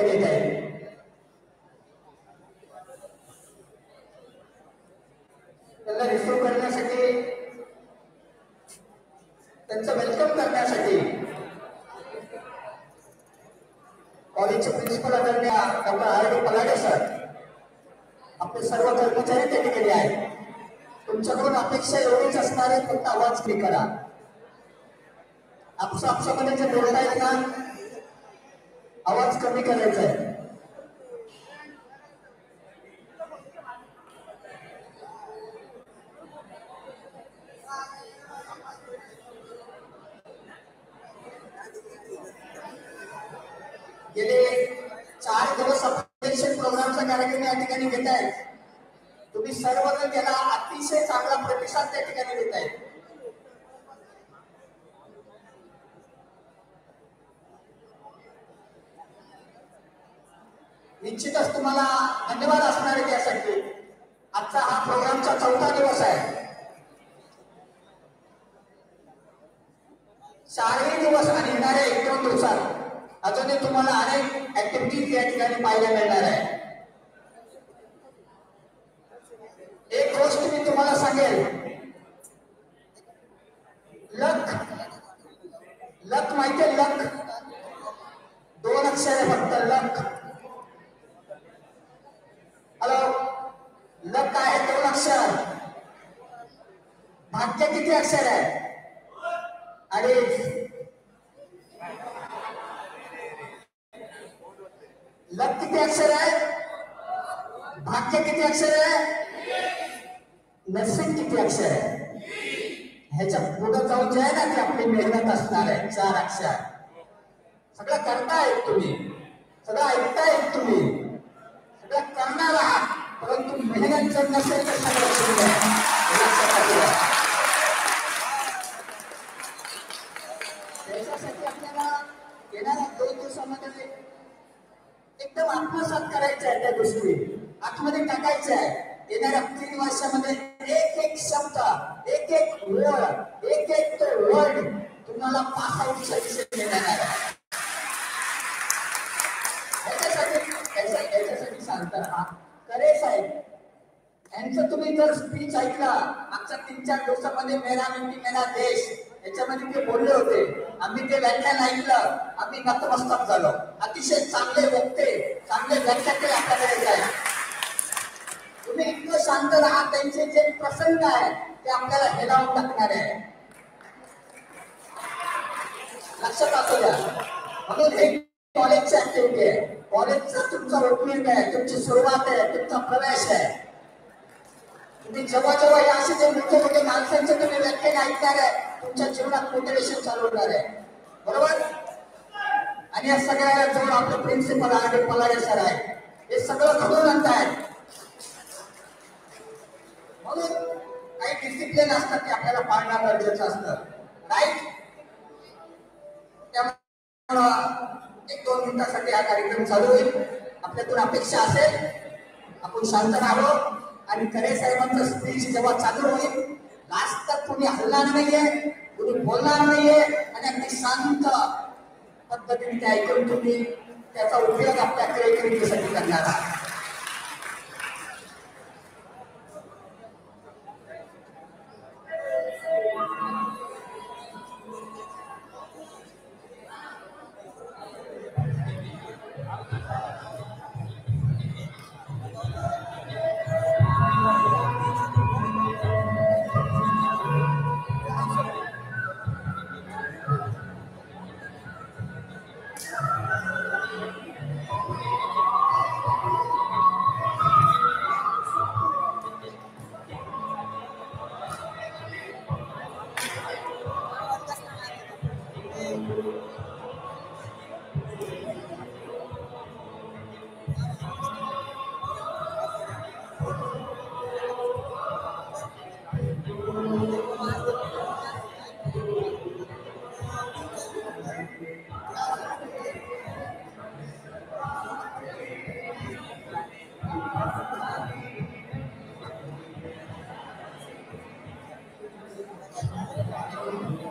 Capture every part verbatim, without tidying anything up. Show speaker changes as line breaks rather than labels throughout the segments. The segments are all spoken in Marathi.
ठिकाणी येत आहेत. त्यांना रिसिव्ह करण्यासाठी, त्यांचं वेलकम करण्यासाठी कॉलेजचे प्रिन्सिपल आदरणीय doctor R D Palate sir, आपले सर्व कर्मचारी त्या ठिकाणी आहेत. तुमच्याकडून अपेक्षा एवढीच असणार आहे, फक्त आवाज कमी करा. आपसा आपसामध्ये जे बोलतायत ना, आवाज कमी करायचा आहे. गेले चार दिवस आपण प्रोग्रामचा कार्यक्रम या ठिकाणी घेत आहेत. तुम्ही सर्वजण त्याला अतिशय चांगला प्रतिसाद त्या ठिकाणी देत आहेत. निश्चितच तुम्हाला धन्यवाद असणार आहे त्यासाठी. आजचा हा प्रोग्रामचा चौथा दिवस आहे. चारही दिवस आणि येणाऱ्या एक दोन दिवसात अजूनही तुम्हाला अनेक ऍक्टिव्हिटीज या ठिकाणी पाहायला मिळणार आहे. एक गोष्ट मी तुम्हाला सांगेल, लक लक माहितीये, लक दोन अक्षर आहे फक्त. लक, हॅलो, लक आहे दोन अक्षर. भाग्य किती अक्षर आहे? अडीच. लक किती अक्षर आहे? भाग्य किती अक्षर आहे? नसीब किती अक्षर आहे? ह्याच्या पुढे जाऊन जे आहे ना, की आपली मेहनत असणार आहे. चार अक्षर. सगळं करतायत तुम्ही, सगळं ऐकतायत तुम्ही, सगळं करणार आहात, परंतु मेहनत जर नसेल तर सगळं सुरू आहे. त्याच्यासाठी आपल्याला येणाऱ्या दोन दिवसामध्ये एकदम आत्मसात करायचं आहे. त्या गोष्टी आतमध्ये टाकायच्या आहे. येणाऱ्या तीन वर्षामध्ये एक एक शब्द, एक एक वर्ड, एक एक तो वर्ड तुम्हाला पास आउट सर्टिफिकेट मिळणार आहे. याच्यासाठी याच्यासाठी सांगताना करे साहेब यांचं तुम्ही जर स्पीच ऐकला मागच्या तीन चार दिवसामध्ये, मेरा मिट्टी मेरा देश, याच्यामध्ये ते बोलले होते. आम्ही ते व्याख्यान ऐकलं, आम्ही नतमस्तक झालो. अतिशय चांगले वक्ते, चांगले व्याख्याते आपल्याकडे येत आहेत. तुम्ही इतकं शांत राहा. त्यांचे जे प्रसंग आहे ते आपल्याला हेलावून टाकणार आहे. लक्षात असू द्या. म्हणून हे कॉलेजची ऍक्टिव्हिटी आहे. कॉलेजचा तुमचा ओपनिंग आहे, तुमची सुरुवात आहे, तुमचा प्रवेश आहे. तुम्ही जेव्हा जेव्हा या असे जे मोठे मोठे माणसांचे तुम्ही व्याख्यान ऐकणार आहे, तुमच्या जीवनात मोटिवेशन चालू होणार आहे. बरोबर? आणि या सगळ्या जवळ आपले principal R D Palate sir आहे, हे सगळं घडून आणत आहेत. म्हणून काही डिसिप्लिन असतात ते आपल्याला पाळणं गरजेचं असतं. राईट? त्यामुळे एक दोन मिनिटासाठी हा कार्यक्रम चालू होईल. आपल्यातून अपेक्षा असेल आपण शांत राहावं आणि खरे साहेबांचं स्पीच जेव्हा चालू होईल, लास्ट तक कुणी हलणार नाहीये, कुणी बोलणार नाहीये आणि अगदी शांत पद्धतीने ते ऐकून तुम्ही त्याचा उपयोग आपल्या क्रिएटिव्हिटीसाठी करणार आहात.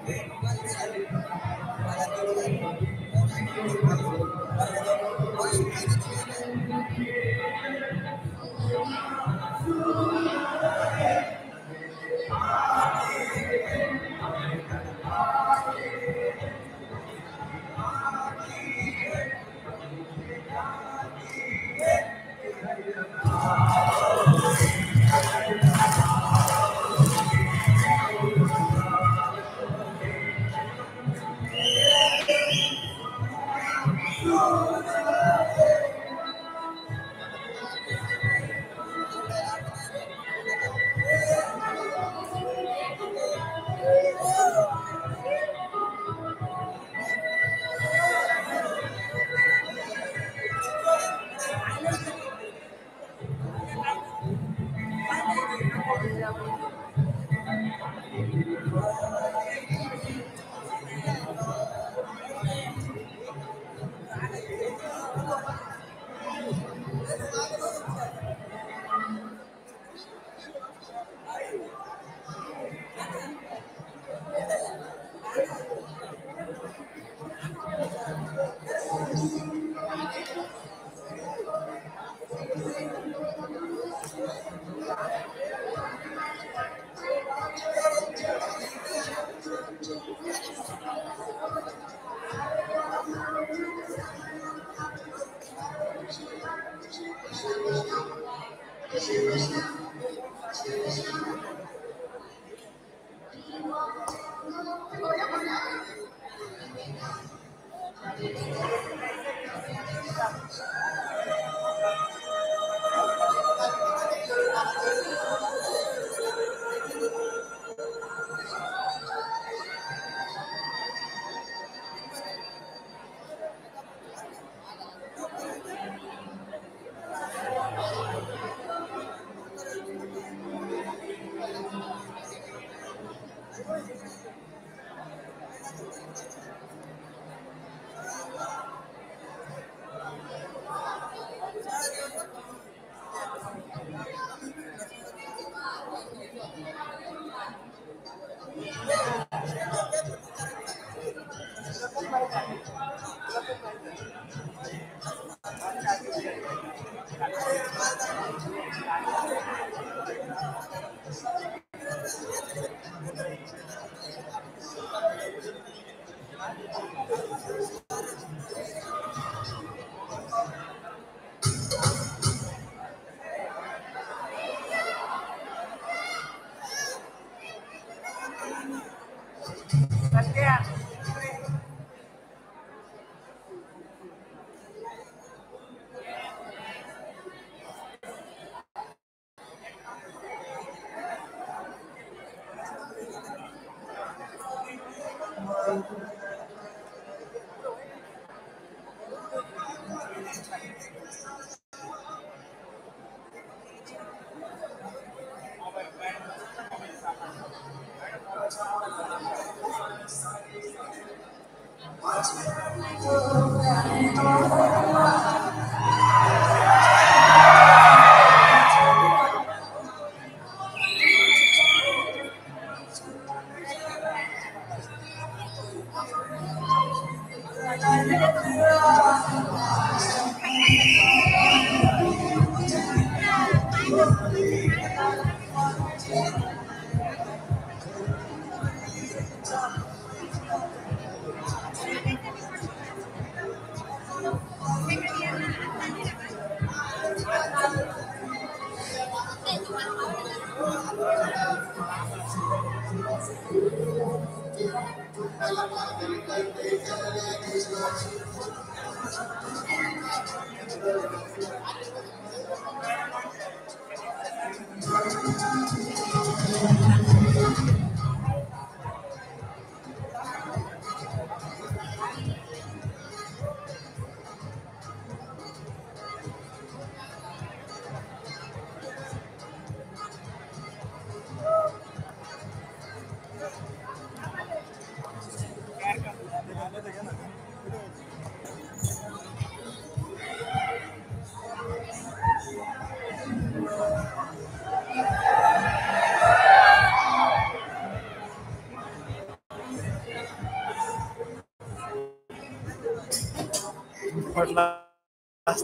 Thank you.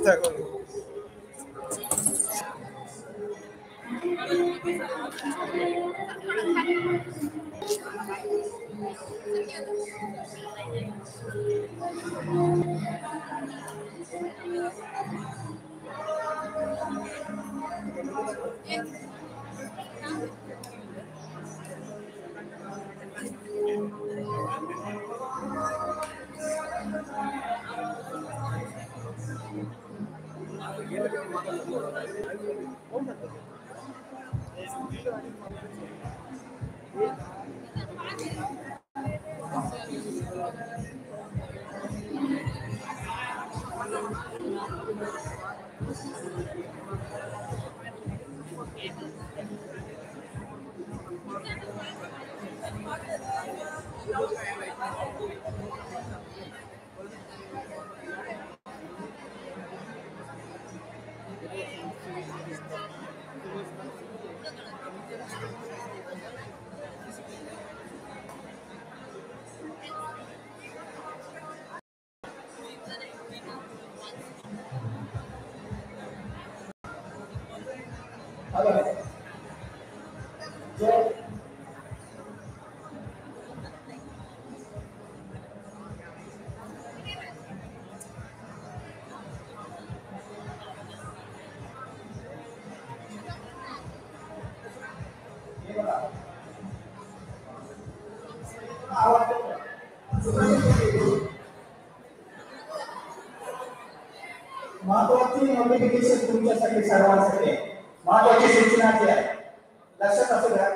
महत्वाची नोटिफिकेशन तुमच्यासाठी सर्वांसाठी महत्वाची सूचना आहे. लक्षात असू द्या,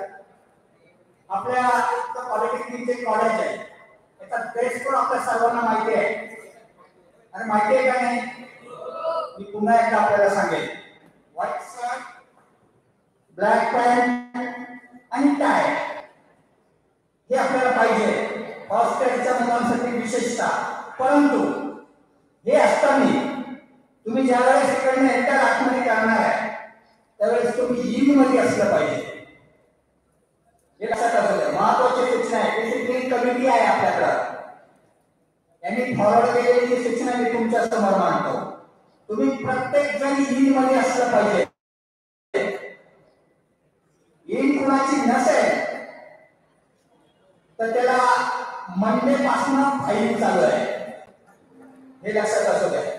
आपल्या पॉलिटेक्निकचे कॉलेज आहे, याचा बेस पण आपल्या सर्वांना माहिती आहे. आणि माहिती आहे का नाही, मी पुन्हा एकदा आपल्याला सांगेन. व्हाईट शर्ट, ब्लॅक पॅन्ट आणि टाय हे आपल्याला पाहिजे हॉस्टेलच्या मुलांसाठी विशेषतः. परंतु हे असताना तुम्ही ज्यावेळेस इकडनं एंटर आतमध्ये करणार आहे त्यावेळेस तुम्ही इन मध्ये असलं पाहिजे. हे लक्षात असू द्या, महत्वाची सूचना आहे. डिसिप्लिन कमिटी आहे आपल्याकडं, यांनी फॉरवर्ड केलेली जी सूचना मी तुमच्या समोर मांडतो. तुम्ही प्रत्येक जण इन मध्ये असलं पाहिजे. इन कुणाची नसेल तर त्याला मंडे पासून फाईन चालू आहे, हे लक्षात असू द्या.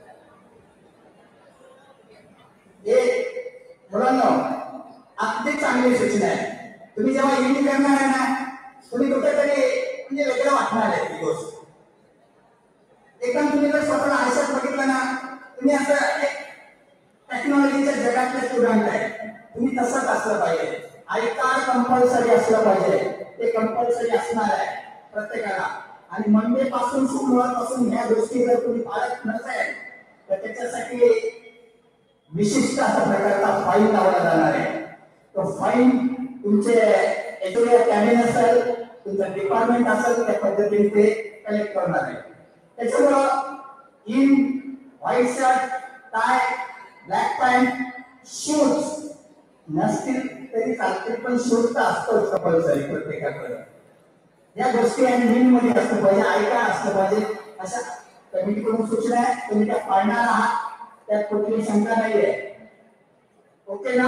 एक मुलांनो, अगदी चांगली सूचना आहे. तुम्ही जेव्हा इन करणार आहे ना, तुम्ही कुठेतरी म्हणजे वेगळं वाटणार आहे ती गोष्ट. एकदम तुम्ही जर स्वतःला आयुष्यात बघितलं ना, तुम्ही असं एक टेक्नॉलॉजीच्या जगातले स्टुडंट आहे, तुम्ही तसंच असलं पाहिजे. आय कार्ड कंपल्सरी असलं पाहिजे, ते कंपल्सरी असणार आहे प्रत्येकाला. आणि मंडे पासून सोमवार पासून ह्या गोष्टी जर तुम्ही पाळत नसेल तर त्याच्यासाठी विशिष्ट अशा प्रकारचा फाईन लावला जाणार आहे. तो फाईन तुमचे एचओडी कॅबिन असेल, तुमचं डिपार्टमेंट असेल, त्या पद्धतीने ते कलेक्ट करणार आहे. त्याच्यामुळं in white shirt, tie, black pant, shoes नसतील तरी चालतील, पण शूज तर असतोच कंपल्सरी प्रत्येकाकडे. या गोष्टी आणि इन मध्ये असलं पाहिजे, ऐका असलं पाहिजे. अशा कमिटीकडून सूचना आहे, तुम्ही त्या पाळणार आहात, त्यात कुठली शंका नाहीये. ओके ना?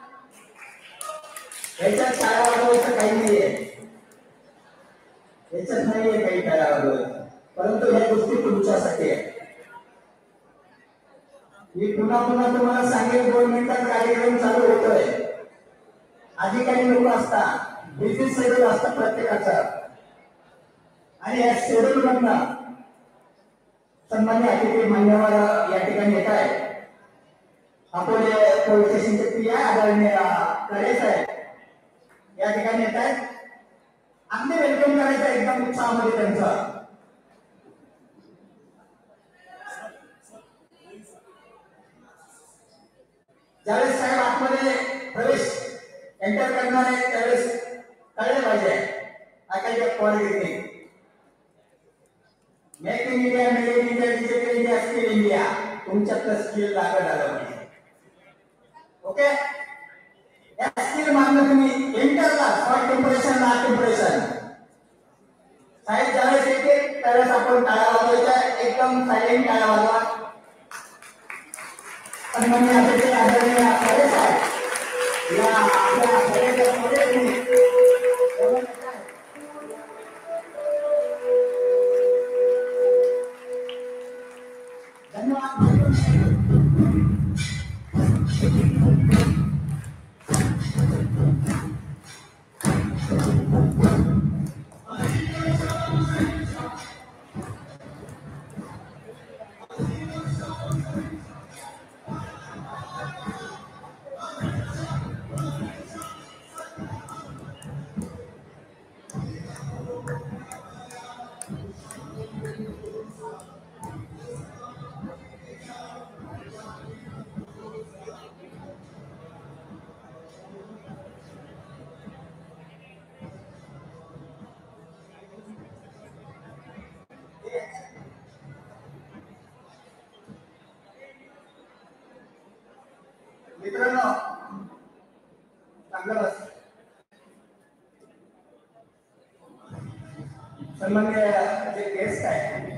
याच्यात टाळ्या वाजवायचं काही नाहीये, याच्यात नाहीये काही टाळ्या वाजवायचं. परंतु ह्या गोष्टी तुमच्यासाठी आहे. मी पुन्हा पुन्हा तुम्हाला सांगेन, दोन मिनिटात कार्यक्रम चालू होतोय. अधिकारी लोक असतात, बिझी शेड्यूल असतं प्रत्येकाचं, आणि या शेड्यूल मधनं सन्मान्य अतिथी मान्यवर या ठिकाणी येत आहे. आपण पोलीस स्टेशनचे पी आय आदरणीय करे साहेब या ठिकाणी येत आहेत. अगदी वेलकम करायचं एकदम उत्साहामध्ये त्यांचं. ज्यावेळेस साहेब आतमध्ये प्रवेश एंटर करणार आहे त्यावेळेस कळले पाहिजे काही quality. Make in India, make in India, digital India, skill India, तुमच्यातलं स्किल लागत आलं पाहिजे. ओके, या स्किल मागणं तुम्ही एंटरला फॉर टेम्परेचर ना टेम्परेचर साहेब ज्यावेळेस येते त्यावेळेस आपण टाळ्या वाजवायच्या, एकदम सायलेंट टाळ्या वाजवा. सन्माननीय अतिथी आदरणीय खरे साहेब या आपल्या सगळ्यांच्या तुम्ही धन्यवाद. मित्रांनो चांगलं बस. सन्माननीय जे गेस्ट आहे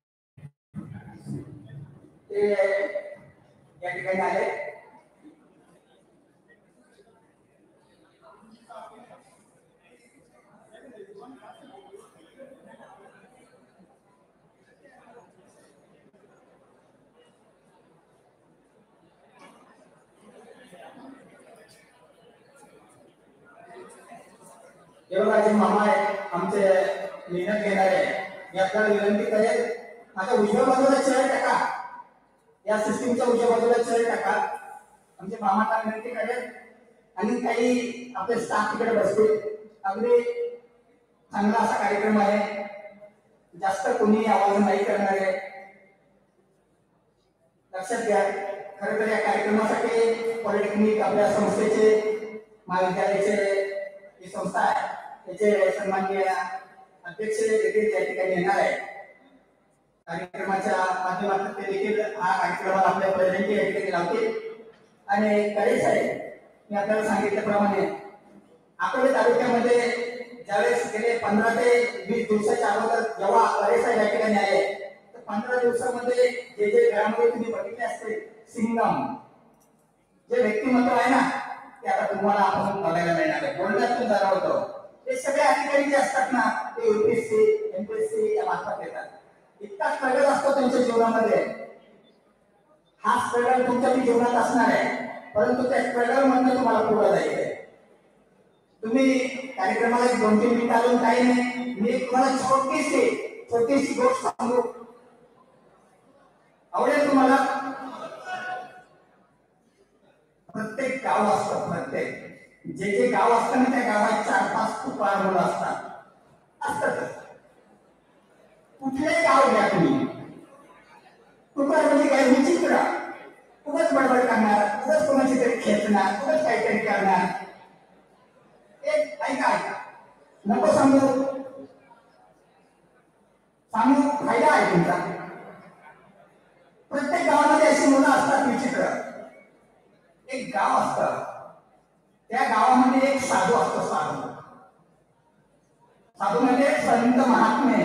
ते या ठिकाणी आले. देवराजे मामा आहेत आमचे मेहनत घेणारे. मी आपल्याला विनंती करेल माझ्या उजव्या बाजूला चेअर टाका. या सिस्टीमच्या उजव्या बाजूला चेअर टाका. आमचे मामांना विनंती करेल आणि काही आपले स्टाफ तिकडे बसतील. अगदी चांगला असा कार्यक्रम आहे. जास्त कोणी आवाज नाही करणार आहे. लक्षात घ्या. खरं तर या कार्यक्रमासाठी पॉलिटेक्निक आपल्या संस्थेचे महाविद्यालयाचे ही संस्था आहे त्याचे सन्माननीय अध्यक्ष देखील त्या ठिकाणी येणार आहे. कार्यक्रमाच्या माध्यमातून ते देखील हा कार्यक्रमाला आपल्या प्रेझेंट या ठिकाणी लावतील. आणि करे साहेब मी आपल्याला सांगितल्याप्रमाणे अकोले तालुक्यामध्ये ज्यावेळेस गेले पंधरा ते वीस दिवसाच्या अगोदर जेव्हा करे साहेब या ठिकाणी आले तर पंधरा दिवसामध्ये जे जे घरामध्ये तुम्ही बघितले असते सिंगम जे व्यक्तिमत्व आहे ना ते आता तुम्हाला आपण बघायला मिळणार आहे. बोलण्यातून जाणवतं. ते सगळे अधिकारी जे असतात ना ते युपीएससी एमपीएससी या मार्फत येतात. इतका स्ट्रगल असतो त्यांच्या जीवनामध्ये. हा स्ट्रगल तुमच्या जीवनात असणार आहे परंतु त्या स्ट्रगल मधनं तुम्हाला पुढे जायचंय. तुम्ही कार्यक्रमाला एक दोन तीन मिनिट आलो काही नाही. मी तुम्हाला छोटीशी छोटीशी गोष्ट सांगू आवडेल तुम्हाला. प्रत्येक गाव असतं. प्रत्येक जे जे गाव असतं ना त्या गावात चार पाच तुकार मुलं असतात असतात. कुठले गाव घ्या तुम्ही तुकार म्हणजे काय विचित्र. खूपच बडबड करणार खूपच कोणाची तरी खेचणार खूपच काहीतरी करणार. एक ऐका ऐका नको सांगू सांगू फायदा आहे तुमचा. प्रत्येक गावामध्ये अशी मुलं असतात विचित्र. एक गाव असतं त्या गावामध्ये एक साधू असतो. साधू साधू म्हणजे संत महात्मे.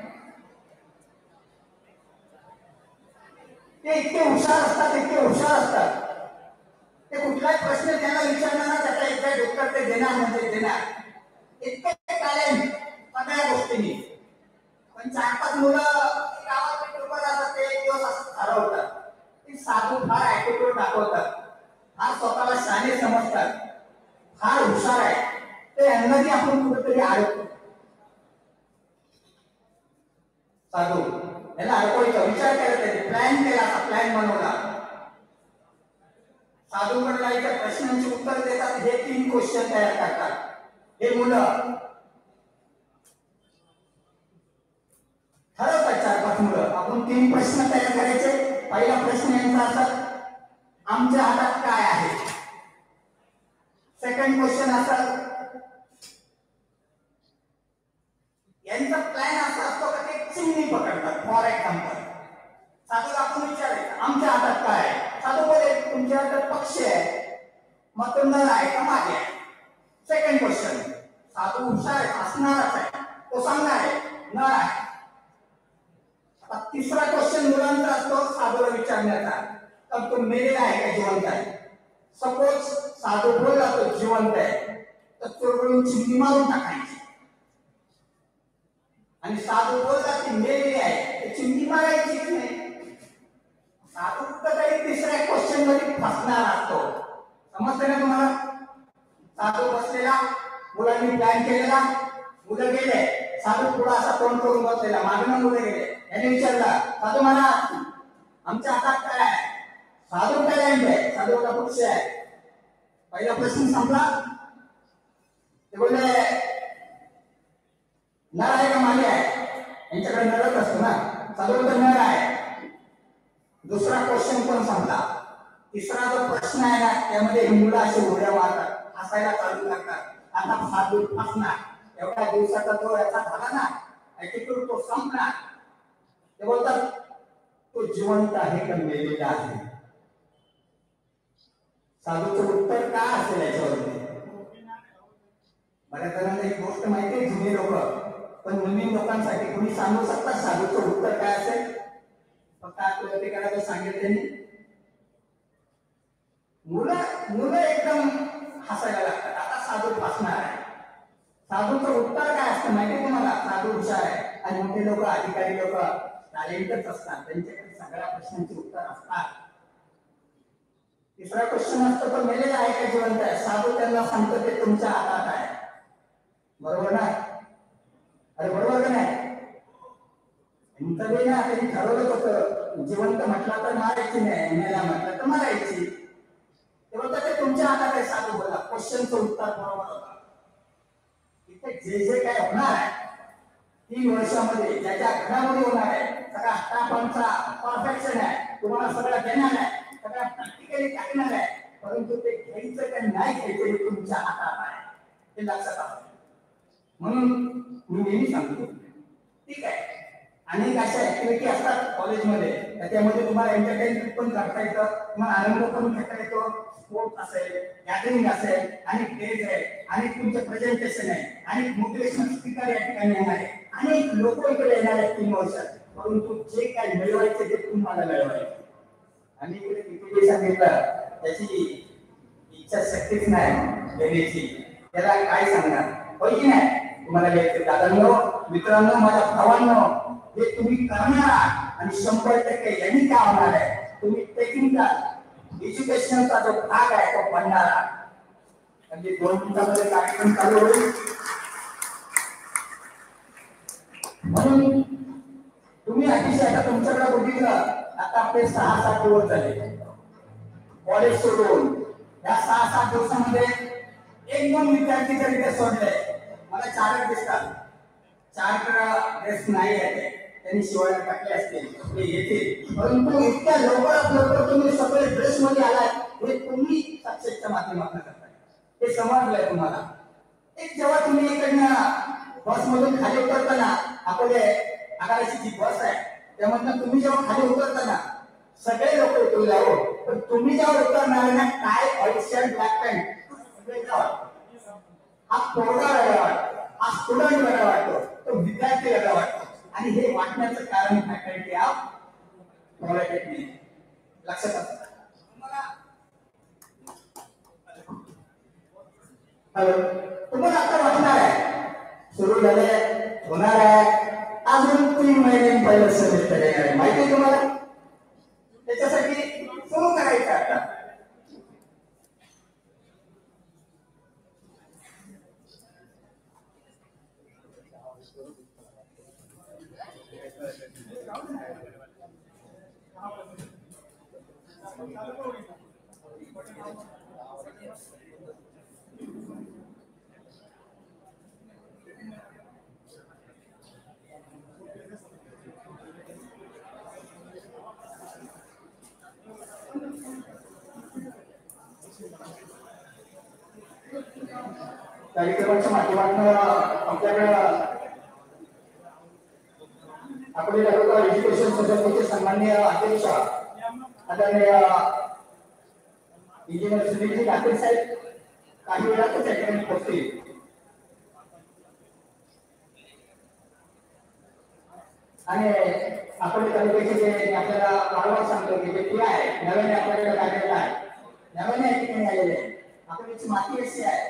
ते इतके हुशार असतात इतके हुशार असतात. ते कुठलाही प्रश्न त्यांना विचारणार ना त्याचा एकदा उत्तर ते देणार म्हणजे देणार. इतके टॅलेंट सगळ्या गोष्टींनी. पण चार पाच मुलं गावात लोक असतात ते एक दिवस असं ठरवतात. ते साधू फार ऍटिट्यूड दाखवतात. फार स्वतःला शाणे समजतात. फार हुशार आहे. ते अंगाने आपण कुठेतरी अडकतो. साधू याला अडकवायचा विचार केला. प्लॅन केला प्लॅन बनवला. साधूकडे जायच्या प्रश्नांची उत्तर देतात. हे तीन क्वेश्चन तयार करतात हे मुलं. ठरवतात चार पाच मुलं आपण तीन प्रश्न तयार करायचे. पहिला प्रश्न यांचा असा आमच्या हातात काय आहे. सेकंड क्वेश्चन असा यांचा प्लॅन असा असतो का ते चिमणी पकडतात. फॉर एक्झाम्पल साधू आपण विचारायचं आमच्या हातात काय आहे. साधू बोले तुमच्या हातात पक्षी आहे मग तो नर आहे का मागे आहे. सेकंड क्वेश्चन साधू हुशार आहे असणारच आहे तो सांगणार आहे नर आहे. आता तिसरा क्वेश्चन मुलांचा असतो साधूला विचारण्याचा तर तो मेलेला आहे का जिवंत आहे? सपोज साधू बोलला तो जिवंत आहे तर चोरकडून चिमणी मारून टाकायची, आणि साधू बोलला ती मेलेली आहे तर चिमणी मारायची की नाही? साधू कुठेतरी तिसऱ्या क्वेश्चन मध्ये फसणार असतो. समजते ना तुम्हाला? साधू बसलेला, मुलांनी प्लॅन केलेला, मुलं गेले, साधू पुढे असा तोंड करून बसलेला, मागणं मुलं गेले. याने विचारला, साधू महाराज आमच्या हातात काय आहे? साधू काय आहे? साधू बोला पुरुष आहे. पहिला प्रश्न संपला. ते बोलले नर आहे का माली आहे? यांच्याकडे नरच असतो ना. साधू बोलतो नर आहे. दुसरा क्वेश्चन पण संपला. तिसरा जो प्रश्न आहे ना त्यामध्ये मुलं असे उड्या मारतात, हसायला चालू करतात. आता साधू फसणार. एवढ्या दिवसाचा जो याचा झाला ना ऍटिट्यूड तो संपणार. ते बोलतात तो जिवंत आहे का मेलेला आहे? साधूचं उत्तर काय असेल याच्यावरती? बऱ्याच जणांना एक गोष्ट माहिती आहे, जुने लोक, पण नवीन लोकांसाठी कोणी सांगू शकतात साधूचं उत्तर काय असेल? फक्त आपल्याला ते करायला सांगितलं त्यांनी. मुलं मुलं एकदम हसायला लागतात. आता साधू फसणार आहे. साधूचं उत्तर काय असतं माहिती आहे तुम्हाला? साधू हुशार आहे आणि मोठे लोक, अधिकारी लोक टॅलेंटच असतात, त्यांच्याकडे सगळ्या प्रश्नांची उत्तर असतात. तिसरा क्वेश्चन असतो तो मेलेला आहे का जिवंत आहे? साधू त्यांना सांगतो ते तुमच्या हातात आहे. बरोबर ना? अरे बरोबर का नाही? ना त्यांनी ठरवलं होतं, जिवंत म्हटलं तर मारायची नाही, मेला म्हटलं तर मारायची. ते बोलतात ते तुमच्या हातात आहे. साधू बोला क्वेश्चनचं उत्तर बरोबर होता. इथे जे जे काय होणार आहे तीन वर्षामध्ये, ज्याच्या घरामध्ये होणार आहे, सगळा स्टाफ आमचा परफेक्शन आहे, तुम्हाला सगळं देणार आहे, सगळं प्रॅक्टिकली टाकणार आहे, परंतु ते घ्यायचं का नाही घ्यायचं हे तुमच्या हातात आहे. हे लक्षात आलं. म्हणून मी नेहमी सांगतो ठीक आहे, अनेक अशा ऍक्टिव्हिटी असतात कॉलेजमध्ये, त्याच्यामध्ये तुम्हाला एंटरटेनमेंट पण करता येतं, तुम्हाला आनंद पण घेता येतो. स्पोर्ट असेल, गॅदरिंग असेल, अनेक डेज आहे, अनेक तुमचे प्रेझेंटेशन आहे, अनेक मोटिवेशनल स्पीकर या ठिकाणी येणार आहे, अनेक लोक इकडे येणार आहेत तीन वर्षात. परंतु जे काय मिळवायचे ते तुम्हाला मिळवायचे. आणि इकडे किती सांगितलं त्याची इच्छा शक्तीच नाही देण्याची, त्याला काय सांगणार? होय की नाही? तुम्हाला घ्यायचे दादांनो, मित्रांनो, माझ्या भावांनो, हे तुम्ही करणार आणि शंभर टक्के यांनी काय होणार आहे? तुम्ही टेक्निकल एज्युकेशनचा जो भाग आहे तो बनणार. म्हणजे दोन मिनिटांमध्ये कार्यक्रम चालू होईल. म्हणून तुम्ही अतिशय आता तुमच्याकडे बघितलं, आता आपले सहा सात दिवस झाले कॉलेज सोडून. या सहा सात दिवसामध्ये एक दोन विद्यार्थी जरी ते सोडले, मला चारच दिसतात. चार ड्रेस नाही आहे, त्यांनी शिवायला टाकले असतील, ते येतील. परंतु इतक्या लवकरात लवकर तुम्ही सगळे ड्रेस मध्ये आलाय हे तुम्ही सक्सेसच्या माध्यमातून करताय, हे समजलंय तुम्हाला. एक जेव्हा तुम्ही इकडनं बस मधून खाली उतरताना, आपले आगाराची जी बस आहे त्यामधनं तुम्ही जेव्हा खाली उतरताना सगळे लोक उतरले हो, पण तुम्ही जेव्हा उतरणार ना, काय व्हाईट शर्ट ब्लॅक पॅन्ट हा पोरगा वेगळा वाटतो, हा स्टुडंट वेगळा वाटतो, तो विद्यार्थी वेगळा वाटतो. आणि हे वाटण्याचं कारण फॅकल्टी ऑफ पॉलिटेक्निक. लक्षात असतं. हॅलो, तुम्हाला आता वाटणार आहे सुरू झाले, होणार आहे, अजून तीन महिने पहिलं सेमिस्टर येणार आहे, माहिती आहे तुम्हाला? त्याच्यासाठी सुरू करायचं आता. कार्यक्रमाच्या माध्यमातून आपल्याकडे आपले तालुका एज्युकेशन सोसायटीचे सन्माननीय अध्यक्ष आदरणीय इंजिनियर सुनीलजी ठाकरे साहेब काही वेळातच या ठिकाणी पोहोचतील. आणि आपण तालुक्याचे जे आपल्याला वारंवार सांगतो की जे आहे नवीन आपल्याकडे लागलेलं आहे, नवीन या ठिकाणी आलेले आहे. आपल्याची माती कशी आहे,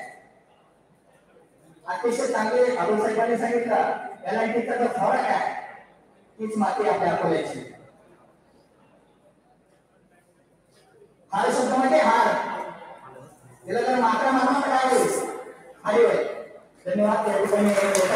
अतिशय चांगले अरुण साहेबांनी सांगितलं याला इतका जो फरक आहे तीच माती आपल्या अकोल्याची. हार शब्द म्हणजे हार, तिला जर मात्रा मानवा तर काय होईल, हरी होय. धन्यवाद. त्या ठिकाणी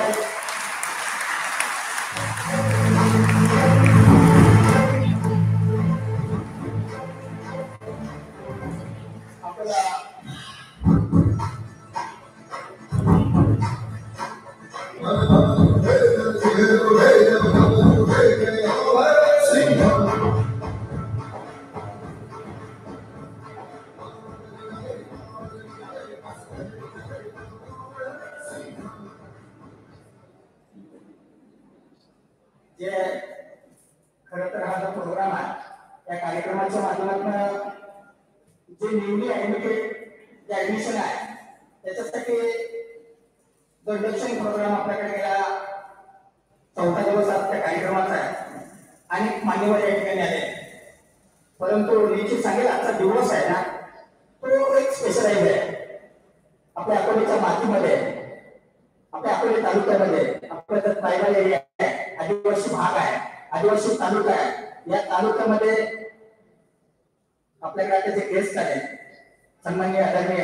जे खरं तर हा जो प्रोग्राम आहे त्या कार्यक्रमाच्या माध्यमातून जे न्यूली ऍडमिटेड जे ऍडमिशन आहे त्याच्यासाठी जो इंडक्शन प्रोग्राम आपल्याकडे गेला चौथा दिवस आज त्या कार्यक्रमाचा आहे. अनेक मान्यवर या ठिकाणी आले, परंतु निश्चित सांगेल आजचा दिवस आहे ना तो एक स्पेशलाइज आहे आपल्या अकोल्याच्या मातीमध्ये, आपल्या अकोले तालुक्यामध्ये. आपला जो ट्रायबल एरिया आहे, आदिवासी भाग आहे, आदिवासी तालुका आहे, या तालुक्यामध्ये आपल्याकडे आता जे गेस्ट आहे सन्माननीय आदरणीय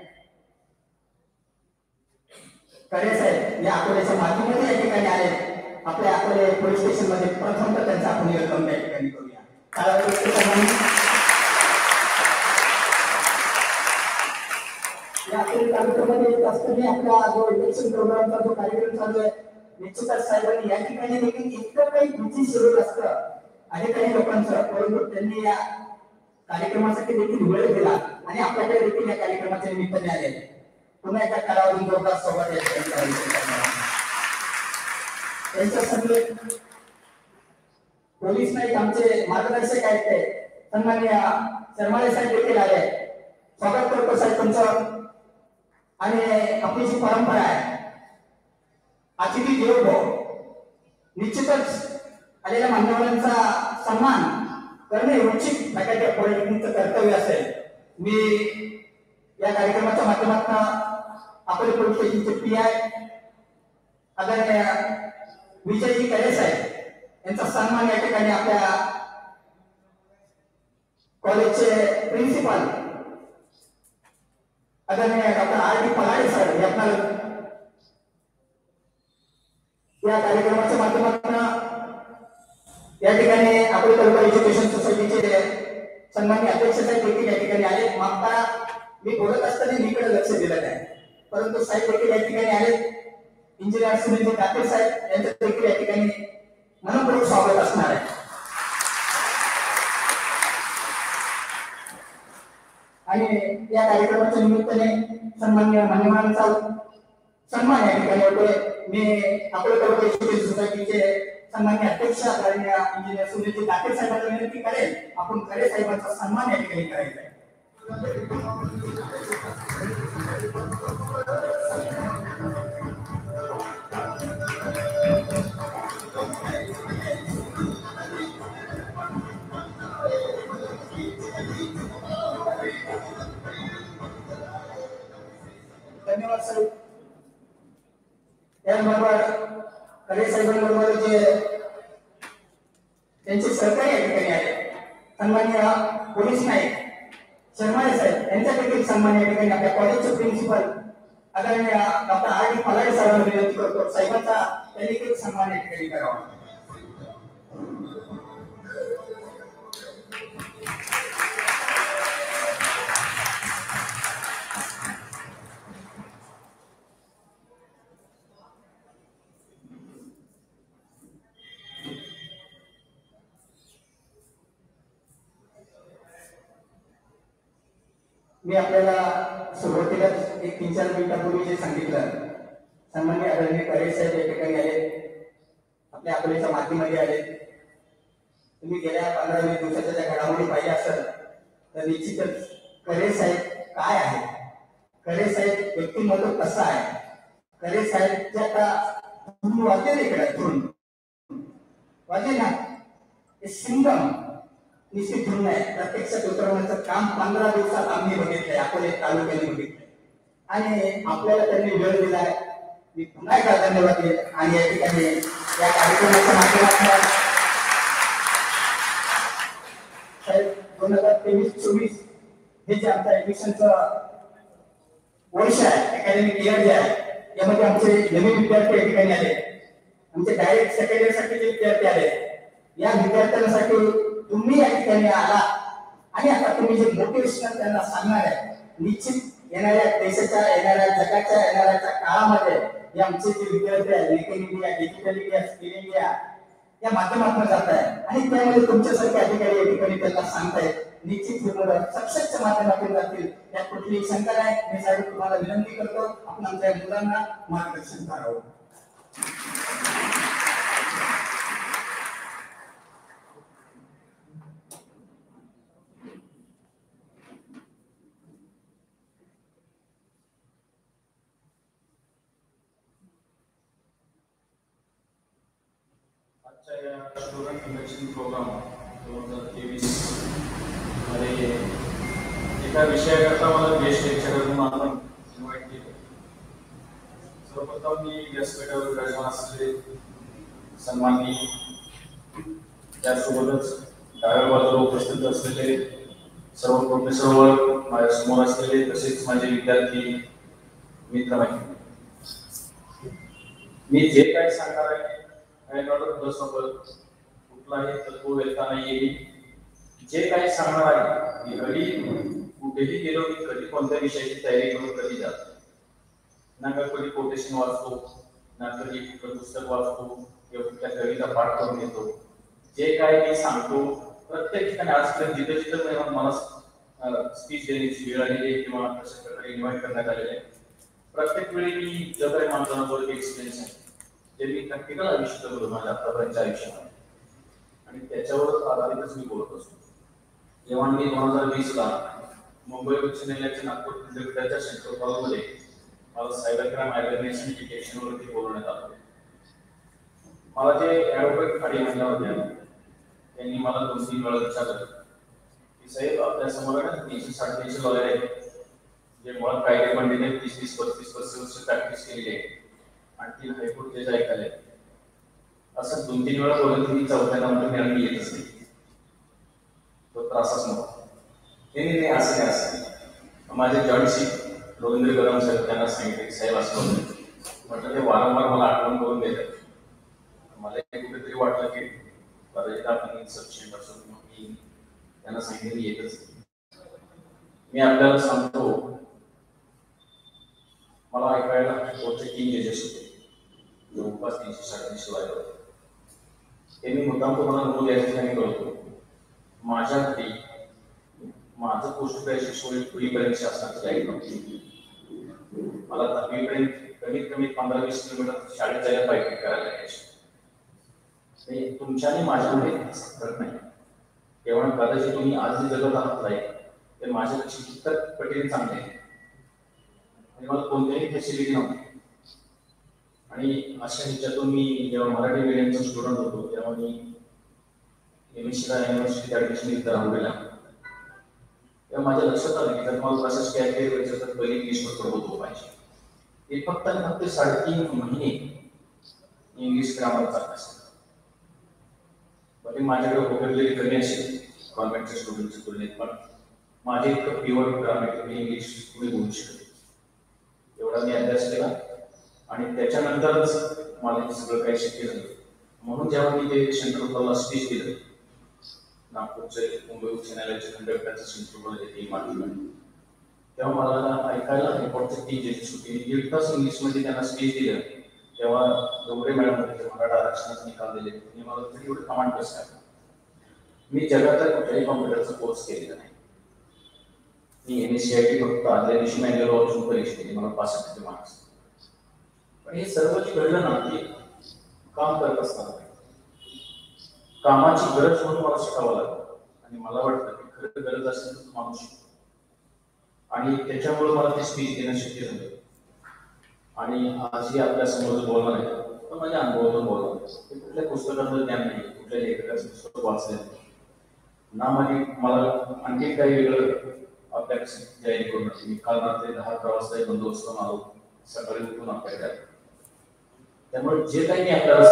करे साहेब या अकोल्याच्या मातीमध्ये या ठिकाणी आले. आपल्या अकोले पोलीस स्टेशन मध्ये प्रथम तर त्यांचा आपण वेलकम त्या ठिकाणी करूया. या अकोले तालुक्यामध्ये येत असताना आपला जो इलेक्शन प्रोग्रामचा जो कार्यक्रम चालू आहे निश्चितच साहेबांनी या ठिकाणी देखील इतकं काही बिझी शेड्यूल असतं आणि काही लोकांचं, परंतु त्यांनी या कार्यक्रमासाठी देखील वेळ दिला आणि आपल्याकडे देखील या कार्यक्रमाच्या निमित्ताने आले. पुन्हा एकदा कालावधी जोरदार स्वागत आहे. त्यांच्यासाठी पोलीस नाईक आमचे मार्गदर्शक आहेत ते सन्माननीय शर्माळे साहेब देखील आले. स्वागत करतो साहेब तुमचं. आणि आपली जी परंपरा आहे अतिथी देवो भव, निश्चितच आलेल्या मान्यवरांचा सन्मान करणे उचित प्रकारच्या पॉलिटिक्सचं कर्तव्य असेल. मी या कार्यक्रमाच्या माध्यमातून अकोले पोलीस स्टेशनचे पी आय आदरणीय विजयजी करे साहेब यांचा सन्मान या ठिकाणी आपल्या कॉलेजचे प्रिन्सिपल आदरणीय डॉक्टर आर डी पलाडे साहेब हे आपल्याला या कार्यक्रमाच्या माध्यमातून या ठिकाणी अकोले तालुका एज्युकेशन सोसायटीचे सन्माननीय अध्यक्ष साहेब देखील या ठिकाणी आले. माफ करा मी बोलत असताना मीकडे लक्ष दिलं नाही, परंतु साहेब देखील या ठिकाणी आले. इंजिनियर सुनील कापे साहेब यांचं देखील या ठिकाणी मनपूर्वक स्वागत असणार आहे. आणि या कार्यक्रमाच्या निमित्ताने सन्माननीय मान्यवरांचा सन्मान या ठिकाणी होतोय. मी अकोले तालुका एज्युकेशन सोसायटीचे सन्माननीय अध्यक्ष आदरणीय इंजिनियर सुनील कापे साहेबांना विनंती करेल आपण खरे साहेबांचा सन्मान या ठिकाणी करायचा आहे. धन्यवाद साहेब. याबरोबर करे साहेबांबरोबर जे त्यांचे सहकारी या ठिकाणी आले सन्माननीय पोलीस नाईक शर्माळे साहेब यांचा देखील सन्मान या ठिकाणी आपल्या कॉलेजचे प्रिन्सिपल आदरणीय डॉक्टर आर डी पलाडे साहेबांना विनंती करतो साहेबांचा त्यांनी देखील सन्मान या ठिकाणी करावा. मी आपल्याला सुरुवातीलाच एक तीन चार मिनिटांपूर्वी जे सांगितलं सन्माननीय आदरणीय करे साहेब या ठिकाणी आले, आपल्या अकोल्याच्या मातीमध्ये आले. तुम्ही गेल्या पंधरा वीस दिवसाच्या ज्या घडामोडी पाहिजे असेल तर निश्चितच करे साहेब काय आहे, करे साहेब व्यक्तिमत्व कसं आहे, करे साहेब आता वाचले इकडे म्हणजे ना हे सिंगम निश्चित धरून आहे. प्रत्यक्षात उतरवण्याचं काम पंधरा दिवसात आम्ही बघितलंय, अकोले तालुक्याने बघितलंय आणि आपल्याला त्यांनी वेळ दिलाय. मी पुन्हा एकदा धन्यवाद देत आणि या ठिकाणी या कार्यक्रमाच्या माध्यमातून दोन हजार तेवीस चोवीस हे जे आमचं ऍडमिशनचं वर्ष आहे, अकॅडमिक इयर जे आहे, यामध्ये आमचे नवीन विद्यार्थी या ठिकाणी आले, आमचे डायरेक्ट सेकंड इयर साठी जे विद्यार्थी आले, या विद्यार्थ्यांसाठी तुम्ही या ठिकाणी आला आणि आता तुम्ही जे मोटिवेशनल त्यांना सांगणार आहे, निश्चित येणाऱ्या देशाच्या येणाऱ्या जगाच्या येणाऱ्या काळामध्ये हे आमचे जे विद्यार्थी आहेत, make in India, digital India, skill India या माध्यमातून जात आहे आणि त्यामध्ये तुमच्यासारखे अधिकारी या ठिकाणी त्यांना सांगतायत. निश्चित ही मुलं सक्सेसच्या माध्यमातून जातील, यात कुठलीही शंका नाही. मी साहेब तुम्हाला विनंती करतो, आपण आमच्या मुलांना मार्गदर्शन करावं.
स्टुडंट कनेक्शन प्रोग्राम दोन हजार तेवीस मध्ये एका विषयाकरता मला गेस्ट लेक्चरर म्हणून आपण इन्व्हाइट केलं. सर्वप्रथम मी व्यासपीठावर विराजमान असलेले सन्माननीय, त्यासोबतच डाव्या बाजूला उपस्थित असलेले सर्व प्रोफेसर वर्ग, माझ्या समोर असलेले तसेच माझे विद्यार्थी मित्रमैत्रिणी, मी जे काही सांगणार आहे कुठलाही तत्व व्यथा नाहीये. जे काही सांगणार आहे मी कधी कुठेही गेलो की कधी कोणत्या विषयाची तयारी करून कधी जातो ना, कधी कोटेशन वाचतो ना, कधी कुठलं पुस्तक वाचतो किंवा कुठल्या कविता पाठ करून येतो. जे काही मी सांगतो प्रत्येक ठिकाणी आजपर्यंत जिथे जिथे मला स्पीच देण्याची वेळ आलेली आहे किंवा तशा प्रकारे इन्व्हाइट करण्यात आलेले आहे, प्रत्येक वेळी मी ज्या काही माणसांवर एक्सपिरियन्स आहे जे मी प्रॅक्टिकल आयुष्यात बोलतो माझ्या आतापर्यंतच्या आयुष्यामध्ये आणि त्याच्यावर आधारितच मी बोलत असतो. जेव्हा मी दोन हजार वीस ला मुंबई उच्च न्यायालयाच्या नागपूर खंडपीठाच्या सेंट्रल हॉलमध्ये मला सायबर क्राईम अवेअरनेस एज्युकेशनवरती बोलवण्यात आलं. मला जे ॲडव्होकेट खाडी म्हणल्या होत्या त्यांनी मला दोन तीन वेळा विचारलं की साहेब आपल्या समोर ना तीनशे साडेतीनशे लॉयर आहेत जे मुळात कायदे पंडित तीस तीस पस्तीस पस्तीस वर्ष प्रॅक्टिस केलेली आहे आणि तीन हायकोर्ट जज ऐकले. असं दोन तीन वेळा बोलून तुम्ही चौथ्याला म्हणून मी येतच नाही, तो त्रासच नव्हता. नाही नाही असं नाही असं माझे जॉईंट सीट रवींद्र कदम साहेब त्यांना सांगितले साहेब असं म्हटलं ते वारंवार मला आठवण करून देतात. मला कुठेतरी वाटलं की बरेचदा आपण सक्षम असो, मी त्यांना सांगितलं मी येतच नाही. मी आपल्याला सांगतो मला ऐकायला कोर्टचे तीन जजेस होते जवळपास तीनशे साडेतीनशे लॉयर होते. ते मी मुद्दाम तुम्हाला नोंद द्यायचं नाही करतो. माझ्या घरी माझं पोस्ट ग्रॅज्युएशन होईपर्यंत शासनाची लाईट नव्हती. मला दहावीपर्यंत कमीत कमी पंधरा वीस किलोमीटर शाळेत जायला पायपीट करायला लागायची. तुमच्या आणि माझ्यामध्ये फरक नाही. तेव्हा कदाचित तुम्ही आज जे जगत आहात लाईफ ते माझ्यापेक्षा कितपत पटीने चांगले आहे आणि मला कोणत्याही फॅसिलिटी नव्हती. आणि अशा ह्याच्यातून मी जेव्हा मराठी मिडियमचा स्टुडंट होतो तेव्हा मी एम एस सीला युनिव्हर्सिटीत ऍडमिशन घेत राहुरीला. तेव्हा माझ्या लक्षात आलं की जर मला प्रशासकीय कॅरियर व्हायचं तर पहिली इंग्लिशवर प्रभुत्व पाहिजे. ते फक्त आणि फक्त साडेतीन महिने इंग्लिश ग्रामर चालत म्हणजे माझ्याकडे वोकॅब्युलरी कमी असेल गव्हर्नमेंटच्या स्टुडंटच्या तुलनेत, पण माझे इतकं प्युअर ग्रामर मी इंग्लिश पुढे बोलू शकते एवढा मी अभ्यास केला आणि त्याच्यानंतरच मला हे सगळं काही शक्य झालं. म्हणून जेव्हा मी ते सेंट्रल हॉलला स्पीच दिलं नागपूरचे मुंबई उच्च न्यायालयाच्या खंडपीठाचं सेंट्रल हॉल येथे मागणी, तेव्हा मला ऐकायला रिपोर्टचे तीन जजेस होते. दीड तास इंग्लिशमध्ये त्यांना स्पीच दिलं. तेव्हा डोंगरे मॅडम होते मराठा आरक्षणाचा निकाल दिले. त्यांनी मला तरी एवढं कमांड कसं आहे. मी जगातल्या कुठल्याही कॉम्प्युटरचा कोर्स केलेला नाही. मी M S C I T फक्त आदल्या दिवशी मॅन्युअल वाचून परीक्षा दिली, मला पासष्ट टक्के मार्क्स. पण हे सर्व जे घडलं ना ते काम करत असताना कामाची गरज म्हणून मला शिकावं लागलं आणि मला वाटतं की खरं गरज असेल तर माणूस शिकतो आणि त्याच्यामुळे मला ते स्पीच देणं शक्य झालं. आणि आजही आपल्या समोर बोलणार आहे तर माझ्या अनुभवातून बोलणार आहे. कुठल्या पुस्तकातलं ज्ञान नाही, कुठल्या लेखकाचं पुस्तक वाचलं ना माझी मला आणखी काही वेगळं अभ्यास तयारी करून मी काल रात्री दहा अकरा वाजता बंदोबस्त करून आलो सकाळी उठून आपल्याकडे त्यामुळे जे काही मी आपल्याला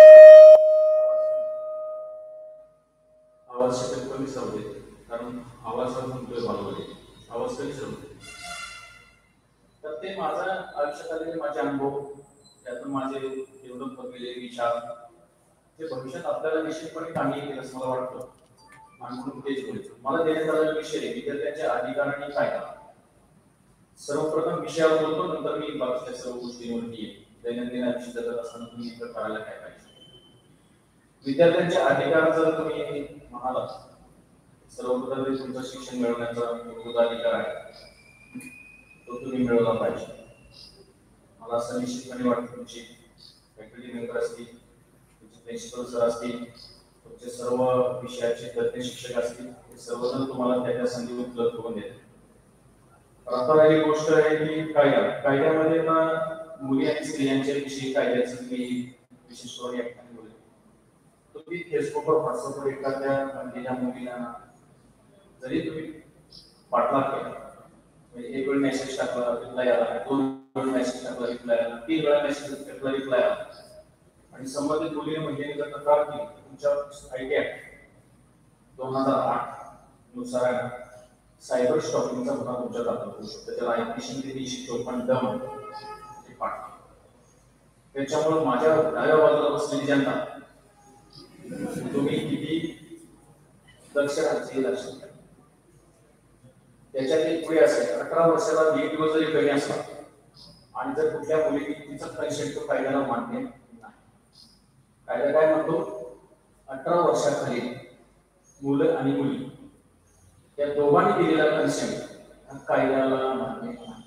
आवाज शक्य कमी राहू दे कारण आवाज म्हणतोय बाजूला आवाज कमीच राहू दे तर ते माझ्या आयुष्यात माझे अनुभव त्यातून माझे डेव्हलप केलेले विचार ते भविष्यात आपल्याला निश्चितपणे कामी येतील असं मला वाटतं आणि म्हणून तेच बोलायचं मला देण्यात आलेला विषय विद्यार्थ्यांच्या अधिकार आणि कायदा सर्वप्रथम विषयावर बोलतो नंतर मी बाकीच्या सर्व गोष्टींवरती दैनंदिन आयुष्य जगत असताना तुम्ही इतर करायला काय पाहिजे विद्यार्थ्यांचे अधिकार जर तुम्ही म्हणालात सर्वप्रथम तुमचं शिक्षण मिळवण्याचा मूलभूत अधिकार आहे तो तुम्ही मिळवला पाहिजे मला असं निश्चितपणे वाटतं तुमची फॅकल्टी मेंबर असतील तुमचे प्रिन्सिपल सर असतील तुमचे सर्व विषयाचे तज्ञ शिक्षक असतील हे सर्वजण तुम्हाला त्या त्या संधी उपलब्ध करून देतात आता एक गोष्ट आहे की कायदा कायद्यामध्ये ना मुली आणि स्त्रियांच्या विषयी कायद्याचं तुम्ही विशेष करून या ठिकाणी बोलले तुम्ही फेसबुकवर व्हॉट्सअपवर एखाद्या महिलेच्या मुलीला जरी तुम्ही पाठलाग केला एक वेळ मेसेज टाकला रिप्लाय आला दोन वेळ मेसेज टाकला रिप्लाय आला तीन वेळा मेसेज टाकला रिप्लाय आला आणि संबंधित मुलीने महिलेने जर तक्रार केली तुमच्या आयटी ऍक्ट दोन हजार आठ नुसार सायबर स्टॉकिंगचा गुन्हा तुमच्या दाखल होऊ शकतो त्याला आयपीसी तीनशे चौपन्न दम ते पाठ त्याच्यामुळे माझ्या डाव्या बाजूला बसलेली जनता तुम्ही किती लक्ष राहायचे लक्षात घ्या त्याच्यात पुढे असेल अठरा वर्षाला एक दिवस जरी कमी असला आणि जर कुठल्या मुलीने तिचा कन्सेंट तो कायद्याला मान्य नाही कायदा काय म्हणतो अठरा वर्षाखाली मुलं आणि मुली या दोघांनी दिलेला कन्सेंट कायद्याला मान्य नाही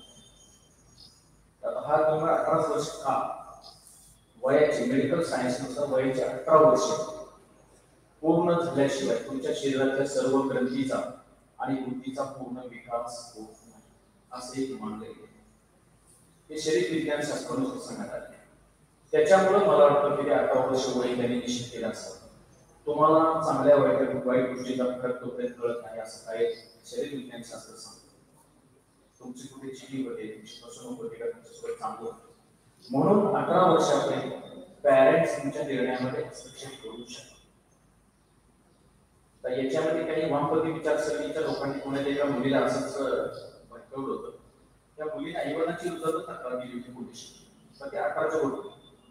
हा तुम्हाला अठरा वर्ष का वयाची मेडिकल सायन्स नुसार वयाची अठरा वर्ष पूर्ण झाल्याशिवाय तुमच्या शरीराच्या सर्व ग्रंथीचा आणि बुद्धीचा पूर्ण विकास होत नाही असे एक मानले गेले हे शरीर विज्ञान शास्त्रानुसार सांगण्यात आले त्याच्यामुळे मला वाटतं की अठरा वर्ष वय त्यांनी निश्चित केलं असावं तुम्हाला चांगल्या वाईट वाईट गोष्टीचा फरक तोपर्यंत कळत नाही असं काय शरीर विज्ञान शास्त्र सांगतं तुमची कुठे चिठी होते तुमची फसवणूक होते का तुमच्यासोबत चांगलं होतं म्हणून अठरा वर्षापर्यंत पॅरेंट्स तुमच्या निर्णयामध्ये हस्तक्षेप करू शकतात तर याच्यामध्ये काही वामपंथी विचारसरणीच्या लोकांनी कोणाच्या एका मुलीला असंच भटकवलं होतं त्या मुलीने आईवडिलांची विरुद्ध तक्रार केली होती पोलिस तर ते अठराच्या होतं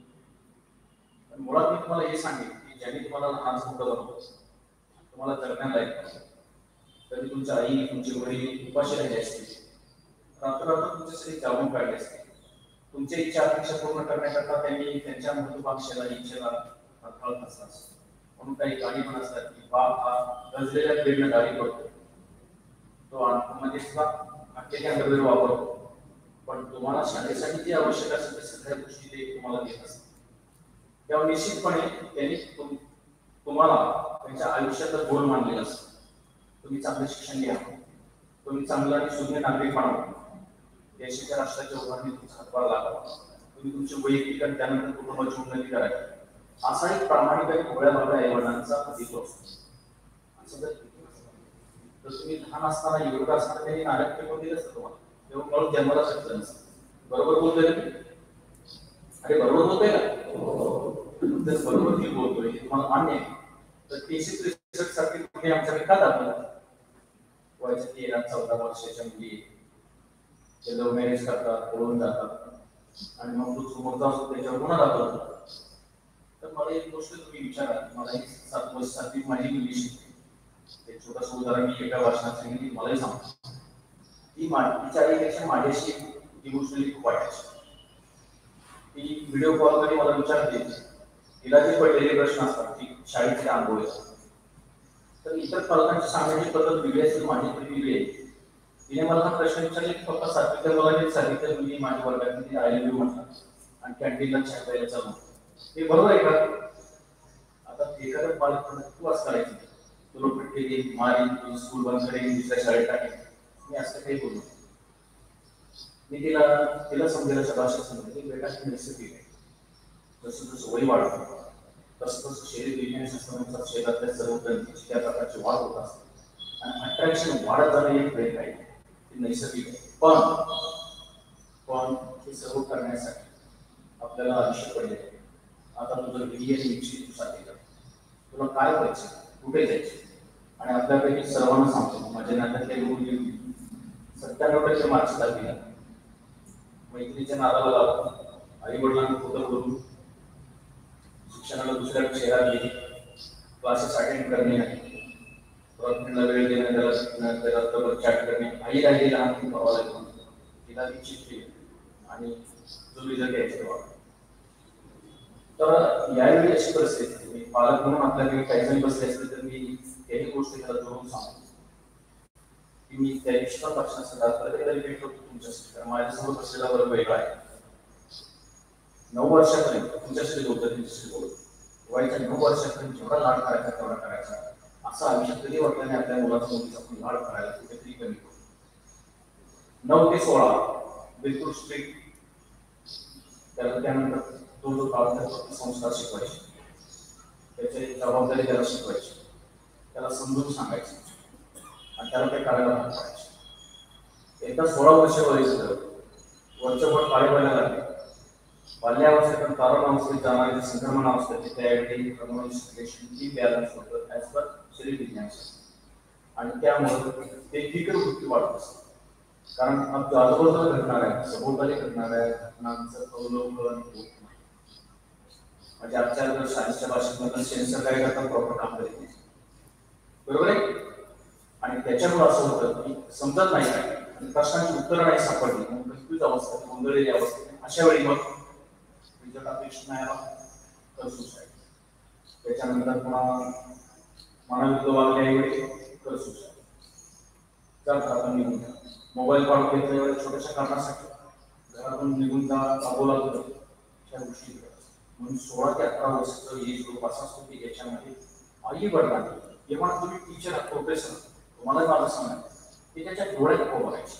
मुळात मी तुम्हाला हे सांगेन की ज्यांनी तुम्हाला लहानच मोठं बनवलं तुम्हाला जगण्याला येत तरी तुमच्या आई तुमचे वडील उपाशी राहिले असतील रात्र तुमच्यासाठी जाऊन काढले असते तुमच्या इच्छा अपेक्षा पूर्ण करण्याकरता त्यांनी त्यांच्या महत्वाकांक्षेला इच्छेला अडथळत असतात म्हणून काही गाणी पण असतात की बाप हा गजलेल्या प्रेरणा गाडी करतो तो मध्ये सुद्धा अख्खेच्या अंडरवेअर वापरतो पण तुम्हाला शाळेसाठी जे आवश्यक असेल त्या सगळ्या गोष्टी ते तुम्हाला देत असतात तेव्हा निश्चितपणे त्यांनी तुम्हाला त्यांच्या आयुष्याचा गोल मानलेला असतो तुम्ही चांगलं शिक्षण घ्या तुम्ही चांगला आणि शून्य नागरिक बनावा देशाच्या राष्ट्राच्या उभारणीत तुमचा हातभार लागावा तुम्ही तुमचे वैयक्तिक आणि त्यानंतर कुटुंबाची उन्नती करावी असा एक प्रामाणिक आणि भोळ्या भावड्या आईवडिलांचा हेतू असतो असं जर तर तुम्ही लहान असताना एवढं असताना त्यांनी नाटक फेकून दिलं असतं तुम्हाला तेव्हा म्हणून जन्माला शकलं नसतं बरोबर बोलतोय ना अरे बरोबर बोलतोय ना जर बरोबर मी बोलतोय तुम्हाला मान्य आहे तर तीनशे त्रेसष्ट साठी तुम्ही आमच्याकडे का दाखवला वयाच्या तेरा चौदा वर्षाच्या मुली ते लव्ह मॅरेज करतात पळून जातात आणि मग तो समोरचा असतो त्याच्यावर गुन्हा दाखवतो तर मला एक गोष्ट तुम्ही विचारा मला एक सात वर्ष सातवी माझी मुलगी शिकते एक छोटंसं उदाहरण मी एका भाषणात सांगितली मलाही सांगतो ती तिच्या आईपेक्षा माझ्याशी इमोशनली खूप वाटायची ती व्हिडिओ कॉल मध्ये मला विचारते तिला जे पडलेले प्रश्न असतात की शाळेचे अनुभव असतात तर इतर पालकांची सांगण्याची पद्धत वेगळी असेल माझी तरी वेगळी आहे तिने मला हा प्रश्न विचारले की फक्त सातवीच्या मुलाने सातवीच्या मुली माझ्या वर्गात आय लव्ह यू म्हणतात आणि कॅन्टीनला चहा प्यायला चालू हे बरोबर आहे का आता एखादं पालक तू असं करायचं तुला पिटके मारी तुझं स्कूल बंद करेन दुसऱ्या शाळेत टाकेन मी असं काही बोललो मी तिला तिला समजायला भाषेत सांगितलं की बेटा ही नैसर्गिक आहे जसं जसं वय वाढतं तसंच शरीर विज्ञान शास्त्रानुसार शरीरातल्या सर्व ग्रंथीची त्या प्रकारची वाढ होत असते आणि अट्रॅक्शन वाढत जाणं एक वेळ आहे ते नैसर्गिक आहे. पण पण हे सर्व करण्यासाठी आपल्याला आयुष्य पडले. आता तुझं ध्येय निश्चित साठी तुला काय व्हायचं, कुठे जायचे, आणि आपल्यापैकी सर्वांना सांगतो माझ्या नात्यातले मुली सत्त्याण्णव टक्के मार्क्स लागली. मैत्रिणीच्या नादाला लागतो, आई वडिलांना खोटं बोलून शिक्षणाला दुसऱ्या शहरात गेली, क्लासेस अटेंड करणे नाही, प्रॉफिटला वेळ देणे, त्याला त्याला चॅट करणे, आई राहिली लहान परवा लागून तिला निश्चित केली आणि जो रिझल्ट घ्यायचा तेव्हा. तर यावेळी अशी परिस्थिती मी पालक म्हणून आपल्याकडे काही जण बसले असते तर मी काही गोष्टी त्याला जोडून सांगतो की मी त्या दिवशी लक्षात प्रत्येकाला रिपीट करतो तुमच्यासाठी, कारण माझ्यासमोर बसलेला वर्ग वेगळा आहे. नऊ वर्षापर्यंत तुमच्यासाठी बोलतो, तुमच्यासाठी बोलतो, वयाच्या नऊ वर्षापर्यंत जेवढा लाड करायचा तेवढा करायचा, असं आयुष्यात कधी वाटलं नाही आपल्या मुलाचा मुलीचा आपण लाड करायला कुठेतरी कमी करू. नऊ ते सोळा बिलकुल स्ट्रिक्ट, त्याला त्यानंतर तो जो काळ त्याचा संस्कार शिकवायचे, त्याची जबाबदारी त्याला शिकवायची, त्याला समजून सांगायची आणि त्याला ते करायला भाग पाडायचे. एकदा सोळा वर्ष वयाचं वरच्या वर काळे व्हायला लागले. बाल्यावस्थेतून तारुण अवस्थेत जाणारे जे संक्रमण असतं ते त्यावेळी प्रमाण ही बॅलन्स होतं ॲज पर शरीर विज्ञान, आणि त्यामुळे ते फिकर वृत्ती वाढत असते. कारण आजूबाजूला घडणाऱ्या सभोवताली घडणाऱ्या घटनांचं अवलोकन होत नाही. म्हणजे आजच्या जर सायन्सच्या भाषेत सेन्सर काय करतात, प्रॉपर काम करीत नाही, बरोबर आहे. आणि त्याच्यामुळे असं होतं की समजत नाही काय आणि प्रश्नांची उत्तरं नाही सापडली, मग कन्फ्यूज अवस्था, गोंधळलेली अवस्था. अशा वेळी मग रिझल्ट अपेक्षित नाही आला तर सुसाईड, त्याच्यानंतर पुन्हा मनाविरुद्ध वागण्याऐवजी कर सुसाईड, जर घरातून निघून जा, मोबाईल काढून घेतल्या वेळेस छोट्याशा कारणासाठी घरातून निघून जा, राबवला जातो, अशा गोष्टी करतात. म्हणून सोळा ते अठरा वर्षाचं एज ग्रुप असा असतो की याच्यामध्ये आई वडिलांनी जेव्हा तुम्ही टीचर आहात, प्रोफेसर, तुम्हाला माझं सांगा की त्याच्या डोळ्यात उभं बघायचे,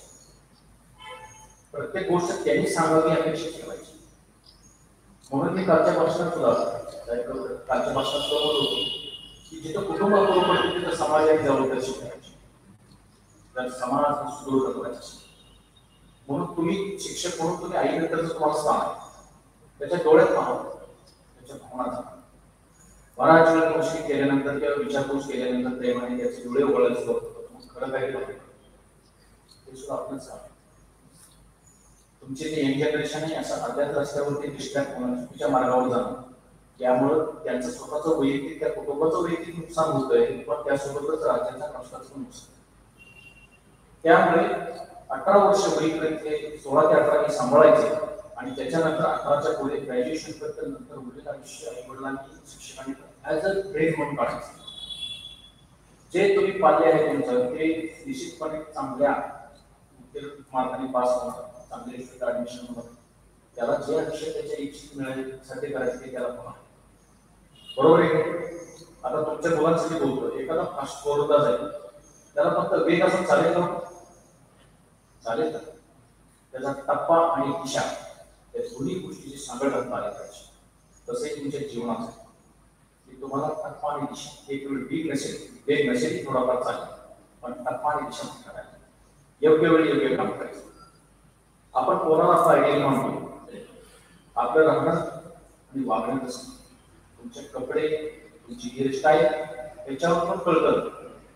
प्रत्येक गोष्ट त्यांनी सांगावी अपेक्षित ठेवायची. म्हणून मी कालच्या भाषणात सुद्धा कालच्या भाषणात बोलत होतो की जिथं कुटुंबाबरोबर पडते तिथं समाजाची जबाबदारी शिकायची, तर समाज सुदृढ करायचा. म्हणून तुम्ही शिक्षक म्हणून तुम्ही आईनंतरचं तुम्हाला स्थान आहे, त्याच्या डोळ्यात पाहावं, त्याच्या भावना जाणं. बराच वेळ गोष्टी केल्यानंतर किंवा विचारपूस केल्यानंतर प्रेमाने त्याचे डोळे उघडायला सुरुवात होतात, मग खरं काही लागतं ते सुद्धा आपणच सांगा. तुमचे जे यंग जनरेशन आहे असं अर्ध्याच रस्त्यावरती डिस्ट्रॅक्ट होणं, चुकीच्या मार्गावर जाणं, त्यामुळं त्यांचं स्वतःचं वैयक्तिक त्या कुटुंबाचं वैयक्तिक नुकसान होतंय, पण त्यासोबतच राज्याच्या कष्टाचं नुकसान. त्यामुळे अठरा वर्ष होईपर्यंत सोळा ते अठरा हे सांभाळायचे आणि त्याच्यानंतर अठराच्या पुढे ग्रॅज्युएशन करता नंतर उरलेलं आयुष्य आई वडिलांनी शिक्षकांनी ॲज अ ब्रेक म्हणून काढायचं. जे तुम्ही पाहिले आहे तुमचं ते निश्चितपणे चांगल्या मार्गाने पास होणार, चांगले ऍडमिशन होणार, त्याला जे विषय त्याच्या इच्छित मिळण्यासाठी करायचे ते त्याला होणार, बरोबर आहे. आता तुमच्या मुलांसाठी बोलतो, एखादा फास्ट फॉरवर्डला जाईल, त्याला फक्त वेग असं चालेल का? चालेल का? त्याचा टप्पा आणि दिशा या दोन्ही गोष्टीची सांगड घालता आली पाहिजे. तसंही तुमच्या जीवनाचं की तुम्हाला टप्पा आणि दिशा, एक वेळ वेग नसेल, वेग नसेल थोडाफार चालेल, पण टप्पा आणि दिशा करायला योग्य वेळी योग्य काम करायचं. आपण कोणाला असा आयडियल मानतो, आपलं राहणं आणि वागणं कसं, तुमचे कपडे, तुमची हेअरस्टाईल याच्यावर पण कळतं.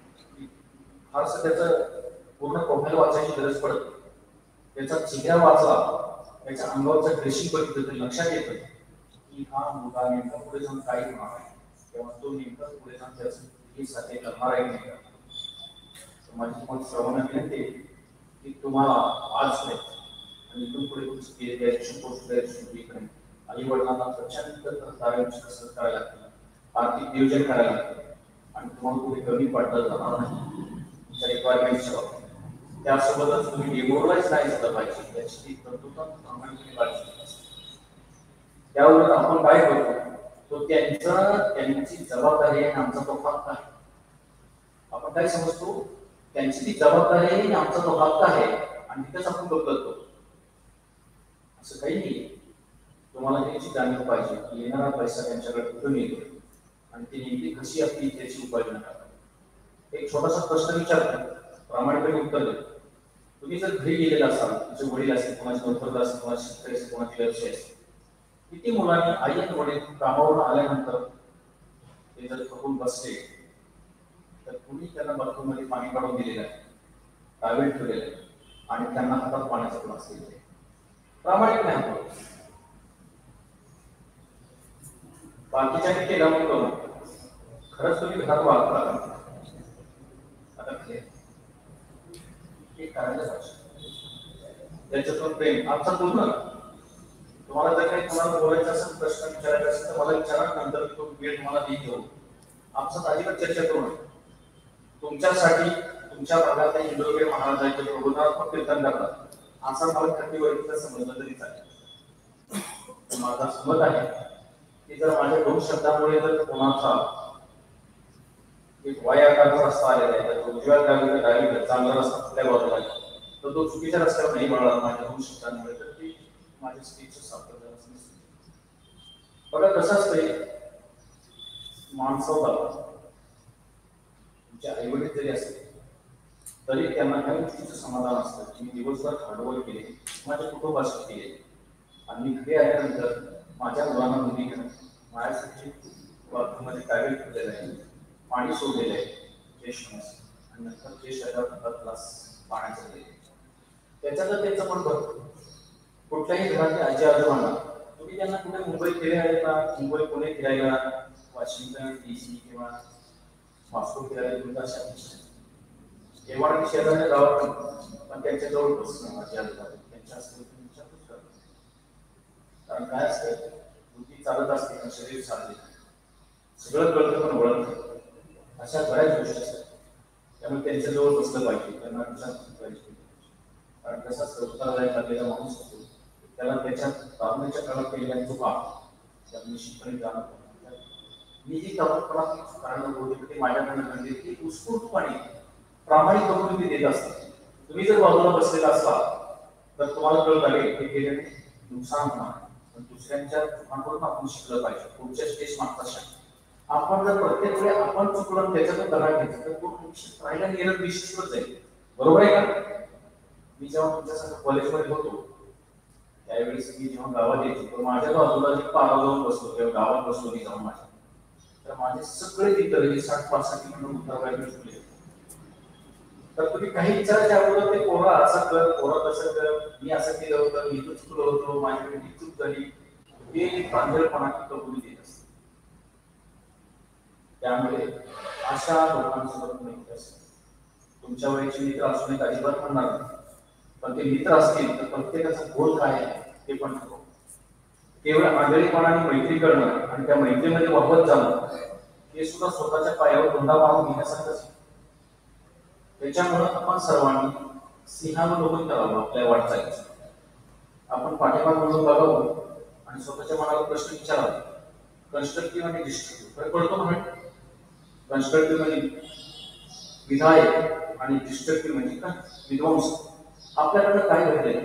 फारसं त्याचं पूर्ण प्रोफाईल वाचायची गरज पडत, त्याचा चेहरा वाचला, त्याच्या अंगावरचं ड्रेसिंग बघितलं तरी लक्षात येतं की हा मुलगा नेमका पुढे जाऊन काय होणार आहे, तेव्हा तो नेमका पुढे जाऊन त्याचं साठी करणार आहे नाही का. माझी तुम्हाला सर्वांना विनंती आहे की तुम्हाला आज नाही आणि इथून पुढे तुमचं ग्रॅज्युएशन पोस्ट ग्रॅज्युएशन होईपर्यंत आई वडिलांना प्रचंड कार्याची कसरत करायला लागते, आर्थिक नियोजन करायला लागतं आणि तुम्हाला कुठे कमी पडता जाणार नाही तुमच्या रिक्वायरमेंटच्या बाबतीत. त्यासोबतच तुम्ही डिमोरलाइज नाही झालं पाहिजे याची ती तरतूद प्रामाणिकपणे काळजी असते. त्यावर आपण काय करतो, तो त्यांचा त्यांची जबाबदारी आहे आणि आमचा तो हक्क आहे. आपण काय समजतो, त्यांची ती जबाबदारी आहे आणि आमचा तो हक्क आहे आणि तिथेच आपण बदलतो, असं काही नाही. तुम्हाला याची जाणीव पाहिजे की येणारा पैसा त्यांच्याकडे कुठून येतो आणि ती नेमकी कशी असली त्याची उपाययोजना करा. एक छोटासा प्रश्न विचारतो, प्रामाणिकपणे उत्तर देतो. तुम्ही जर घरी गेलेला असाल, तुमचे वडील असतील, कोणाचे नोकरदार असतील, कोणाचे शेतकरी असतील, कोणाचे व्यवसाय असतील, किती मुलांनी आई आणि वडील कामावरून आल्यानंतर ते जर थकून बसले तर कुणी त्यांना बाथरूम मध्ये पाणी काढून दिलेलं आहे, टावेल ठेवलेलं आहे आणि त्यांना हातात पाण्याचा ग्लास दिलेला आहे. प्रामाणिक नाही आपण. बाकीच्याने केला म्हणून खरंच तुम्ही घरात वागता का? आता हे करायला त्याच्यातून प्रेम आमचा पूर्ण. तुम्हाला जर काही तुम्हाला बोलायचं असेल, प्रश्न विचारायचा असेल तर मला विचारा, नंतर तो वेळ तुम्हाला देईल घेऊ. आमचा अजिबात चर्चा करू नये. तुमच्यासाठी तुमच्या भागात इंदोरगे महाराज आहेत, प्रबोधनात्मक कीर्तन करतात, असा मला खंडीवर समजलं तरी चालेल. माझा समज आहे की जर माझ्या दोन शब्दामुळे जर कोणाचा एक वायाकारचा रस्ता आलेला आहे, तर उजव्या डावीकडे डावीकडे चांगला रस्ता कुठल्या बाजूला आहे, तर तो चुकीच्या रस्त्यावर नाही वळला माझ्या दोन शब्दांमुळे, तर ती माझ्या स्पीचचं सार्थक झालं असं दिसतं. बघा कसं असतंय, माणसाला तुमच्या आई वडील जरी असते तरी त्यांना काही गोष्टीचं समाधान असतं की मी दिवसभर हार्डवर्क केले, माझ्या कुटुंबासाठी केले आणि मी घरी आल्यानंतर माझ्या मुलांना मुली घेणं, माझ्यासाठी बाथरूममध्ये टावेल ठेवलेलं आहे, पाणी सोडलेलं आहे फ्रेश होण्यासाठी, आणि नंतर फ्रेश झाल्यावर ग्लास पाण्याचा दिले. त्याच्यात त्यांचं पण बघतो. कुठल्याही घरातल्या आजी आजोबांना तुम्ही त्यांना कुठे मुंबई फिरायला का, मुंबई पुणे फिरायला, वॉशिंग्टन डीसी किंवा मॉस्को फिरायला तुमचा अशा केव्हा शेजारच्या गावात पण त्यांच्या जवळ बसणं माझी आजोबा त्यांच्या असते विचारपूस करतो. कारण काय असतं, बुद्धी चालत असते पण शरीर चालते, सगळं कळतं पण वळत, अशा बऱ्याच गोष्टी असतात. त्यामुळे त्यांच्या जवळ बसलं पाहिजे, त्यांना विचार पाहिजे. कारण कसा संस्कार लागलेला माणूस असतो, त्याला त्याच्या प्रार्थनेच्या काळात केलेल्या चुका त्या निश्चितपणे जाणवतो. मी जी तरुणपणा कारण बोलतो ते माझ्याकडनं म्हणजे की उत्स्फूर्तपणे प्रामाणिक करून मी देत असते. तुम्ही जर बाजूला बसलेला असाल तर तुम्हाला कळत लागेल की केल्याने नुकसान होणार, पण दुसऱ्यांच्या चुकांकडून आपण शिकलं पाहिजे. पुढच्या स्टेज मागचा शाळा आपण जर प्रत्येक वेळी आपण चुकलं त्याच्यातून दरा घ्यायचं तर तो राहिला गेलं निश्चितच जाईल. बरोबर आहे का? मी जेव्हा तुमच्यासंग कॉलेजमध्ये होतो त्यावेळेस मी जेव्हा गावात यायचो तर माझ्या बाजूला जे पारा जाऊन बसलो किंवा गावात बसलो मी जाऊन माझ्या, तर माझे सगळे मित्र साठ पासष्ट किलोमीटर उत्तराबाहेर चुकले. तर तुम्ही काही विचारायच्या अगोदर ते पोरा असं कर, पोरा तसं कर, मी असं केलं होतं, मी तो चुकलो होतो, माझ्याकडे ही चूक झाली, ते प्रांजळपणा कबुली देत असते. त्यामुळे अशा लोकांसोबत मैत्री असते. तुमच्या वयाचे मित्र असून एक अजिबात म्हणणार नाही, पण ते मित्र असतील तर प्रत्येकाचा गोल काय आहे ते पण ठरव. केवळ आंधळेपणाने मैत्री करणं आणि त्या मैत्रीमध्ये वाहवत जाणं हे सुद्धा स्वतःच्या पायावर धोंडा मारून घेण्यासारखंच. त्याच्यामुळं आपण सर्वांनी सिंहावलोकन करावं आपल्या वाटचालीचं. आपण पाठीमाग म्हणून बघावं आणि स्वतःच्या मनाला प्रश्न विचारावा. कन्स्ट्रक्टिव्ह आणि डिस्ट्रक्टिव्ह फरक पडतो म्हणून. कन्स्ट्रक्टिव्ह म्हणजे विधायक आणि डिस्ट्रक्टिव्ह म्हणजे काय, विध्वंस. आपल्याकडे काय घडलेलं,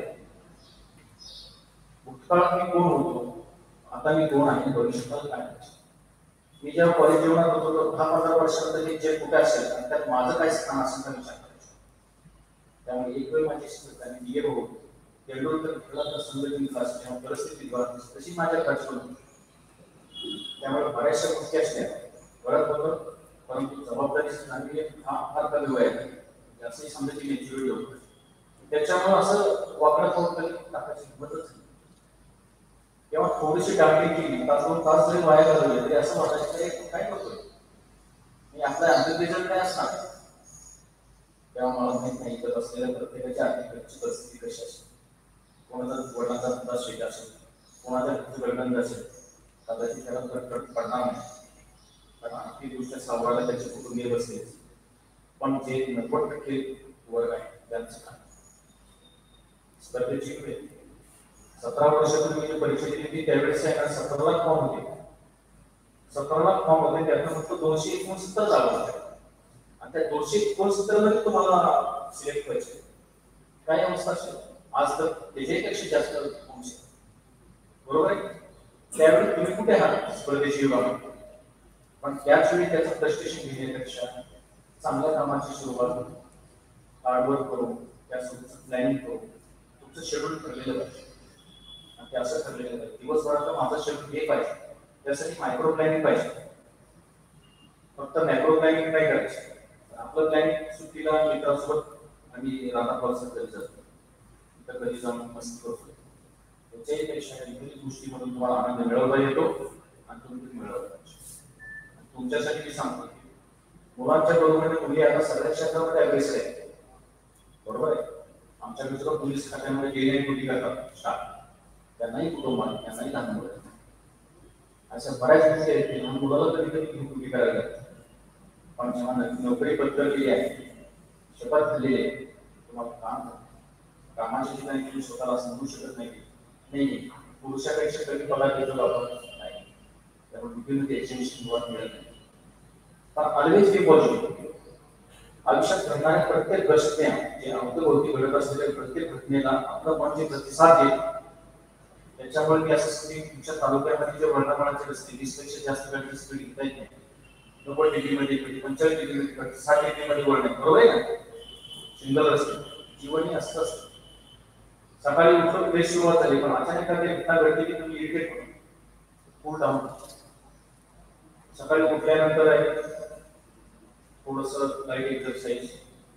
भूतकाळात मी कोण होतो, आता मी कोण आहे, भविष्यात काय. मी जेव्हा कॉलेज जीवनात होतो दहा पंधरा वर्षानंतर हे जे कुठे असेल आणि त्यात माझं काय स्थान असेल का विचार करायचो. त्यामुळे एक वेळ माझी शिक्षकांनी बी ए होतो तेंडुलकर खेळाचा संघटन क्लास जेव्हा परिस्थिती तशी माझ्या राजकोट होती. त्यामुळे बऱ्याचशा गोष्टी असल्या बरं होतं, परंतु जबाबदारी सांगली हा फार कमी वय आहे, जास्तही समजायची मेच्युरिटी होती. त्याच्यामुळे असं वाकडं थोडं टाकायची हिंमतच नाही. तेव्हा थोडीशी डाकली केली, तास दोन तास जरी वाया घालवले तरी असं वाटायचं काय करतोय मी, आपल्या अंतिम रिझल्ट काय असणार. तेव्हा मला माहित नाही करत असलेल्या प्रत्येकाची आर्थिक परिस्थिती कशी असेल, कोणाचा वडिलांचा धंदा शेत असेल, कोणाचा गडगंज असेल, कदाचित त्याला फरक पडणार नाही कारण आर्थिकदृष्ट्या सावरायला त्याचे कुटुंबीय बसले. पण जे नव्वद टक्के वर्ग आहे त्यांचं काय स्पर्धेची वेळ. सतरा वर्षापूर्वी जी परीक्षा दिली होती त्यावेळेस आहे ना सतरा लाख फॉर्म होते, सतरा लाख फॉर्म होते त्यातनं फक्त दोनशे एकोणसत्तर जागा होत्या आणि त्या दोनशे एकोणसत्तर मध्ये तुम्हाला सिलेक्ट व्हायचे. काय अवस्था असेल आज तर त्याच्यापेक्षा जास्त अंश. बरोबर आहे? त्यावेळी तुम्ही कुठे आहात स्पर्धेच्या विभागात, पण त्याच वेळी त्याचं फ्रस्ट्रेशन घेण्यापेक्षा चांगल्या कामाची सुरुवात हार्डवर्क करून त्यासोबत प्लॅनिंग करून तुमचं शेड्यूल ठरलेलं पाहिजे. आणि ते असं ठरलेलं पाहिजे दिवसभरात माझं शेड्यूल हे पाहिजे, त्यासाठी मायक्रो प्लॅनिंग पाहिजे. फक्त मॅक्रो प्लॅनिंग नाही करायचं. आपलं प्लॅनिंग सुट्टीला मित्रांसोबत आम्ही राधा फॉल्स कधी जातो, तिथं कधी जाऊन मस्ती करतो. त्याच्याही पेक्षा इतर गोष्टीमधून तुम्हाला आनंद मिळवता येतो आणि तुम्ही मिळवता पाहिजे. तुमच्यासाठी मी सांगतो की मुलांच्या बरोबरीने मुली आता सगळ्या क्षेत्रामध्ये अग्रेसर आहे. बरोबर आहे? आमच्याकडे सुद्धा पोलीस खात्यामध्ये गेले ड्युटी करतात स्टाफ, त्यांनाही कुटुंब आहे, त्यांनाही लहान मुलं आहेत. अशा बऱ्याच गोष्टी आहेत की लहान मुलाला कधी कधी ड्युटी करायला लागते. पण जेव्हा नोकरी पत्करलेली आहे, शपथ दिलेली आहे, तुम्हाला काम कामाच्या ठिकाणी तुम्ही स्वतःला समजू शकत नाही नाही पुरुषापेक्षा कधी पगार देतो आपण नाही, त्यामुळे ड्युटीमध्ये याच्याविषयी सुरुवात मिळत नाही. पण ऑलवेज बी पॉझिटिव्ह. आयुष्यात घडणाऱ्या प्रत्येक घटना, जे अवतीभोवती घडत असलेल्या प्रत्येक घटनेला आपलं मन जे प्रतिसाद देईल, त्याच्यामुळे मी असं सांगेन तुमच्या तालुक्यामध्ये जे वर्तमानाचे रस्ते वीस पेक्षा जास्त गाडी स्पीड घेता येत नाही. नव्वद डिग्रीमध्ये कधी पंचेचाळीस डिग्रीमध्ये कधी साठ डिग्रीमध्ये वळणे, बरोबर आहे ना? सिंगल रस्ते जीवनही असतं असतं. सकाळी उठून फ्रेश सुरुवात झाली, पण अचानक काही घटना घडली की तुम्ही इरिटेट होतो, कूल डाऊन. सकाळी उठल्यानंतर आहे थोडस लाईट एक्सरसाइज,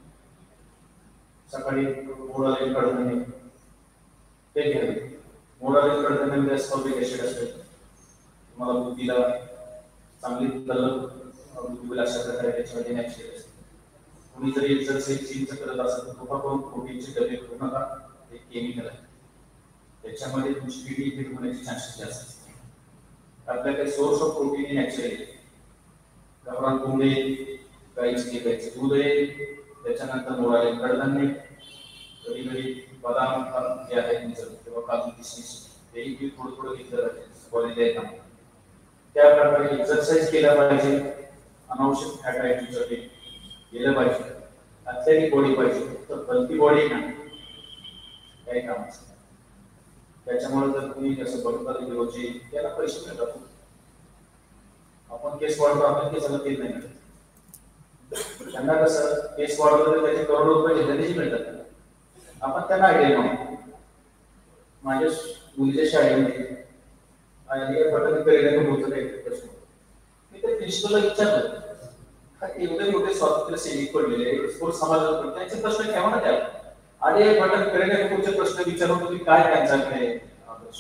सकाळी मोडाले कडधान्य ते घ्यावे. मोडाले कडधान्य असॉर्बिक ऍसिड असते, तुम्हाला बुद्धीला चांगली तल्लख बुद्धिबळ अशा प्रकारे त्याच्यामध्ये नॅचरल असते. कोणी जरी एक्सरसाइज चेंज करत असेल तर कृपा करून प्रोटीनचे डबे करू नका, ते केमिकल आहे, त्याच्यामध्ये तुमची किडनी हिट होण्याची चान्सेस जास्त असते. आपल्याकडे सोर्स ऑफ प्रोटीन नॅचरल आहे. गावरान कोंबडे, गाईचे गाईचे दूध आहे, त्याच्यानंतर मोडाले कडधान्य, कधी कधी बदाम जे आहे तुमचं किंवा काजू किशमिश तेही थोडं थोडं घेतलं जाते बॉडीला येताना. त्या प्रकारे एक्सरसाइज केला पाहिजे, अनावश्यक फॅट आहे तुमचं ते केलं पाहिजे, अत्याधिक बॉडी पाहिजे, तर बलती बॉडी नाही काही काम असतं. त्याच्यामुळे जर तुम्ही जसं बघता रोजचे त्याला पैसे मिळतात. आपण केस वाढतो, आपण केसाला केस नाही मिळत. त्यांना कसं केस वाढवलं तर त्याचे करोड रुपये घेतल्यानेच मिळतात. आपण त्यांना आयडिया नाही. माझ्या मुलीच्या शाळेमध्ये आणि बटन करिअर होतं काही प्रश्न, मी ते प्रिन्सिपलला विचारलं, एवढे मोठे स्वातंत्र्य सैनिक पडलेले स्पोर्ट समाजात पडले, त्यांचे प्रश्न ठेवा ना त्याला. आणि बटन करिअर तुमचे प्रश्न विचारून तुम्ही काय त्यांच्याकडे आदर्श.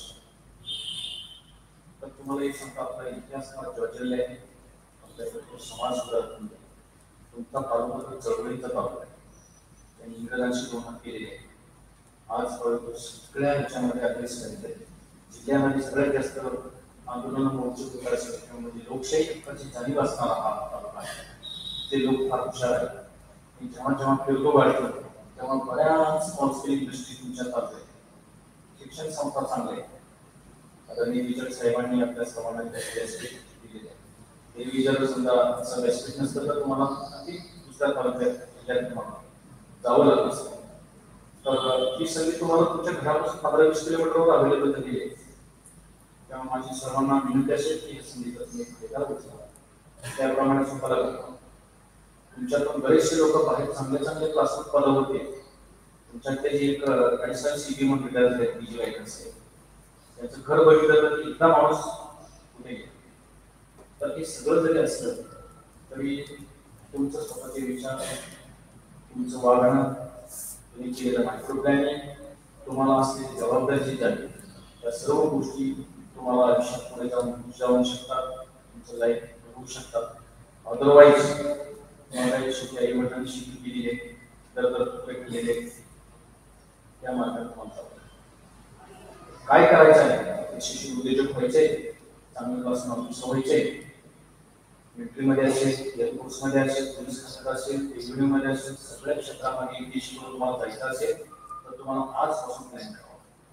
तर तुम्हाला एक सांगता, आपला इतिहास फार जर्जरला आहे. आपल्याकडे समाज सुधारत नाही. तुमचा तालुका चळवळीचा तालुका आहे, त्यांनी इंग्रजांशी दोन केलेले आहे. आज सगळ्या ह्याच्यामध्ये अभ्यास झालेला आहे. जिल्ह्यामध्ये सगळ्यात जास्त आंदोलन मोर्चे म्हणजे लोकशाही हक्काची जाणीव असणारा हा तालुका आहे. ते लोक फार हुशार आहेत. जेव्हा जेव्हा फिरतो वाढतो तेव्हा बऱ्याच स्मॉल स्केल इंडस्ट्री तुमच्या चालू आहे. शिक्षण संस्था चांगले आहे. आता मी विजय साहेबांनी आपल्या समाजात व्यासपीठ दिलेले आहे. हे विजय समजा असं व्यासपीठ नसतं तर तुम्हाला अगदी दुसऱ्या तालुक्यात जिल्ह्यात तुम्हाला जावं लागत असतं. तर ही संधी तुम्हाला तुमच्या घरापासून पंधरा वीस किलोमीटरवर अवेलेबल झाली आहे. तेव्हा माझी सर्वांना विनंती असेल की संधी तुम्ही त्याप्रमाणे स्वतःला करतो. तुमच्यातून बरेचसे लोक बाहेर चांगले चांगले क्लासरूम पदावरती आहेत. तुमच्याकडे जी एक ऍडिशनल सी बी म्हणून विद्यार्थी आहेत, पीजी वायकन्स आहे, त्यांचं घर बघितलं तर इतका माणूस कुठे गेला. तर हे सगळं जरी असलं तरी तुमचं स्वतःचे विचार, तुमचं वागणं, तुम्ही केलेलं मायक्रो प्लॅनिंग, तुम्हाला असलेली जबाबदारी जी झाली, त्या सर्व गोष्टी तुम्हाला आयुष्यात पुढे जाऊन जाऊ शकतात, तुमचं लाईफ बघू शकतात. अदरवाईज तुम्हाला शेवटी आई वडिलांनी शिकली केलेली आहे, तर तुकडे केलेले त्या मार्गात तुम्हाला काय करायचं आहे. शिक्षण उद्योजक व्हायचे, चांगल्या क्लासमध्ये व्हायचे, मिलिटरीमध्ये असेल, एअरफोर्समध्ये असेल, पोलीस खात्यात असेल, रेव्हेन्यूमध्ये असेल, सगळ्या क्षेत्रामध्ये देश म्हणून तुम्हाला जायचं असेल तर तुम्हाला आजपासून प्लॅन करावा.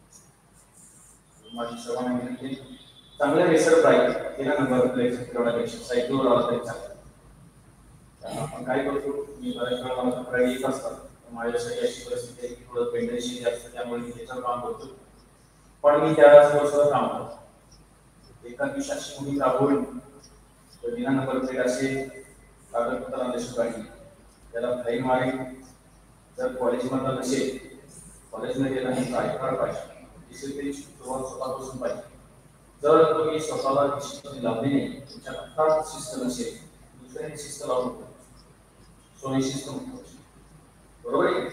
माझी सर्वांना विनंती, चांगल्या रिसर्च राहील तेरा नंबर प्लेस फिरवण्यापेक्षा सायकलवर आला तरी चालेल. आपण काय करतो, मी बऱ्याच वेळा मला तक्रारी येत असतात, माझ्यासाठी अशी परिस्थिती आहे की थोडं पेंडन्सी जास्त, त्यामुळे मी त्याच्यावर काम करतो. पण मी त्याच गोष्टीवर काम करतो. एका दिवसाची मोहीम राबवली तर दिनांक प्रत्येक असे कागदपत्र नशीब पाहिजे, त्याला फाईन मारेल. जर कॉलेजमधला नसेल, कॉलेजमध्ये गेला नाही काय करायला पाहिजे, डिसिप्लिनची सुरुवात स्वतःपासून पाहिजे. जर तुम्ही स्वतःला डिसिप्लिन लावली नाही, तुमच्या हातात शिस्त नसेल, दुसऱ्याने शिस्त लावून सोयी शिस्त महत्वाची, बरोबर आहे.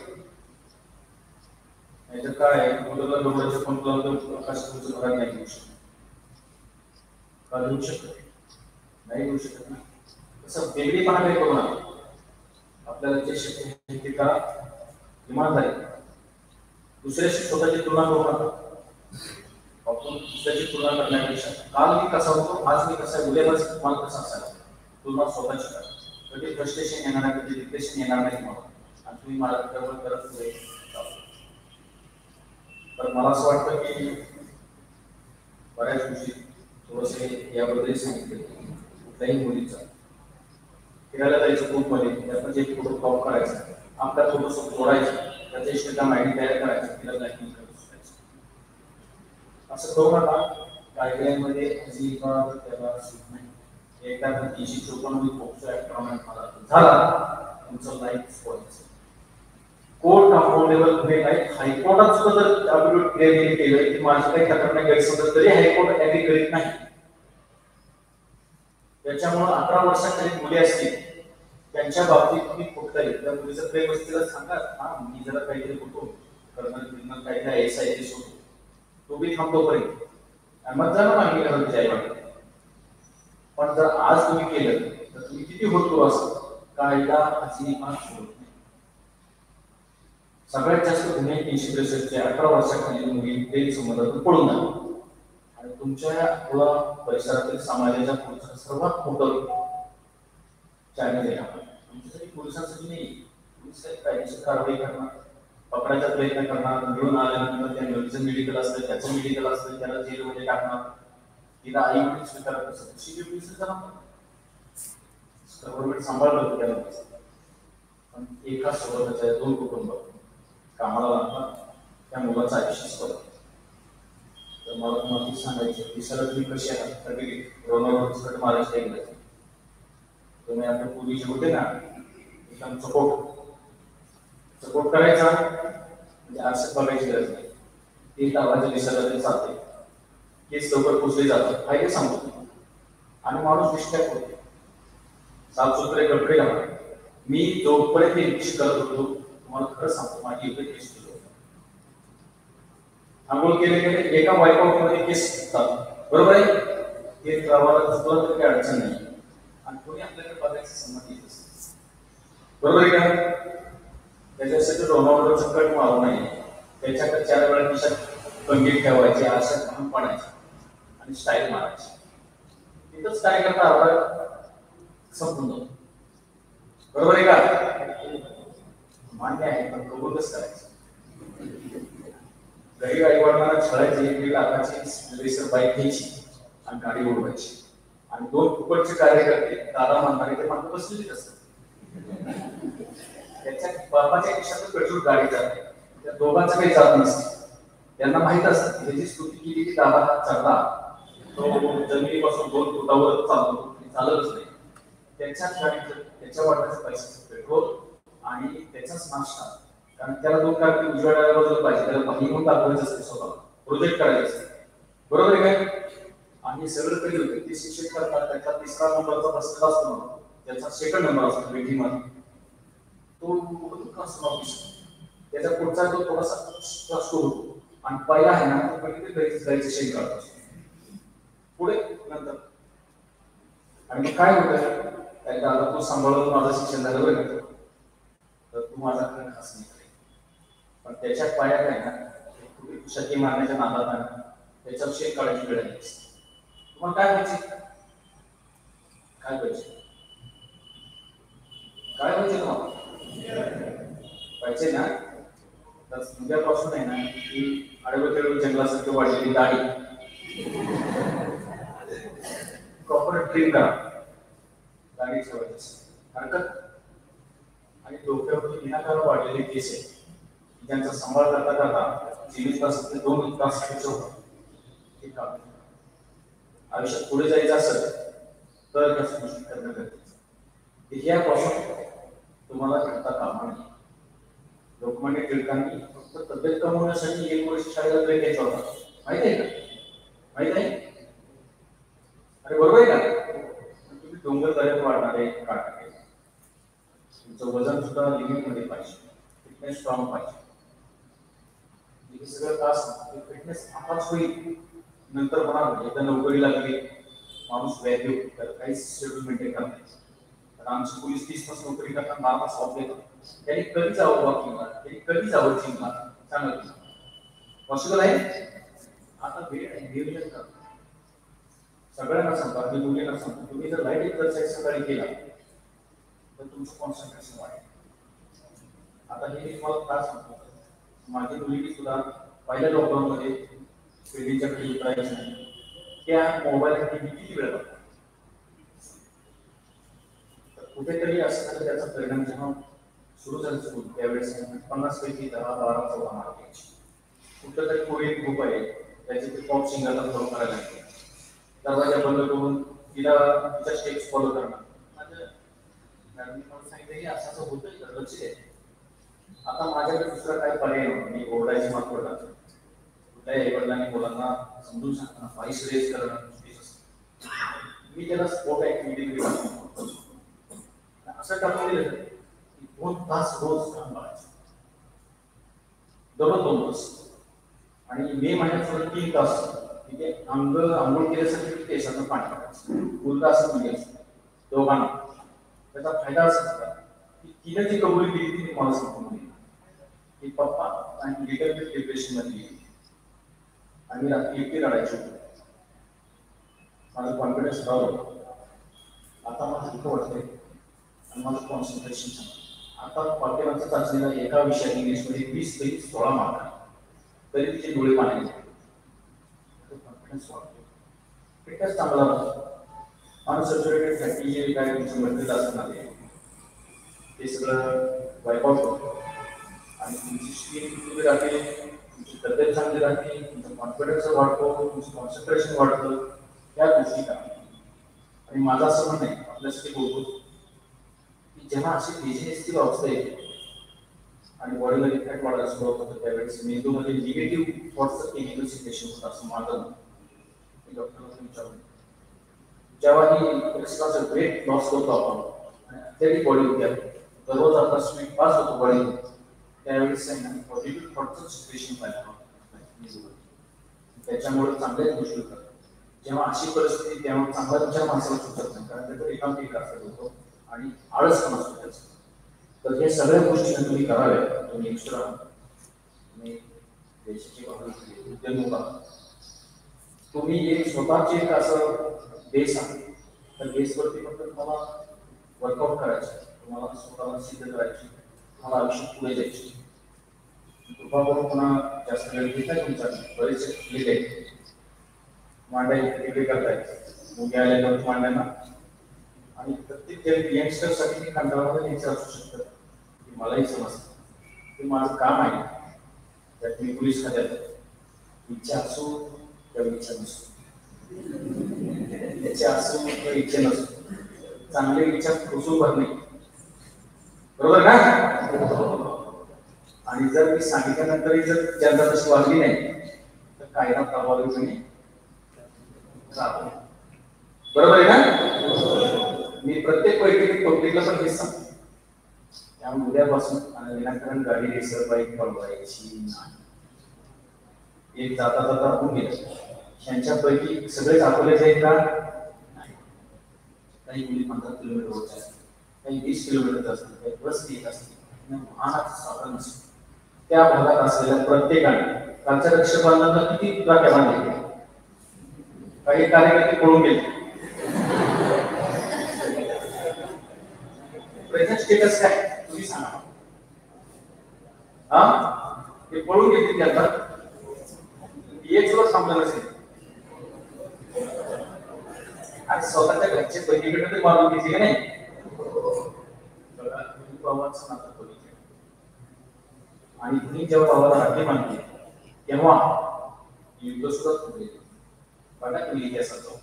नाहीतर काय आहे, मुलाला डोळ्याचं पंप लावतो, आकाश तुमचं घरात नाही घेऊ शकत. का घेऊ शकत नाही, घेऊ शकत नाही. तसं वेगळीपणा काही करू नका. आपल्याला जे शक्य आहे ते करा, इमानदारी. दुसऱ्याशी स्वतःची तुलना करू नका. आपण दुसऱ्याची तुलना करण्यापेक्षा काल मी कसा होतो, आज मी कसा आहे, उद्या मला कसा असायला, तुलना स्वतःची करा. कधी फ्रस्ट्रेशन येणार नाही, कधी डिप्रेशन येणार नाही तुम्हाला, आणि तुम्ही मार्गावर करत पुढे जाऊ. तर मला असं वाटतं की बऱ्याच गोष्टी थोडंसे याबद्दल सांगितले. कुठल्याही मुलीचा फिरायला जायचं ग्रुपमध्ये, आपण जे फोटो क्रॉप करायचा, आपल्या फोटो जोडायचा, त्याच्या इंस्टाग्राम आयडी तयार करायचा, तिला ब्लॅकमेल करत सुटायचं. असं करू नका. गाईडलाईनमध्ये त्याला सूट नाही. एकदा तीनशे चौपन्न पोक्सो ऍक्ट झाला, तुमचं लाईफ स्पॉइल. कोर्ट अफोर्डेबल तुम्ही लाईफ हायकोर्टात सुद्धा जर अफिडेव्हिट क्लिअर केलं की माझी काही तक्रार नाही गैरसमज, तरी हायकोर्ट ऍग्री करीत नाही. त्याच्यामुळे अठरा वर्षाखाली मुली असतील त्यांच्या बाबतीत तुम्ही कुठलाही त्या मुलीचं प्रेम असतील सांगा, हा मी जरा काहीतरी होतो कर्नल क्रिमिनल काहीतरी एस आय एस होतो, तो बी थांबतो पर्यंत मग जरा मागणी करा तुझ्या आई. पण जर आज तुम्ही केलं तर तुम्ही किती होतो असं कायदा अजिबात सोडत नाही. सगळ्यात जास्त गुन्हे तीनशे त्रेसष्टचे अठरा वर्षाखाली मुली प्रेम संबंधातून पडून जातात. आणि तुमच्या मुला परिसरातील समाजाच्या पुढचं सर्वात मोठं चॅलेंज आहे आपण. तुमच्यासाठी पोलिसांसाठी नाही, पोलीस काही कायदेशीर कारवाई करणार, पकडायचा प्रयत्न करणार, मिळून आल्यानंतर त्या मुलीचं मेडिकल असतं, त्याचं मेडिकल असतं, त्याला जेलमध्ये टाकणार, तिला आई वडील स्वीकारत असत, शिबी पोलीस गव्हर्नमेंट सांभाळलं त्याला. पण एका सोबतच्या दोन कुटुंब कामाला लागतात, त्या मुलाचं आयुष्य स्पर्धा. तर मला तुम्हाला सांगायचं की सर तुम्ही कशी आहात, कधी रोनावर महाराष्ट्र गेले तुम्ही आपल्या पूर्वीचे होते ना, एकदम सपोर्ट सपोर्ट करायचा, म्हणजे आरक्षक बघायची गरज नाही. ते आवाज दिसायला ते चालते, केस लवकर पोचले जातात, फायदे सांगतो. आणि माणूस डिस्ट्रॅक्ट होते, साफसुथरे कपडे घाला. मी जोपर्यंत इंग्लिश करत होतो तुम्हाला खरं सांगतो, माझी एवढे केस होतो. आंघोळ केले गेले एका वाईपआउट मध्ये केस जातात, बरोबर आहे. ते प्रवाहाला चुकलं तर काही अडचण नाही, आणि कोणी आपल्याकडे बघायचं संमती येत असते, बरोबर आहे का. त्याच्यासाठी रोमावर चक्कट मारू नये, त्याच्याकडे चार वेळा दिवसात कंगीत ठेवायची, आरशात म्हणून पाडायची आणि स्टाईल मारायची. तिथंच काय करता आपण संपून जातो, बरोबर आहे का. मान्य आहे, पण कबूल कसं करायचं. गरीब आई वडिलांना छळायची, एक दीड लाखाची रेसर बाईक घ्यायची आणि गाडी उडवायची, आणि दोन फुकटचे कार्यकर्ते दादा म्हणणारे ते मात्र बसलेलीच असतात. त्याच्या बापाच्या खिशातून पेट्रोल गाडी जाते, त्या दोघांचं काही जात नसते. त्यांना माहित असतं त्याची स्तुती केली की दादा हा चढला, तो जमिनीपासून दोन फुटावर चालतो, चालतच नाही. त्याच्याच गाडीचं त्याच्या वाट्याचं पैशाचं पेट्रोल आणि त्याचाच नाश्ता, कारण त्याला दोन कारणे उजव्या बाजूला पाहिजे, त्याला पाणी म्हणून दाखवायचं असते, स्वतः प्रोजेक्ट करायचं असते, बरोबर आहे काय. आणि सगळं कधी होतं ते शिक्षक करतात, त्याचा तिसरा नंबरचा बसलेला असतो ना, त्याचा सेकंड नंबर असतो वेटीमध्ये, तो ऑफिस त्याचा पुढचा तो थोडासा असतो आणि पहिला आहे ना तो पहिले जायचं शेक करत असतो पुढे नंतर. आणि मग काय होतं त्या दादा तू सांभाळून माझं शिक्षण झालं बरं तर तू माझा खरं खास नाही करेल, पण त्याच्या पायात आहे ना कुठे शक्ती मारण्याच्या नादात आहे ना त्याच्यावर शेक काढायची वेळ आली असते. तुम्हाला काय पाहिजे, काय पाहिजे, काय पाहिजे तुम्हाला पाहिजे ना. तर उद्यापासून आहे ना की आडवं जंगलासारखी वाढलेली दाढी प्रॉपर ट्रिम करा, दाढी ठेवायची हरकत. आणि डोक्यावरती विनाकारण वाढलेले केस आहे ज्यांचा सांभाळ करता करता चोवीस तास दोन तास होतात. हे काम आयुष्यात पुढे जायचं असेल तर त्या गोष्टी करणं गरजेचं. ह्यापासून तुम्हाला घडता कामा नये. लोकमान्य टिळकांनी फक्त तब्येत कमवण्यासाठी एक वर्ष शाळेला ब्रेक घ्यायचा होता, माहिती आहे का? माहित आहे? अरे बरोबर आहे का? तुम्ही डोंगर दऱ्यात वाढणारे काढणारे, तुमचं वजन सुद्धा लिमिट मध्ये पाहिजे, फिटनेस स्ट्रॉंग पाहिजे. हे सगळं तास फिटनेस आपाच होईल, नंतर म्हणा एकदा नोकरी लागली माणूस व्हॅल्यू तर काहीच शेड्यूल मेंटेन करत नाही. आमची पोलीस तीस तास नोकरी करतात, बारा तास ऑफ देतात. त्यांनी कधीच आवड वाकिंगला, त्यांनी कधीच आवड जिंकला सांगत पॉसिबल आहे? आता वेळ आहे, नियोजन करा. सगळ्यांना सांगता, मी मुलींना सांगतो, तुम्ही जर लाईट एक्सरसाइज सकाळी केला तर तुमचं कॉन्सन्ट्रेशन वाढेल. आता हे मी तुम्हाला का सांगतो, माझी मुलगी सुद्धा पहिल्या लॉकडाऊन मध्ये पिढीच्या खाली उतरायची नाही, त्या मोबाईलसाठी किती वेळ लागतो. कुठेतरी असं झालं त्याचा परिणाम जेव्हा सुरू झालं स्कूल त्यावेळेस पन्नास पैकी दहा बारा चौदा मार्क घ्यायचे. कुठलं तरी कोळी ग्रुप आहे त्याचे ते पॉप सिंगरला फॉलो करायला लागले, दरवाजा बंद करून तिला तिच्या स्टेप्स फॉलो करणार. माझ्या मॅडमनी मला सांगितलं असं असं होतंय तर लक्ष द्या. आता माझ्याकडे दुसरा काय पर्याय नव्हता, मी ओरडायची मात ओरडायचो. कुठल्याही आईवडिलांनी मुलांना समजून सांगताना व्हॉइस रेज करणं मी त्याला स्पोर्ट ऍक्टिव्हिटी असं टाकून दिलं की दोन तास रोज काम करायचं, दररोज दोन तास. आणि मे महिन्यात सुद्धा तीन तास तिथे अंग आंघोळ केल्यासाठी केसाचं पाणी टाकायचं, मुलगा असं मुली असतं दोघांना. त्याचा फायदा असा होता की तिने जी कबुली दिली ती मला सांगून दिली की पप्पा आणि लिटल बिट डिप्रेशन मध्ये गेली आणि रात्री एकटी रडायची होती. माझं कॉन्फिडन्स डाऊन, आता मला दुःख वाटतंय आणि माझं कॉन्सन्ट्रेशन झालं. आता पाठ्यक्रमाच्या चाचणीला एका विषयात इंग्लिशमध्ये वीस पैकी सोळा मार्क तरी तिचे डोळे पाणी कॉन्फिडन्स वाढतो, फिटनेस चांगला राहतो. अनसॅच्युरेटेड फॅटी जे काय तुमचं मटेरियल असणार आहे ते सगळं वाईपआउट होतं आणि तुमची स्किन तुम्ही राहते, तुमची तब्येत चांगली राहते, तुमचा कॉन्फिडन्स वाढतो, तुमचं कॉन्सन्ट्रेशन वाढतं. त्या गोष्टी करा. आणि माझं असं म्हणणं आहे आपल्यासाठी बोलतो की जेव्हा अशी बिझनेसची अवस्था येते आणि बॉडीला इफेक्ट वाढायला सुरुवात होतं त्यावेळेस मेंदूमध्ये निगेटिव्ह थॉट्सचं केमिकल सिक्रेशन होतं असं माझं मी डॉक्टरांना विचारलं. जेव्हा ही एक्स्ट्राचं वेट लॉस करतो आपण आणि अत्याधिक बॉडी होत्या, दररोज आपला स्वीट पास होतो बॉडी, त्यावेळेस पॉझिटिव्ह थॉटचं सिक्रेशन पाहिजे. त्याच्यामुळे चांगल्याच गोष्टी होतात. जेव्हा अशी परिस्थिती तेव्हा चांगला विचार माणसाला सुचत नाही, कारण त्याचा एकांतिक असत होतो आणि आळस पण असतो त्याचा. तर हे सगळ्या गोष्टी तुम्ही कराव्या. तुम्ही एक्स्ट्रा तुम्ही देशाची बाजू उद्यम करा. तुम्ही एक स्वतःचे एक असं बेस आहे, तर बेसवरती फक्त तुम्हाला वर्कआउट करायचं, तुम्हाला स्वतःला सिद्ध करायची, तुम्हाला आयुष्यात पुढे जायची. कृपा करून पुन्हा जास्त वेळ घेत नाही तुमचा, बरेचसे क्लिक आहेत मांडाई वेगळे करतायत मुली आल्यानंतर मांडण्यांना. आणि प्रत्येक यंगस्टरसाठी मी कंटाळामध्ये यायचं असू शकतं की मलाही समजतं की माझं काम आहे त्यात मी पोलीस खात्यात इच्छा असो किंवा इच्छा नसो, त्याच्या असो किंवा इच्छा नसो, चांगली इच्छा खुसून भरणे, बरोबर ना? आणि जर मी सांगितल्यानंतरही जर जनता तशी वागली नाही तर कायदा प्रभावीपणे बरोबर आहे ना? मी प्रत्येक बैठकीत पब्लिकला पण हेच सांगतो. त्यामुळे उद्यापासून आणि विनाकारण गाडी रेसर बाईक पळवायची नाही. एक जाता जाता होऊन गेलं त्यांच्यापैकी सगळे दाखवले जाईल का? नाही. काही मुली पंधरा किलोमीटर होत आहेत, काही वीस किलोमीटर असतील, काही बस येत असतील, वाहनाचं साधन नसतं. त्या भागात असलेल्या प्रत्येकाने कालच्या रक्षाबंधनाला किती राख्या बांधल्या, काही कार्यकर्ते पळून गेले. प्रेझेंट स्टेटस काय तुम्ही सांगा. हा ते पळून गेले त्यांना एक सुद्धा थांबलं नसेल. आणि स्वतःच्या घरचे बहिणीकडे तरी मारून घेतली का नाही? भावाचं नातं बघितलं आणि तुम्ही जेव्हा भावाला राखी मानली तेव्हा युद्ध सुद्धा थांबले. बघा तुम्ही इतिहासाचं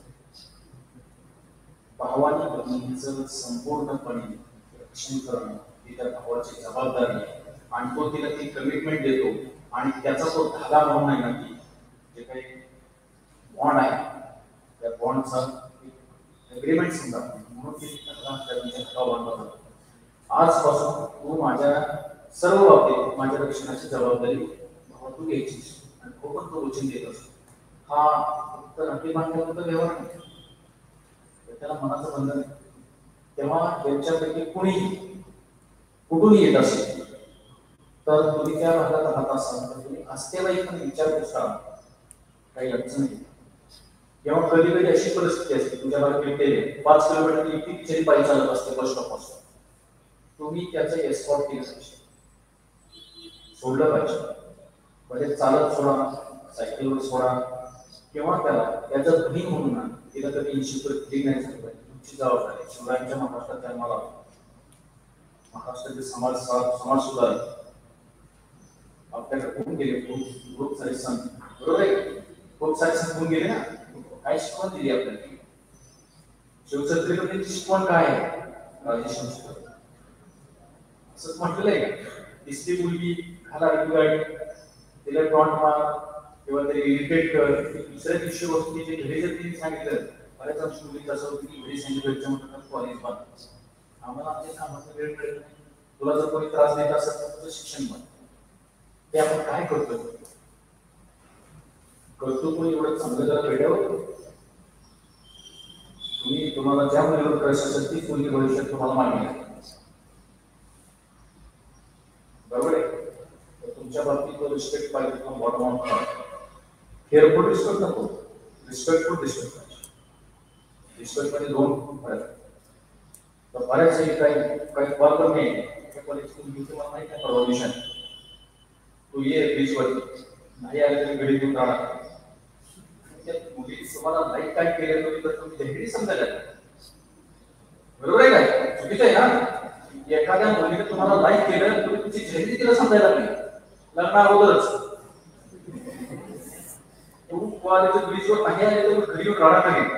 भावाने बहिणीचं संपूर्णपणे रक्षण करणं ही त्या भावाची जबाबदारी आहे आणि तो तिला ती कमिटमेंट देतो आणि त्याचा तो धागा म्हणून आहे ना की जे काही बॉन्ड आहे त्या बॉन्डचा एग्रीमेंट समजा म्हणून ती धागा बांधला जातो. आजपासून तू माझ्या सर्व बाबतीत माझ्या रक्षणाची जबाबदारी भावा तू घ्यायचीस आणि तो पण तो वचन देत असतो. हा फक्त अतिमान्यवंत व्यवहार नाही, त्याला मनाचं बंधन आहे. तेव्हा त्यांच्यापैकी कुणीही कुठूनही येत असेल तर तुम्ही त्या भागात राहत असाल तर तुम्ही असतेवाई पण विचार करा, काही अडचण नाही. तेव्हा कधी कधी अशी परिस्थिती असते तुमच्या भागात भेटते पाच किलोमीटर इतकी बिचारी पायी चालत असते बस स्टॉप पासून, तुम्ही त्याचं एस्कॉर्ट केलं पाहिजे, सोडलं पाहिजे. म्हणजे चालत सोडा, सायकलवर सोडा किंवा त्याला त्याचं बहीण म्हणून ना तिला कधी इन्शिप्ट देण्याचं तुमची जबाबदारी. शिवरायांच्या महाराष्ट्रात जन्माला महाराष्ट्राचे समाज समाज सुधारक आपल्याकडे होऊन गेले खूप खूप सारे संत, बरोबर आहे, खूप सारे संत होऊन गेले ना. काय शिकवण दिली आपल्याला? शिवछत्रपतींची शिकवण काय आहे? राजेशाही असंच म्हटलेलं आहे का? दिसली मुलगी खाला गाडी तिला टॉन्ट मार किंवा ते इरिटेट कर, दुसऱ्या दिवशी वस्तू जे घरी जर तिने सांगितलं बऱ्याच आमची मुली असं होती की घरी सांगितलं म्हणतात कॉलेज बंद, आम्हाला आमच्या कामाचा वेळ मिळत नाही, तुला जर कोणी त्रास देत असेल तर तुझं शिक्षण बंद. ते आपण काय करतो करतो कोणी एवढं चांगलं जरा वेळेवर तुम्ही तुम्हाला ज्या मुलीवर क्रश असेल तीच मुलगी भविष्यात तुम्हाला मान्य आहे, बरोबर आहे. तुमच्या बाबतीत रिस्पेक्ट पाहिजे किंवा बॉटम ऑन केअरफुल रिस्पेक्ट नको, रिस्पेक्टफुल रिस्पेक्ट पाहिजे. रिस्पेक्ट मध्ये दोन फरक तर बऱ्याच काही काही वापर नाही त्या कॉलेज तुम्हाला माहिती आहे परमिशन तू ये बीचवरती नाही आले तरी घरी घेऊन राहणार. मुली तुम्हाला लाईक काय केलं तुम्ही तर तुम्ही देहडी समजायला, बरोबर आहे काय? चुकीचं आहे ना. एखाद्या मुलीने तुम्हाला लाईक केलं तुम्ही तुमची झेंडी तिला समजायला नाही लग्ना अगोदरच. तू कॉलेजच्या ब्रिजवर नाही आले तर घरी येऊन राहणार नाही.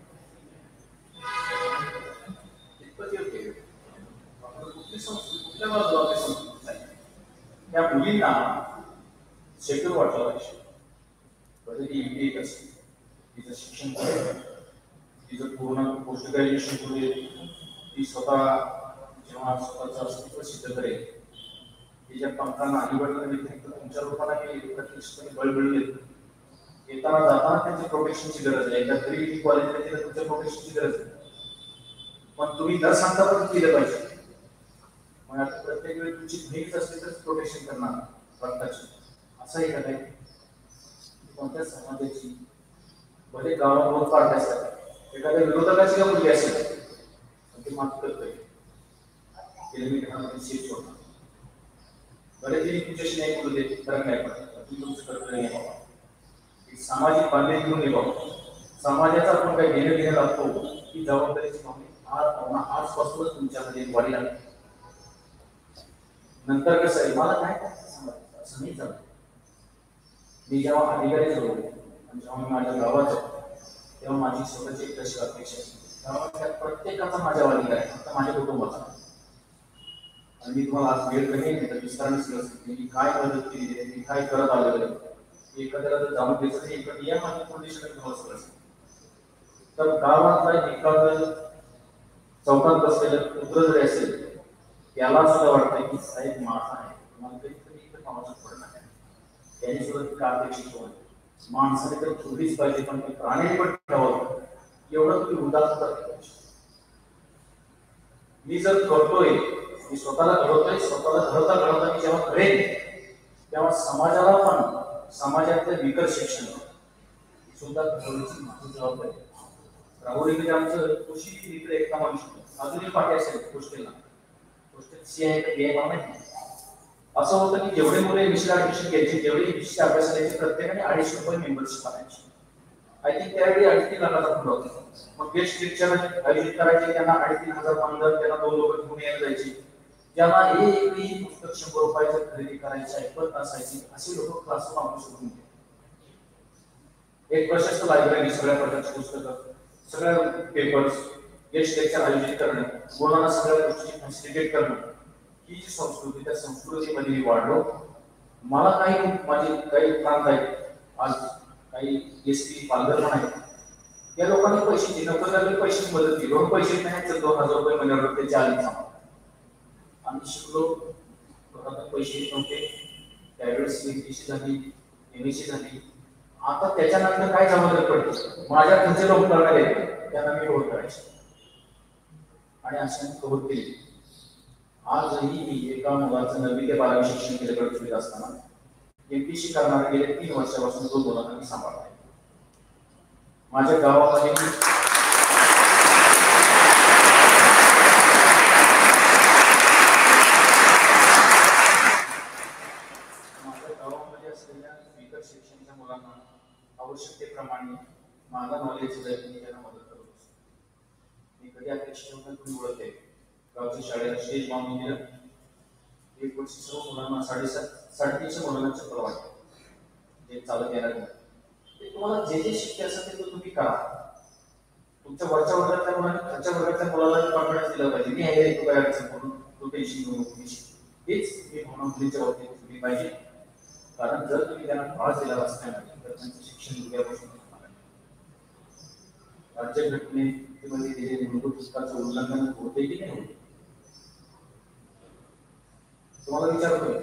कुठल्या बाजूला त्या मुलींना सेक्युर वाटलं पाहिजे. बरं ती एक असते तिचं शिक्षण तिचं पूर्ण पोस्ट ग्रॅज्युएशन करू, ती स्वतः जेव्हा स्वतःचं अस्तित्व सिद्ध करेल तिच्या पंखांना अनिवार्य व्यतिरिक्त तुमच्या रूपाला हे प्रत्यक्षपणे बळबळी येत. येताना जाताना त्यांची प्रोटेक्शनची गरज आहे, एकदा तरी कॉलेजला तिला तुमच्या प्रोटेक्शनची गरज आहे. पण तुम्ही न सांगता पण केलं पाहिजे. मग आता प्रत्येक वेळी तुमची बहीणच असते तर प्रोटेक्शन करणार रक्ताची असं आहे का काही? कोणत्या समाजाची भले गावात दोन पार्ट्या असतात, एखाद्या विरोधकाची का मुलगी असेल ते माफ करतोय तिला मी घरामध्ये सीट सोडणार, भले तिने तुमच्याशी नाही बोलू देत फरक नाही पडत, तुम्ही तुमचं कर्तव्य नाही बाबा. सामाजिक बांधणी घेऊन निभाव. समाजाचा आपण काही घेणं घेणं लागतो की जबाबदारीची भावना आज भावना आजपासूनच तुमच्यामध्ये वाढी लागते. नंतर कसं आहे मला काय सांगायचं असं नाही चालत. मी जेव्हा अधिकारी झालो आणि जेव्हा मी माझ्या गावात जातो तेव्हा माझी स्वतःची एक तशी अपेक्षा असते गावातल्या प्रत्येकाचा माझ्या अधिकार आहे, फक्त माझ्या कुटुंबाचा. आणि मी तुम्हाला आज वेळ कमी नाही विस्ताराने सांगितलं मी काय मदत केली आहे, मी काय करत आलेलो आहे. एखाद्याला जर जाणून द्यायचं नाही एखादी या माझी कंडिशन तुम्हाला तर गावातला एखादं चौकात बसलेलं कुत्र जरी असेल त्याला सुद्धा वाटतं की साहेब माणूस आहे मला कधीतरी इथं कामाचं पडणार आहे, त्याने सुद्धा ती का अपेक्षित होईल. माणसाने तर ठेवलीच पाहिजे पण ते प्राणी पण ठेवावं एवढं तुम्ही उदाहरण करता. मी जर करतोय मी स्वतःला घडवतोय, स्वतःला घडवता घडवता मी जेव्हा करेन तेव्हा समाजाला पण समाजातलं विकर शिक्षण सुद्धा घडवण्याची माझी जबाबदारी. राहुरीमध्ये आमचं कृषी मित्र एकता माणूस अजूनही पाठी असेल गोष्टीला गोष्टीत सी आहे का बी आहे मला माहिती. असं होतं की जेवढे मुले विषय ऍडमिशन घ्यायचे जेवढे विषय अभ्यास करायचे प्रत्येकाने अडीचशे रुपये मेंबरशिप आणायची. आय थिंक त्यावेळी अडीच तीन लाखाचा फंड होता. मग गेस्ट लेक्चर आयोजित करायचे त्यांना अडीच तीन हजार पंधरा त्यांना दोन लोक घेऊन यायला जायची. ज्यांना एकही पुस्तक शंभर रुपयाचं खरेदी करायची ऐकत असायची असे लोक क्लासला आणू शकून एक प्रशस्त लायब्ररी, सगळ्या प्रकारची पुस्तकं, सगळ्या पेपर्स, गेस्ट लेक्चर आयोजित करणं, मुलांना सगळ्या गोष्टी फॅसिलिटेट करणं, ही जी संस्कृती, त्या संस्कृतीमध्ये मी वाढलो. मला काही माझे काही प्रांत आहेत, आज काही एस टी पालघर पण आहेत, या लोकांनी पैसे दिले, नोकरदारांनी पैशाची मदत केली, दोन पैसे नाही तर दोन हजार रुपये महिन्यावर त्याच्या आली आम्ही शिकलो. पैसे नव्हते त्यावेळेस, एमपीसी झाली, एमएससी झाली. आता त्याच्यानंतर काय जबाबदारी पडते, माझ्या घरचे लोक करणारे त्यांना मी कव्हर करायचे आणि अशा कव्हर केली. आजही मी एका मुलाचं नववी ते बारावी शिक्षण केले गडचिरोलीत असताना एमपीसी करणारे गेले तीन वर्षापासून दोन मुलांना मी सांभाळतो. माझ्या गावामध्ये माझ्या गावामध्ये असलेल्या इतर शिक्षणाच्या मुलांना आवश्यकतेप्रमाणे माझा नॉलेज जाईल मी त्यांना मदत करतो. मी कधी अपेक्षा तुम्ही ओळखते गावच्या शाळेला स्टेज बांधून दिलं, एक वर्षी सर्व मुलांना साडेसात साडेतीनशे मुलांना चक्कर वाटते जे चालत येणार नाही. ते तुम्हाला जे जे शक्य असेल ते तुम्ही करा. तुमच्या वरच्या वर्गातल्या मुलांनी खालच्या वर्गातल्या मुलाला कॉन्फिडन्स दिला पाहिजे, मी आहे तू काय अडचण करून तू टेन्शन घेऊ नको. हेच मी भावना मुलींच्या बाबतीत दिली पाहिजे, कारण जर तुम्ही त्यांना त्रास दिला असताना तर त्यांचं शिक्षण उद्यापासून राज्यघटनेमध्ये दिलेले मूलभूत हक्काचं उल्लंघन होते की नाही होते. तुम्हाला विचारतोय,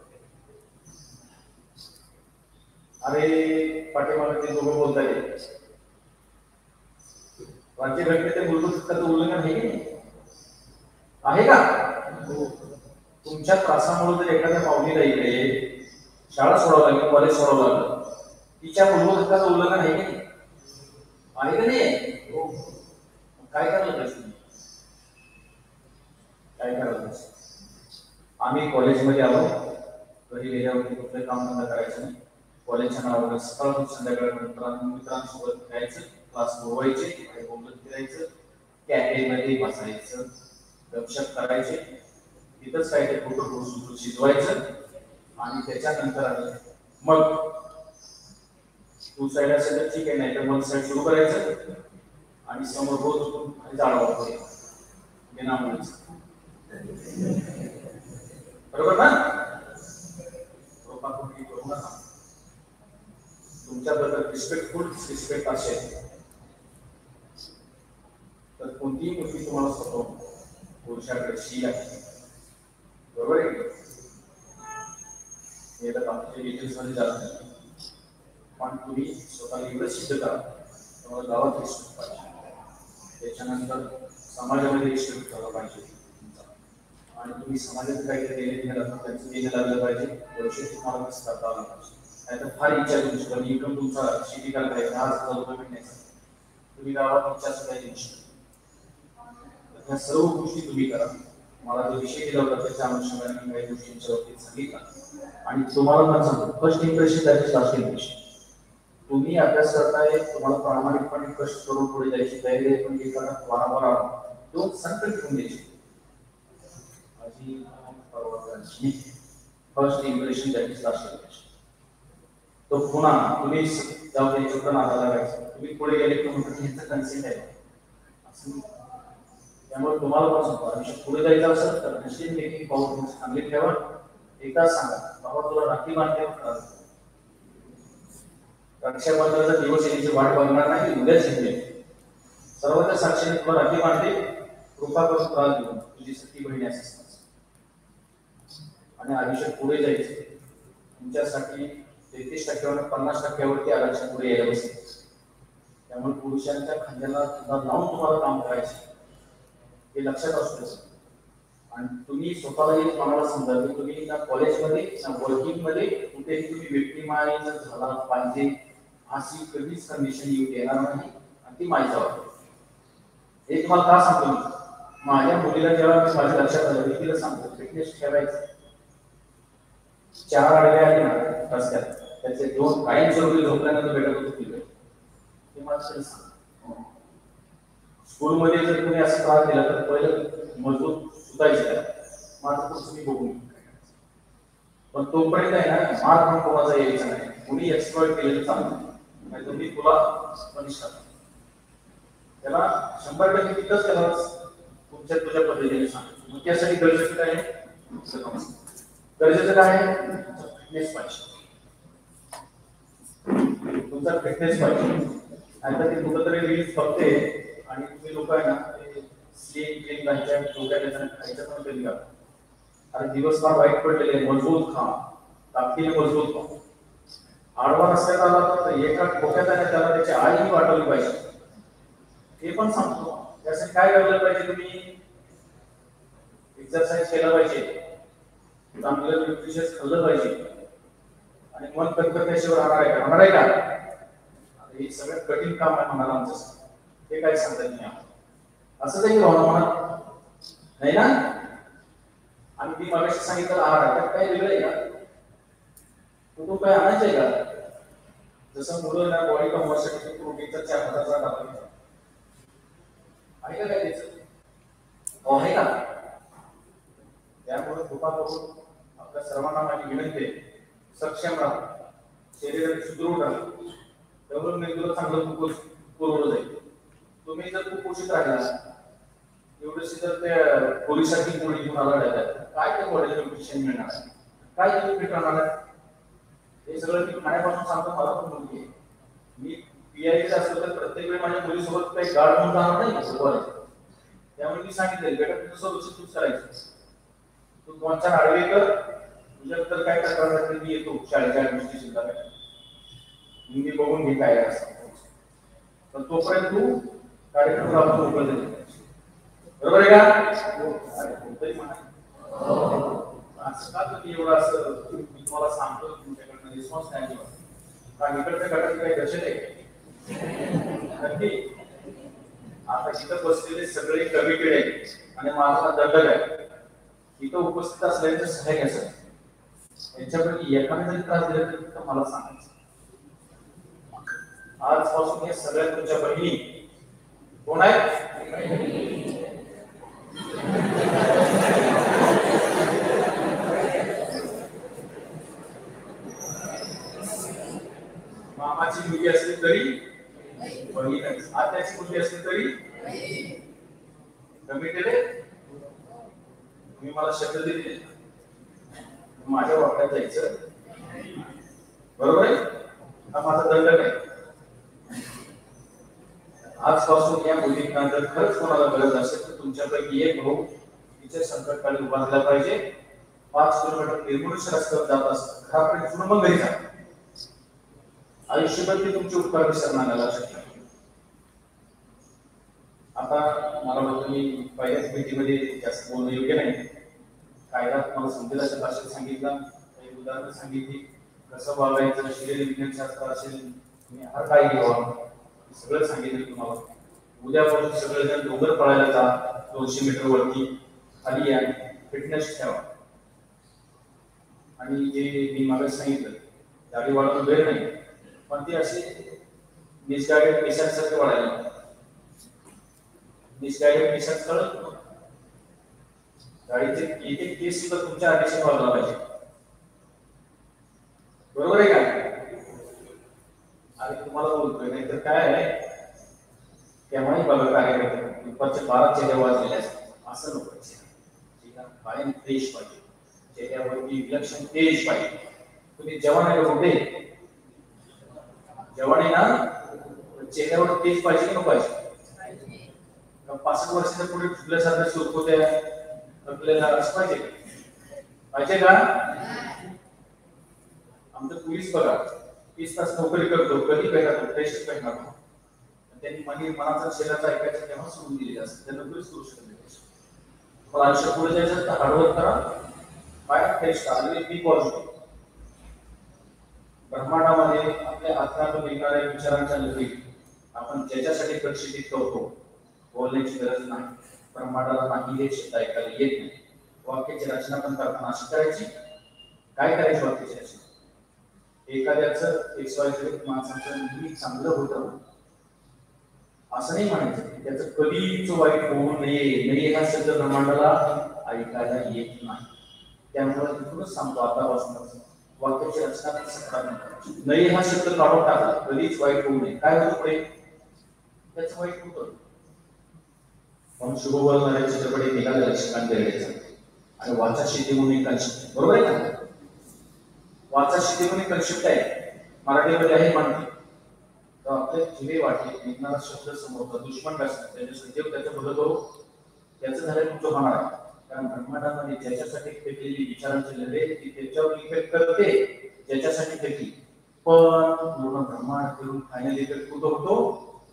अरे पाठीमागे ते दोघं बोलताय, राज्यघटनेच्या मूलभूत हक्काचं उल्लंघन आहे की नाही, आहे का? तुमच्या त्रासामुळे जर एखाद्या माऊलीला इकडे शाळा सोडावं लागली, कॉलेज सोडावं लागलं, तिच्या मूलभूत हक्काचं उल्लंघन आहे की नाही, आहे का नाही? काय करायला पाहिजे, काय करायला पाहिजे? आम्ही कॉलेजमध्ये आलो, घरी गेल्यावरती कुठलं काम धंदा करायचं नाही. कॉलेजच्या नावावर सकाळ संध्याकाळपर्यंत मित्रांसोबत फिरायचं, क्लास बोलवायचे, बोलत फिरायचं, कॅफेमध्ये बसायचं, गपशप करायचे, तिथंच काय ते फोटो शिजवायचं आणि त्याच्यानंतर मग तू साईड असेल तर ठीक आहे, नाही तर मग साईड सुरू करायचं आणि समोर रोज उठून जाळवा बिनामुळेच. बरोबर ना? कृपा तुम्ही करू नका. तुमच्याबद्दल रिस्पेक्टफुल रिस्पेक्ट असेल तर कोणतीही गोष्टी तुम्हाला स्वतः पुरुषाकडे शील आहे. बरोबर आहे की? हे तर आमच्या डिटेल्स मध्ये जात नाही, पण तुम्ही स्वतःला एवढं सिद्ध करा तुम्हाला गावात रिस्पेक्ट पाहिजे, त्याच्यानंतर समाजामध्ये रिस्पेक्ट झाला पाहिजे आणि तुम्ही समाजात काहीतरी देणे घेण्याला त्यांचं देणं लागलं पाहिजे. वर्षाची तुम्हाला करता आलं पाहिजे. नाहीतर फार इच्छा तुमची पण इकडून तुमचा शेती करता येईल, दहा हजार रुपये मिळण्याचा तुम्ही गावात इच्छा सुद्धा देऊ शकता. ह्या सर्व गोष्टी तुम्ही करा. मला जो विषय दिला होता त्याच्या अनुषंगाने मी काही गोष्टींच्या बाबतीत सांगितलं आणि तुम्हाला पण सांगतो, फर्स्ट इम्प्रेशन त्याची लास्ट इम्प्रेशन. तुम्ही अभ्यास करताय, तुम्हाला प्रामाणिकपणे कष्ट करून पुढे जायची तयारी आहे, पण एखादा वारंवार दोन संकट घेऊन द्यायचे. फर्स्ट इम्प्रेशन त्याची लास्ट इम्प्रेशन. तो पुन्हा तुम्ही जाऊ द्यायचं नादा लागायचं, तुम्ही पुढे गेले तर म्हणतात ह्याचं कन्सेंट आहे असं. त्यामुळे तुम्हाला पण सांगतो, आयुष्यात पुढे जायचं असेल तर निश्चित मेकिंग पाऊल तुमची चांगली ठेवा. एकदाच सांगा, बाबा तुला राखी बांधते रक्षाबंधनाचा दिवस येण्याची वाट बघणार नाही, उद्याच येते. सर्वांच्या साक्षीने तुला राखी बांधते, कृपा करून त्रास देऊन तुझी सखी बहिणी असं आणि आयुष्यात पुढे जायचं. तुमच्यासाठी तेहतीस टक्क्यावर पन्नास टक्क्यावरती आरक्षण पुढे यायला बसेल. त्यामुळे पुरुषांच्या खांद्याला सुद्धा लावून तुम्हाला काम करायचं हे लक्षात असू. आणि तुम्ही स्वतःला एक कोणाला समजा की तुम्ही ना कॉलेजमध्ये ना वर्किंगमध्ये कुठेही तुम्ही व्यक्तिमानीचा झाला पाहिजे अशी कधीच कंडिशन येऊ देणार नाही आणि ती माझी जबाबदारी. हे तुम्हाला का सांगतो मी, माझ्या मुलीला जेव्हा मी माझ्या लक्षात आलं मी तिला सांगतो फिटनेस ठेवायचं. चार आडवे आले ना रस्त्यात, त्याचे दोन कायमस्वरूपी झोपल्यानंतर भेटत होतो तिथे, ते मला सांग. स्कूलमध्ये जर तुम्ही असं त्रास दिला तर पहिलं मजबूत सुधायचं त्याला, माझं तर तुम्ही बघून. पण तोपर्यंत आहे ना मार्क पण कोणाचा यायचा नाही, कुणी एक्सप्लॉइट केलेलं चांगलं. नाही तर मी तुला पनिश करणार. त्याला शंभर टक्के तिथंच त्याला तुमच्या तुझ्या पद्धतीने सांग. मग त्यासाठी गरजेचं काय आहे? गरजेचं काय आहे? फिटनेस पाहिजे. तुमचा फिटनेस पाहिजे. आता ते कुठंतरी रील्स बघते आणि तुम्ही लोक आहे ना ते स्लिम क्लीन राहायच्या डोक्याच्या खायचं पण कधी घाला. अरे दिवसभर वाईट पडलेले मजबूत खा, ताकदीने मजबूत खा. आडवा रस्त्यात आला तर एका डोक्यात आहे त्याला त्याची आईही वाटवली पाहिजे. हे पण सांगतो. त्यासाठी काय करायला पाहिजे? तुम्ही एक्सरसाइज केला पाहिजे, चांगलं न्यूट्रिशियस खाल्लं पाहिजे आणि मन कटकट त्याच्यावर राहणार आहे का? राहणार आहे का? हे सगळ्यात कठीण काम आहे म्हणाला आमचं. हे काय सांगतात नाही असं काही भावना म्हणा नाही ना. आणि मी मागाशी सांगितलं आहार आहे काय वेगळं आहे का? तो तो काय आणायचं आहे का? जसं मुलं ना बॉडी कमवण्यासाठी प्रोटीनचा चार हजारचा टाकायचा आहे का काय त्याचं? हो आहे का? त्यामुळे कृपा करून आपल्या सर्वांना माझी विनंती आहे, सक्षम राहा, शरीर सुदृढ राहा, तेवढं मेंदूला चांगलं पुरवलं जाईल. तुम्ही जर कुपोषित राहिला एवढेशी जर त्या पोलिसांची गोळी घेऊन आला काय त्या बॉडीला न्यूट्रिशन मिळणार आहे? काय तुम्ही फिट राहणार आहे? हे सगळं मी खाण्यापासून सांगतो. मला पण मुलगी आहे. मी पीआयचं असलं तर प्रत्येक वेळी माझ्या मुलीसोबत काही गाड म्हणून जाणार नाही कॉलेज. त्यामुळे मी सांगितलं बेटा तुझं सुरक्षित तूच करायचं. तू दोन चार आडवे कर, तुझ्या तर काय करणार तर मी येतो शाळेच्या ऍडमिशन शिकला मी बघून घे काय असं. पण तोपर्यंत तू कार्यक्रम आपण मोकळ देतो. बरोबर आहे का? तरी म्हणा असं का तुम्ही एवढं असं मी तुम्हाला सांगतो तुमच्याकडनं रिस्पॉन्स नाही दिला कारण इकडच्या गटाची काही दहशत आहे नक्की. आता इथं बसलेले सगळे कमिटेड आहेत आणि माझा दंडक आहे. इथं उपस्थित असल्याचं सहाय्य घ्यायचं. यांच्यापैकी एकाने जरी त्रास दिला तर मला सांगायचं. आजपासून हे सगळ्या तुमच्या बहिणी कोण आहेत? मामाची मुलगी असली तरी बहीण, आत्याची मुलगी असली तरी कमिटेड आहे. तुम्ही मला शब्द दिले माझ्या वाट्यात जायचं. बरोबर आहे? हा माझा दंडक आहे. आजपासून या मुलींना जर खरंच कोणाला गरज असेल तर तुमच्यापैकी एक भाऊ तिच्या संकटकाळी उभा राहिला पाहिजे. पाच किलोमीटर निर्मनुष्य रस्त्यावर जात असतात घरापर्यंत सोडून मग घरी जा. आयुष्यभर ते तुमचे उपकार विसरणार लक्षात. आता मला वाटतं मी पहिल्याच भेटीमध्ये जास्त बोलणं योग्य नाही. कायदा तुम्हाला समजेल अशा भाषेत सांगितला, काही उदाहरणं सांगितली, कसं वागायचं, शरीर विज्ञानशास्त्र असेल, तुम्ही आहार काय घ्यावा सगळं सांगितलं तुम्हाला. उद्यापासून सगळेजण डोंगर पळायला जा, दोनशे मीटर वरती खाली या, फिटनेस ठेवा. आणि जे मी मागे सांगितलं गाडी वाढवून वेळ नाही पण ती अशी मिसगाइडेड पेशंटसारखे वाढायला मिसगाइडेड पेशंट कळत गाडीचे एक एक केस सुद्धा तुमच्या अध्यक्षात वाढला पाहिजे. बरोबर आहे का? आणि तुम्हाला बोलतोय नाही तर काय आहे तेव्हाही बघा काय करतो दुपारच्या बारा चेहऱ्या वाजलेल्या असतात असं नको. कायम फ्रेश पाहिजे, चेहऱ्यावरती विलक्षण तेज पाहिजे. तुम्ही जवान आहे का कुठे? जवान आहे ना, चेहऱ्यावर तेज पाहिजे की नको पाहिजे? पासष्ट वर्षाच्या पुढे फुटल्यासारखं सुख होते आपल्याला असं पाहिजे पाहिजे का? आमचं पोलीस बघा तीस तास नोकरी करतो, कधी पेटतो फ्रेश पेटणार त्यांनी मनी मनाचा शरीराचा ऐकायचं तेव्हा सोडून दिलेली असते. त्या नोकरीच करू शकत नाही. मला आयुष्य पुढे जायचं तर हार्डवर्क करा, काय फ्रेश करा आणि बी पॉझिटिव्ह. ब्रह्मांडामध्ये आपल्या हातातून निघणाऱ्या विचारांच्या लहरी आपण ज्याच्यासाठी प्रक्षेपित करतो बोलण्याची गरज नाही. ब्रह्मांडाला नाही हे शब्द ऐकायला येत नाही. वाक्याची रचना पण करताना अशी करायची. काय करायची वाक्याची रचना? एखाद्याचं एक्स वाय झेड माणसाचं नेहमी चांगलं होतं असं नाही म्हणायचं. त्याचं कधीच वाईट होऊ नये नये हा शब्द ब्रह्मांडाला ऐकायला येत नाही. त्यामुळे तिथूनच सांगतो आतापासूनच वाक्याची रचना ती सकारात्मक करायची. नाही हा शब्द काढून टाकला कधीच वाईट होऊ नये. काय होतं पुढे त्याचं वाईट होतं. पण शुभ बोलणाऱ्या चित्रपट एक निघाले लक्ष्मीकांत बेर्डेचा आणि वाचा शेती म्हणून एक कन्सेप्ट, बरोबर आहे का? वाचा शेती म्हणून एक कन्सेप्ट आहे मराठीमध्ये आहे म्हणते. तर आपले जिवे वाटे निघणारा शब्द समोर दुश्मन कसं त्याच्या सदैव त्याचं भलं करू त्याचं झालं तुमचं होणार आहे. कारण ब्रह्मांडामध्ये ज्याच्यासाठी फेकलेली विचारांची लढे ती त्याच्यावर इफेक्ट करते ज्याच्यासाठी फेकली. पण पूर्ण ब्रह्मांड फिरून फायनल इफेक्ट कुठं होतो?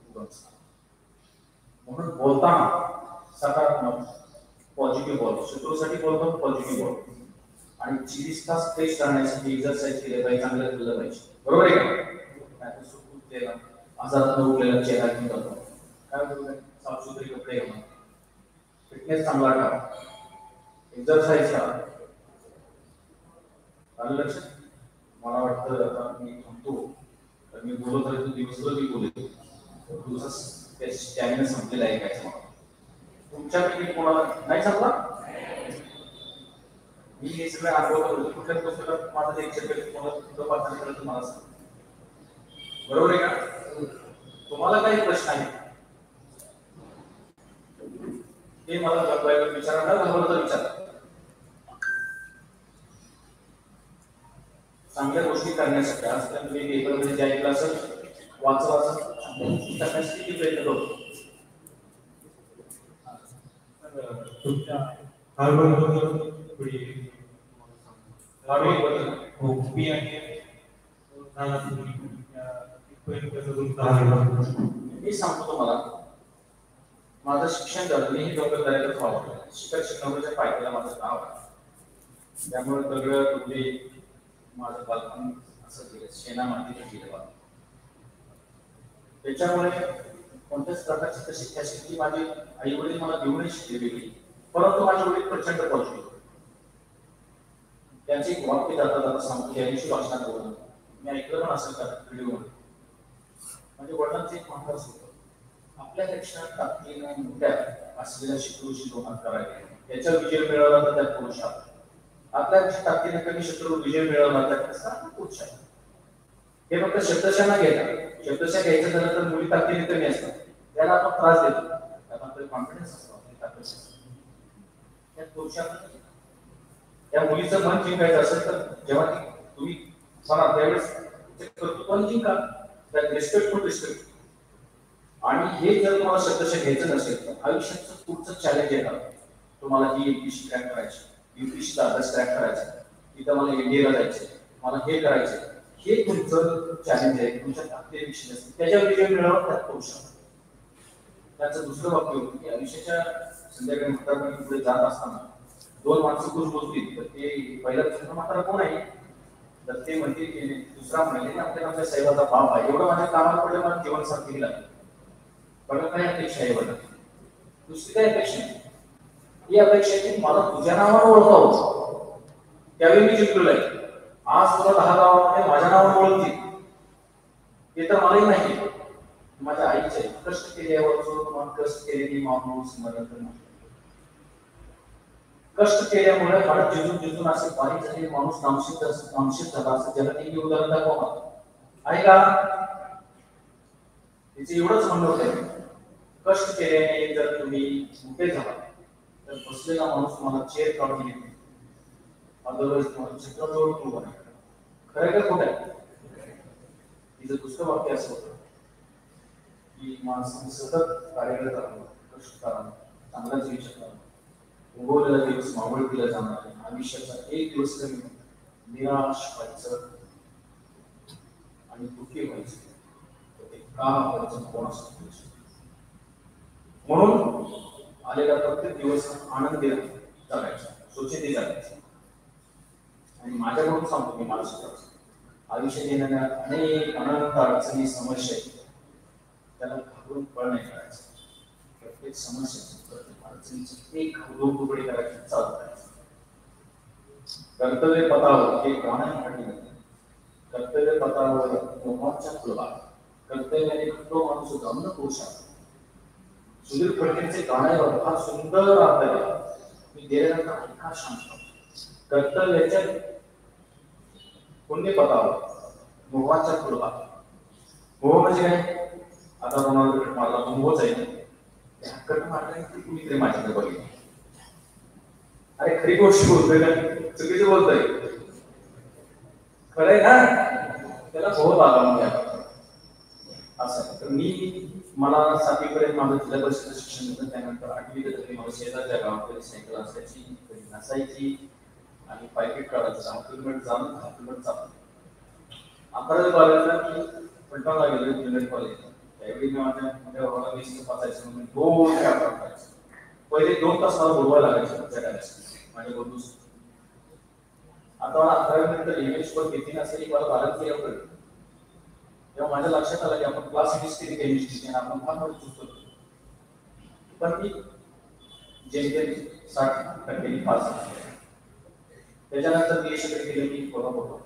म्हणून बोलताना सकारात्मक पॉझिटिव्ह बोल. शत्रूसाठी बोलतो पॉझिटिव्ह बोल. आणि चोवीस तास फ्रेश करण्यासाठी एक्सरसाइज केले पाहिजे, चांगलं केलं पाहिजे, बरोबर आहे का? आजारात उठलेला चेहरा घेऊन जातो. काय बरोबर आहे? साफसुथरे कपडे घालून फिटनेस चांगला ठेवा, एक्सरसाइज करा. आलं लक्षात? मला वाटतं आता मी थांबतो. तर मी बोलत राहतो दिवसभर मी बोलतो. तुझा स्टॅमिना संपलेला आहे काय? तुमच्यापैकी कोणाला नाही संपला? मी हे सगळं अनुभव करतो. कुठल्याच गोष्टीला माझं लेक्चर केलं तुम्हाला कुठं पाठांतर करत तुम्हाला सांग, बरोबर आहे का? तुम्हाला काही प्रश्न आहे ते मला विचारा, घाबरलं तर विचारा. चांगल्या गोष्टी करण्यासाठी आज तुम्ही पेपरमध्ये जे ऐकलं असेल वाचा वाचा करण्यासाठी किती प्रयत्न करतो.
तुमच्या हार्डवर्क थोडी
हार्डवर्क
हो मी आहे
मी सांगतो तुम्हाला माझं शिक्षण झालं. मी डॉक्टर करायला आवडलं. शिक्षक शिकवण्याच्या पायथ्याला माझं नाव आहे. त्यामुळे सगळं तुझे माझं बालपण असं केलं शेणा मातीने केलं. त्याच्यामुळे कोणत्याच प्रकारची शिक्षा शिकली माझी आई वडील मला देऊनही शिकली वेगळी. परंतु माझे वडील प्रचंड पॉझिटिव्ह. त्यांचे एक वाक्य जाता जाता सांगतो त्या दिवशी भाषणात बोलून मी ऐकलं पण असेल का व्हिडिओ. म्हणजे वडिलांचं एक महत्त्वाचं होतं आपल्यापेक्षा ताकदीनं मोठ्या असलेल्या शत्रूशी दोहात करायला त्याच्यावर विजय मिळवला तर त्यात पुरुष आहे. आपल्यापेक्षा ताकदीनं कमी शत्रू विजय मिळवला तर कसा पुरुष आहे. हे फक्त शब्दशः न घेता शब्दशः घ्यायचं झालं तर मुली ताकदीने कमी असतात त्याला आपण त्रास देतो. त्यात आपल्याला कॉन्फिडन्स असतो आपली ताकद त्यात पुरुषांना त्या मुलीचं मन जिंकायचं असेल तर जेव्हा ती तुम्ही म्हणा त्यावेळेस कर्तृत्व जिंका त्यात रिस्पेक्टफुल रिस्पेक्ट. आणि हे जर तुम्हाला शब्दशः घ्यायचं नसेल तर आयुष्याचं पुढचं चॅलेंज येणार. तुम्हाला ही एमपीसी क्रॅक करायची युपीसीचा अभ्यास क्रॅक करायचा तिथं मला इंडियाला जायचं मला हे करायचं हे तुमचं चॅलेंज आहे. तुमच्या ताकदीविषयी असते त्याच्यावर विजय मिळवणं त्यात करू शकतो. त्याचं दुसरं वाक्य होतं की आयुष्याच्या संध्याकाळी म्हातारपणी पुढे जात असताना दोन माणसं खुश बोलतील तर ते पहिला प्रश्न म्हातारा कोण आहे तर ते म्हणतील की दुसरा म्हणजे आपल्याला आपल्या साहेबाचा बाप आहे. एवढं माझ्या कामाला पडलं मला जीवन सारखी लागलं. पण काय अपेक्षा आहे बघा दुसरी काय अपेक्षा आहे ही अपेक्षा की मला तुझ्या नावानं ओळखावं त्यावेळी मी जिंकलेलो आहे. आज तुला दहा गावामध्ये माझ्या नावानं ओळखतील हे तर मलाही माहिती. माझ्या आईचे कष्ट केल्यावर तुम्हाला कष्ट केलेली माणूस स्मरण करणार. कष्ट केल्यामुळे मला जिजून जिजून असे बारीक झालेले माणूस नामशेत नामशेत झाला असं जगात एक उदाहरण दाखवा आहे का? तिचे एवढंच म्हणणं होतं कष्ट केल्याने जर तुम्ही मोठे झाला तर बसलेला माणूस तुम्हाला चेअर काढून येतो. अदरवाईज तुम्हाला चित्राजवळ उभं आहे. खरं का खोटं आहे? तिचं दुसरं वाक्य असं होतं की माणसाने सतत कार्यरत राहावं कष्ट करावं चांगलाच विचार करावा. उगवलेला दिवस मावळ दिला जाणार आहे. आयुष्याचा एक दिवस कमी निराश व्हायचं आणि दुःखी व्हायचं ते का व्हायचं कोण असतो. म्हणून आलेला प्रत्येक दिवस आनंदी जगायचा स्वच्छते जगायचा. आणि माझ्याकडून सांगतो मी मला शिकायचं आयुष्यात येणाऱ्या अनेक अनंत अडचणी समस्या त्याला घाबरून पळ नाही करायचं. प्रत्येक समस्या प्रत्येक अडचणीची एक घाबरून तुकडी करायची चालू करायचं. कर्तव्य पथावर हे गाण्यासाठी कर्तव्य पथावर मोहाच्या फुलवा कर्तव्याने तो माणूस गमन पुरुष आहे. सुधीर फडकेंचे गाण्यावर फार सुंदर अर्थ आहे. मी गेल्यानंतर ऐका सांगतो कर्तव्याच्या कोणते पदावर मोहाच्या पुढा मोह म्हणजे काय? आता रोनाल्डो कट मारला तो मोहच आहे. त्या कट मारला की तुम्ही तरी माझ्याकडे बघितलं. अरे खरी गोष्ट बोलतोय का चुकीचं बोलतोय? खरंय ना? त्याला मोह आला म्हणजे असं. तर मी मला सातवीपर्यंत माझं जिल्हा परिषद शिक्षण होतं. त्यानंतर आठवीला तरी मला शेजारच्या गावाकडे सायकल असायची, कधी नसायची आणि पायकेट काढायचं. दहा किलोमीटर जाऊन दहा किलोमीटर चालू. अकरावी बारावीला मी फलटणला गेलो ज्युनियर कॉलेजला. त्यावेळी मी माझ्या मोठ्या भावाला वीस पाचायचं म्हणून दोन चॅप्टर करायचे. पहिले दोन तास मला बोलवायला लागायचे पुढच्या करायचं माझ्या बंधू. आता मला अकरावी नंतर इंग्लिश वर किती नसेल मला बारावी एवढं कळलं. तेव्हा माझ्या लक्षात आलं की आपण क्लास हिस्ट्री केमिस्ट्री आपण फार मोठी चूक करतो. पण मी जेमतेम साठ टक्के पास झाले. त्याच्यानंतर बी एस केलं मी कोल्हापूरला.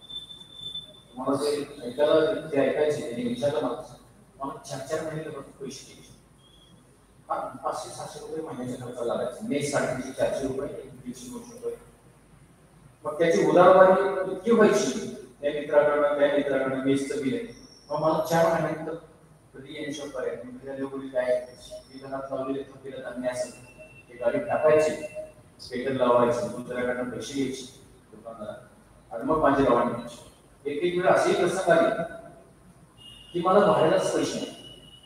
मला जे ऐकायला जे ऐकायचे त्यांनी विचारलं मला मला चार चार महिने पैसे द्यायचे. पाचशे सहाशे रुपये महिन्याच्या खर्च लागायचे. मेससाठी चारशे रुपये दीडशे दोनशे रुपये. मग त्याची उदाहरणार्थ इतकी व्हायची त्या मित्राकडनं त्या मित्राकडनं मेसचं बिल आहे. मग मला चार महिन्यानंतर कधी येणे शक्य आहे. फिरायला कोणी काय विधानात लावलेले थकीला धान्य असेल ते गाडी टाकायची पेट्रोल लावायचं दुसऱ्याकडनं पैसे घ्यायचे दुकानदार आणि मग माझी रवानी घ्यायची. एक एक वेळ असेही प्रसंग आले की मला भाड्यालाच पैसे नाही.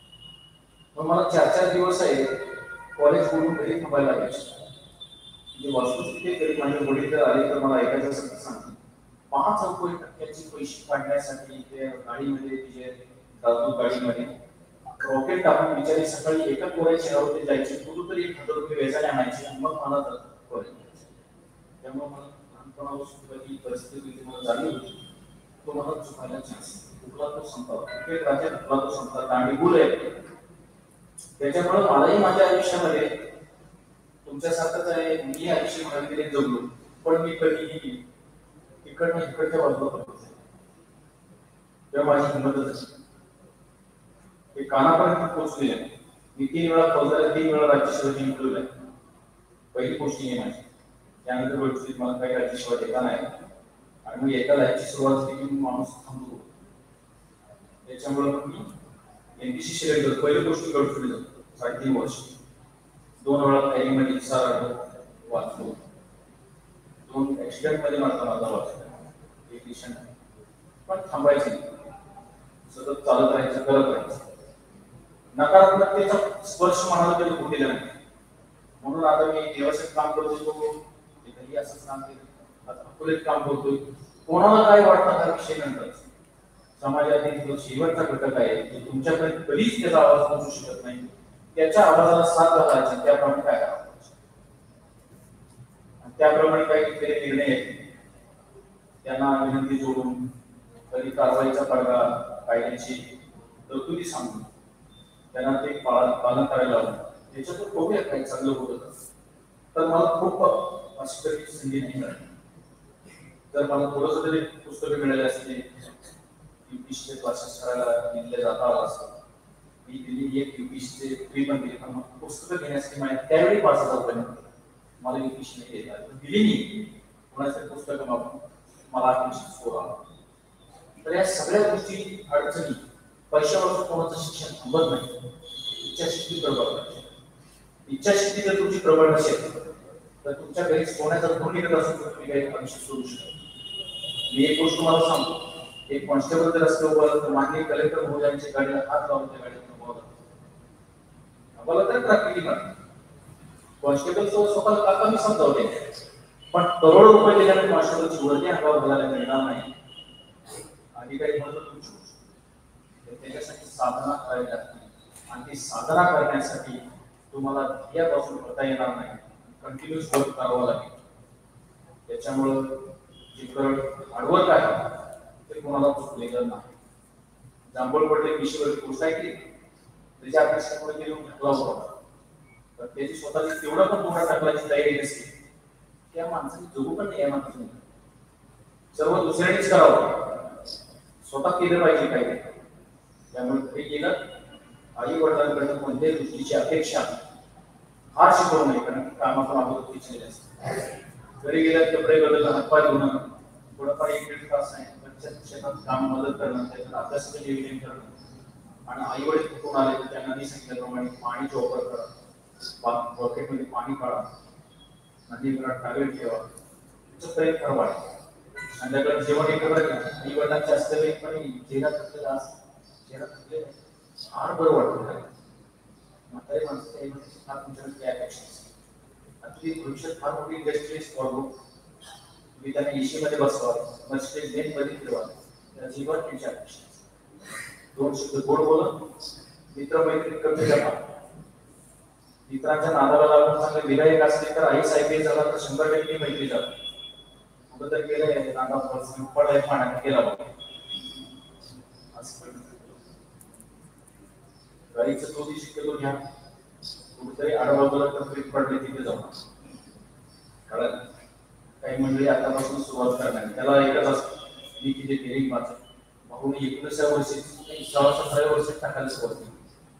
मग मला चार चार दिवस आहे कॉलेज सोडून घरी थांबायला लागायचे. म्हणजे वस्तुस्थिती तरी माझे वडील जर आले तर मला ऐकायचं असं सांगते पाच रुपये टक्क्याचे पैसे काढण्यासाठी ते गाडीमध्ये तिचे दादू गाडीमध्ये रॉकेट टाकून बिचारी सकाळी एका पोराच्या घरावर जायचे कुठून एक हजार रुपये व्याजाने आणायचे आणि मग मला कॉलेज जायचे. त्यामुळे मला लहानपणापासून ही परिस्थिती मला जाणीव होती. तो मला चुकायला चान्स कुठला तो संपला क्रिकेट राज्यात कुठला तो संपला दांडीगुल आहे. त्याच्यामुळे मलाही माझ्या आयुष्यामध्ये तुमच्यासारखंच आहे. मी आयुष्य महाविद्यालयात जगलो पण मी कधीही इकडनं इकडच्या बाजूला पडतो तेव्हा माझी हिंमतच असते. ते कानापर्यंत पोहोचले आहे. मी तीन वेळा फौजदारी तीन वेळा राज्यसेवा जिंकलेलो आहे. पहिली पोस्टिंग आहे माझी. त्यानंतर वेळेस मला काही राज्यसेवा देता नाही आणि मग एका लाईफची सुरुवात केली की माणूस थांबतो. त्याच्यामुळे मी एनपीसी सिलेक्ट करतो. पहिली गोष्ट गडचिरोली जातो साडेतीन वर्ष. दोन वेळा फायरिंगमध्ये इसारा वाचलो. दोन ऍक्सिडेंट मध्ये माझा माझा वाचला. एक पेशंट पण थांबायचं नाही. सतत चालत राहायचं करत राहायचं. नकारात्मकतेचा स्पर्श म्हणाला तरी कुठे नाही. म्हणून आता मी देवाचं काम करतो तिथेही असंच काम केलं. आता अकोल्यात काम करतोय. कोणाला काय वाटतं हा विषय नंतर समाजातील जो शेवटचा घटक आहे की तुमच्याकडे कधीच त्याचा आवाज पोहोचू शकत नाही. त्याच्या आवाजाला साथ घालायची त्याप्रमाणे काय करावं त्याप्रमाणे काही केलेले निर्णय आहेत त्यांना विनंती जोडून कधी कारवाईचा पडगा कायद्याची तरतुदी सांगून त्यांना ते पालन करायला लावून त्याच्यातून बघूया काही चांगलं होत तर मला खूप अशी तरी संधी नाही मिळाली. जर मला थोडंसं तरी पुस्तकं मिळाली असते युपीएससीचे क्लासेस करायला दिले जात आला असतं. मी दिल्ली एक युपीएससीचे फ्री पण दिली पण पुस्तकं घेण्यासाठी माझ्या त्यावेळी पाच हजार रुपये मला युपीएससी नाही देतात दिली नाही. कोणाचं पुस्तकं मागून मला आठशे स्कोर आला. तर या सगळ्या गोष्टी अडचणी पैशावर कोणाचं शिक्षण थांबत नाही. इच्छाशक्ती प्रबळ पाहिजे. इच्छाशक्ती जर तुमची प्रबळ नसेल तर तुमच्या घरी सोन्याचा धूर निघत असेल तर तुम्ही काही आयुष्य सोडू शकता. मी एक गोष्ट तुम्हाला सांगतो. एक कॉन्स्टेबल जर रस्त्यावर उभा तर माननीय कलेक्टर महोदयांच्या गाडीला हात लावून त्या गाडीत थांबवला. आम्हाला तर ट्रॅफिक नाही. कॉन्स्टेबल स्वतःला काका मी समजावले पण करोड रुपये दिल्याने कॉन्स्टेबलची वर्दी अंगावर घालायला मिळणार नाही. अधिकारी म्हणतो तुमची गोष्ट त्याच्यासाठी साधना करायला लागते आणि ती साधना करण्यासाठी तुम्हाला ध्येयापासून करता येणार नाही. कंटिन्युअस वर्क करावं लागेल. त्याच्यामुळं जे करड हार्डवर्क आहे ते कोणाला चुकलेलं नाही. जांभूळ पडले विषयावरती गोष्ट ऐकली त्याच्या अभ्यासामुळे गेलो ढकला होता तर त्याची स्वतःची तेवढं पण मोठा टाकल्याची तयारी नसते त्या माणसाने जगू पण नाही. या माणसाने सर्व दुसऱ्यानेच करावं स्वतः केलं पाहिजे काय. त्यामुळे ते केलं आई वडिलांकडून कोणत्याही गोष्टीची अपेक्षा फार शिकवू नये कारण कामातून आपण तिचे असते. घरी गेल्यात कपडे बदलला हातपाय धुणं थोडंफार एक दीड तास आहे त्यांच्या शेतात काम मदत करणं, त्याच्यात अभ्यासाचं नियोजन करणं आणि आई वडील कुठून आले तर त्यांना मी सांगितल्याप्रमाणे पाणीचा वापर करा, बकेटमध्ये पाणी काढा, नदी घरात टावेल ठेवा, त्याचं प्रेम ठरवा. संध्याकाळी जेवण एकत्र आई वडिलांचे असलेले पण चेहरा थकलेला चेहरा थकलेला फार बरं वाटतं. म्हातारी माणसं काही म्हणजे फार तुमच्याकडे काय अपेक्षा असते. आता ती भविष्यात फार मोठी इंडस्ट्रीज वाढवू, तुम्ही त्यांना एसी मध्ये बसवा, मस्टेज नेट मध्ये फिरवा, त्या जीवन त्यांची अपेक्षा असते. दोन शब्द गोड बोलून मित्र मैत्री कमी करा. मित्रांच्या नादाला लागून चांगले विधायक असले तर आई साहेब झाला तर शंभर टक्के मैत्री झाला. कुठं तर गेलं नादा पडाय पाण्यात गेला बघा असं गाईचं दूध शिकलो घ्या, कुठेतरी आडबाजूला तकलीफ पडली तिथे जाऊ. कळलं? काही मंडळी आतापासून सुरुवात करणार, त्याला एकच असतं मी किती डेअरिंग माझं भाऊ एकोणीसाव्या वर्षी सहा सतराव्या वर्षी टाकायला सुरुवात केली.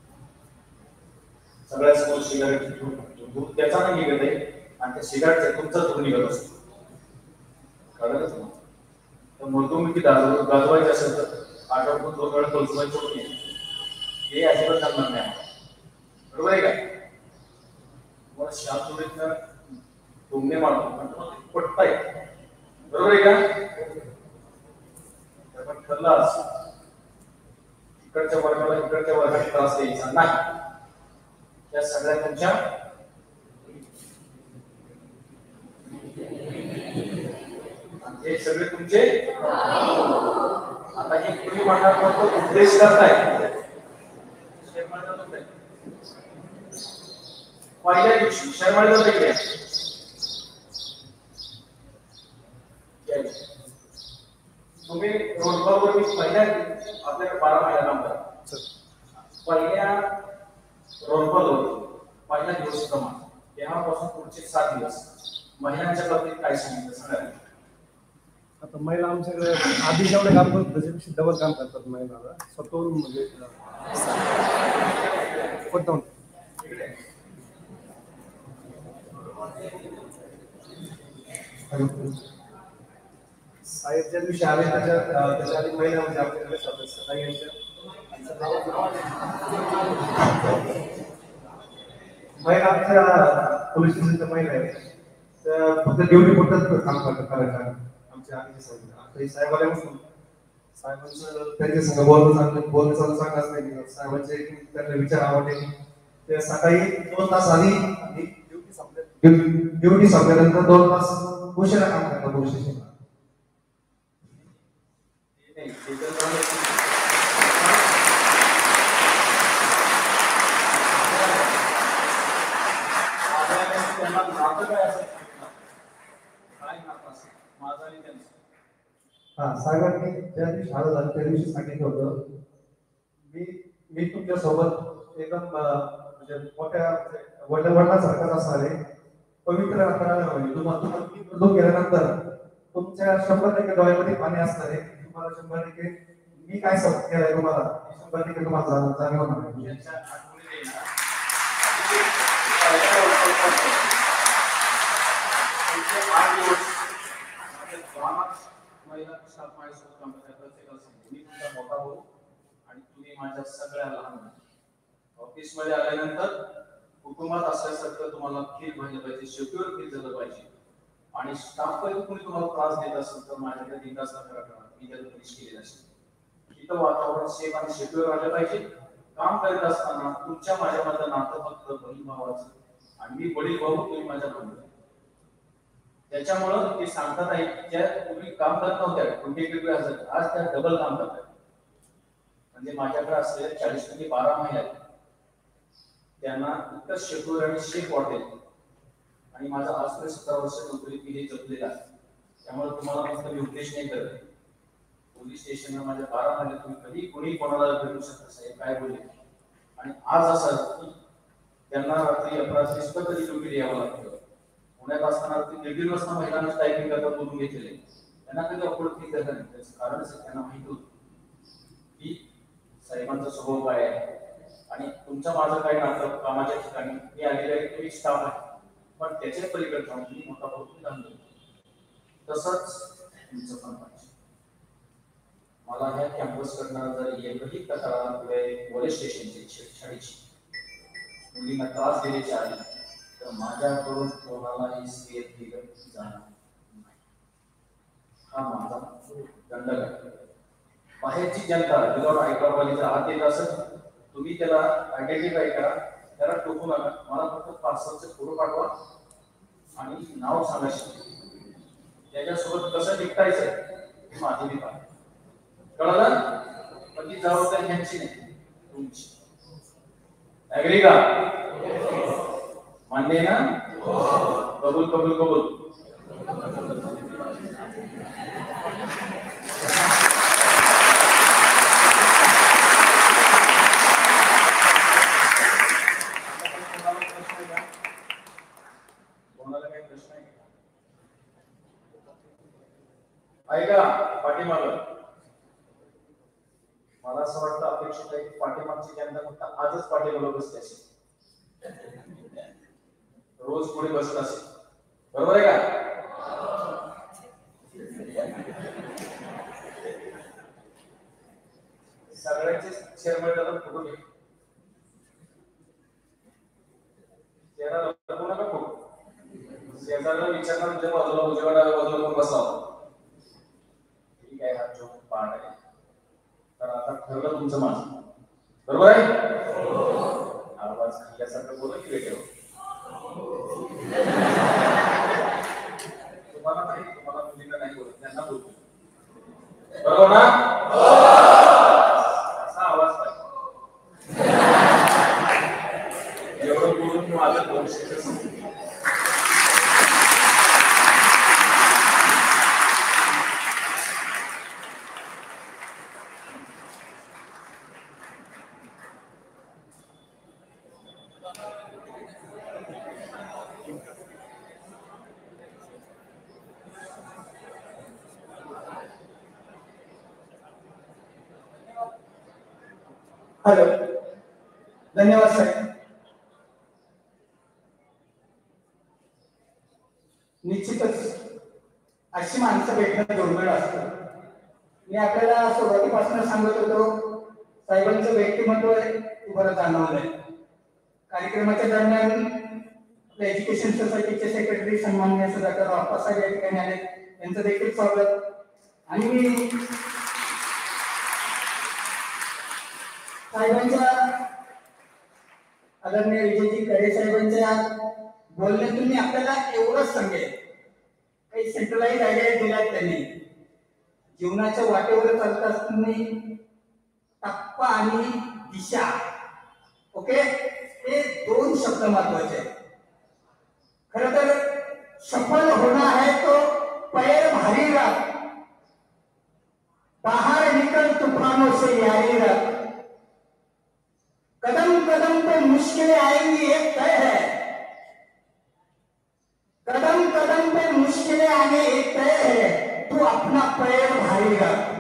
सगळ्या समोर सिगारेट दूध त्याचा नाही निघत आहे आणि त्या सिगारेटचा तुमचा दूध निघत असतो. कळलं का तुम्हाला? तर मृदुंगी गाजवायचं असेल तर आठवड्यातून दोन वेळा कल्पवायचं होती, हे अजिबात चालणार नाही. बरोबर आहे का? तुम्हाला शास्त्रोक्त टोमणे मारतो पण तुम्हाला पटताय. बरोबर आहे का? पण ठरलं इकडच्या वर्गाला इकडच्या वर्गात त्रास द्यायचा नाही. त्या सगळ्या तुमच्या हे सगळे तुमचे. आता हे तुम्ही म्हणणार उपदेश करताय पहिल्या दिवशी शर्माला भेटले तुम्ही रोडवर पहिल्या आपल्याकडे बारा महिला काम करा. पहिल्या रोडवर पहिला दिवस प्रमाण तेव्हापासून पुढचे सात दिवस महिलांच्या बाबतीत काय सांगितलं सांगा.
आता महिला आमच्याकडे आधी जेवढे काम करतात त्याच्यापेक्षा डबल काम करतात. महिला स्वतःहून म्हणजे स्वतःहून साहेब ज्या दिवशी आले त्याच्या त्याच्या आधी महिला म्हणजे आमच्याकडे सदस्य महिला आमच्या पोलीस स्टेशनच्या महिला आहेत त्या फक्त ड्युटी पुरतच काम करतात करायचं. आमच्या आधीचे साहेब आता हे साहेब आल्यापासून साहेबांचं त्यांच्या संग बोलणं चांगलं बोलणं चालू चांगलं नाही. साहेबांचे त्यांना विचार आवडले ते सकाळी दोन तास आधी ड्युटी संपल्या ड्युटी संपल्यानंतर दोन तास उशिरा काम करतात पोलीस स्टेशनला. हा साहेबांनी ज्या दिवशी आलं झालं त्या दिवशी सांगितलं होतं मी मी तुमच्या सोबत एकदम म्हणजे मोठ्या वडिलांसारखाच असणार आहे. पवित्र म्हणजे तुम्हाला तुम्हाला गेल्यानंतर तुमच्या शंभर टक्के डोळ्यामध्ये पाणी असणार आहे. तुम्हाला शंभर टक्के मी काय सबक केलाय तुम्हाला शंभर टक्के तुम्हाला जाणीव होणार आहे.
महिला स्टाफ माझ्यासोबत काम करतात प्रत्येकाला सांगतो मी तुमचा मोठा भाऊ आणि तुम्ही माझ्या सगळ्या लहान मुली. ऑफिस मध्ये आल्यानंतर कुटुंबात असल्यासारखं तुम्हाला फील व्हायला पाहिजे, सिक्युअर फील झालं पाहिजे. आणि स्टाफ मध्ये कोणी तुम्हाला त्रास देत असेल तर माझ्याकडे बिनधास्त तक्रार करा, मी त्याला पोलीस केलेलं असेल. इथं वातावरण सेफ आणि सिक्युअर राहिलं पाहिजे. काम करत असताना तुमच्या माझ्यामधलं नातं फक्त बहीण भावाचं आणि मी वडील भाऊ तुम्ही माझ्या भाऊ. त्याच्यामुळं ते सांगतात आहे ज्या तुम्ही काम करत नव्हत्या कुठे वेगळे असत आज त्या डबल काम करतात. म्हणजे माझ्याकडे असलेल्या चाळीस पैकी बारा महिला त्यांना इतकं शेकूर आणि शेक वाटेल आणि माझा आजपर्यंत सतरा वर्ष नोकरी केली जपलेला आहे. त्यामुळे तुम्हाला फक्त मी उपदेश नाही करत. पोलीस स्टेशनला माझ्या बारा महिला तुम्ही कधी कोणी कोणाला भेटू शकता साहेब काय बोलले. आणि आज असं की त्यांना रात्री अपराध निष्पन्न कधी ड्युटी द्यावं लागतं. पुण्यात असताना ते दीड वाजता महिलांना टायपिंग करता बोलून घेतलेले त्यांना कधी अपोर्ड फील करत नाही. त्याचं कारण त्यांना माहिती होतं की साहेबांचा स्वभाव काय आहे आणि तुमचं माझं काय नातं कामाच्या ठिकाणी मी आलेले तुम्ही स्टाफ आहे पण त्याच्या पलीकडे जाऊन मी मोठा भाऊ काम करतो. तसंच तुमचं पण पाहिजे. मला ह्या कॅम्पस कडनं जर एकही तक्रार पुढे पोलीस स्टेशनची शाळेची मुलींना त्रास दिल्याची आली तर माझ्याकडून कोणालाही स्टेट दिलं जाणार नाही. हा माझा दंड आहे. बाहेरची जनता विदाउट आयकॉनवाली जर आत येत असेल तुम्ही त्याला आयडेंटिफाय करा, त्याला टोकू नका. मला फक्त पार्सलचे फोटो पाठवा आणि नाव सांगा. त्याच्यासोबत कसं निपटायचं माझी मी पाहिजे. कळलं? पण ती जबाबदारी ह्यांची नाही, तुमची. ऍग्री का? मान्य ना? कबूल कबूल कबूल. कोणाला काही प्रश्न आहे का? ऐका पाठीमाग मला असं वाटतं अपेक्षित आहे की पाठीमागची जनता फक्त आजच पाठीमाग बसते असेल, रोज पुढे बसत असेल. बरोबर आहे का? सगळ्यांचे चेअरमन फोटो घे. चेहरा लपवू नका फोटो. शेजारला विचारणार तुझ्या बाजूला उजव्या डाव्या बाजूला कोण बसावं. ठीक आहे, हा जोक पाठ आहे. तर आता ठरलं तुमचं माझं. बरोबर आहे? आवाज खाल्ल्यासारखं बोला की वेगळं. तुम्हाला नाही, तुम्हाला मुलींना नाही बोलत, त्यांना बोलतो. बरोबर ना? असा आवाज पाहिजे. एवढं बोलून माझं भविष्य समजून
हॅलो, धन्यवाद साहेब. निश्चितच अशी माणसं भेटणं दुर्मिळ असतं. मी आपल्याला सुरुवातीपासून सांगत होतो, साहेबांचं व्यक्तिमत्व तुम्हाला जाणवलंय. कार्यक्रमाच्या दरम्यान आपल्या एज्युकेशन सोसायटीचे सेक्रेटरी सन्माननीय सुधाकर अप्पासाहेब या ठिकाणी आले, त्यांचं देखील स्वागत. आणि मी साहेबांच्या आदरणीय विजयजी खरे साहेबांच्या बोलण्यातून मी आपल्याला एवढंच सांगेल, काही सेंट्रलाइज आयडिया दिल्यात त्यांनी. जीवनाच्या वाटेवर चालत असताना टप्पा आणि दिशा, ओके, हे दोन शब्द महत्वाचे आहेत. खरं तर सफल होना है तो पैर भारी रख, बाहर निकल तूफानों से यारी रख, कदम कदम पे मुश्किलें आएंगी एक तय है, कदम कदम पे मुश्किलें आने एक तय है, तू अपना पैर भारी रख.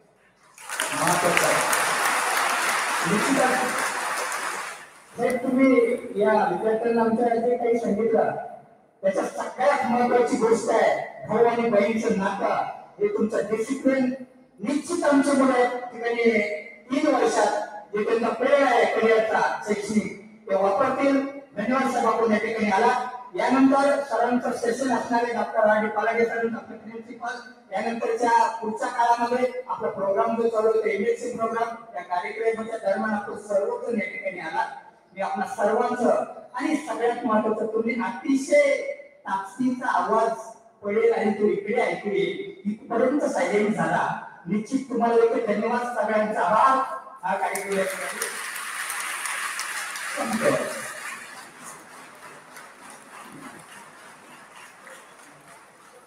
निश्चितच हे तुम्ही या विद्यार्थ्यांना आमच्या जे काही सांगितलं त्याच्या सगळ्यात महत्वाची गोष्ट आहे भाऊ आणि बहिणीचं नातं. हे तुमचं डिसिप्लिन. निश्चित आमच्या मुळे ठिकाणी तीन वर्षात जे त्यांना प्रेरणा आहे करिअरचा शैक्षणिक ते वापरतील. धन्यवाद साहेब, आपण या ठिकाणी आला. यानंतर सरांचं सेशन असणारे doctor R D Palage sir, doctor principal. यानंतरच्या पुढच्या काळामध्ये आपला प्रोग्राम जो चालू होतो एमएससी प्रोग्राम, त्या कार्यक्रमाच्या दरम्यान आपण सर्वजण या ठिकाणी आला. मी आपल्या सर्वांचं आणि सगळ्यात महत्वाचं, तुम्ही अतिशय ताकदीचा आवाज पडेल आणि तो इकडे ऐकू येईल इथपर्यंत सायलेंट झाला. निश्चित तुम्हाला देखील धन्यवाद, सगळ्यांचा आभार. हा कार्यक्रम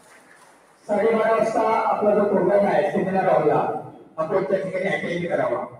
साडेबारा वाजता आपला जो प्रोग्राम आहे सेमिनार हॉलला आपण त्या ठिकाणी अटेंड करावा.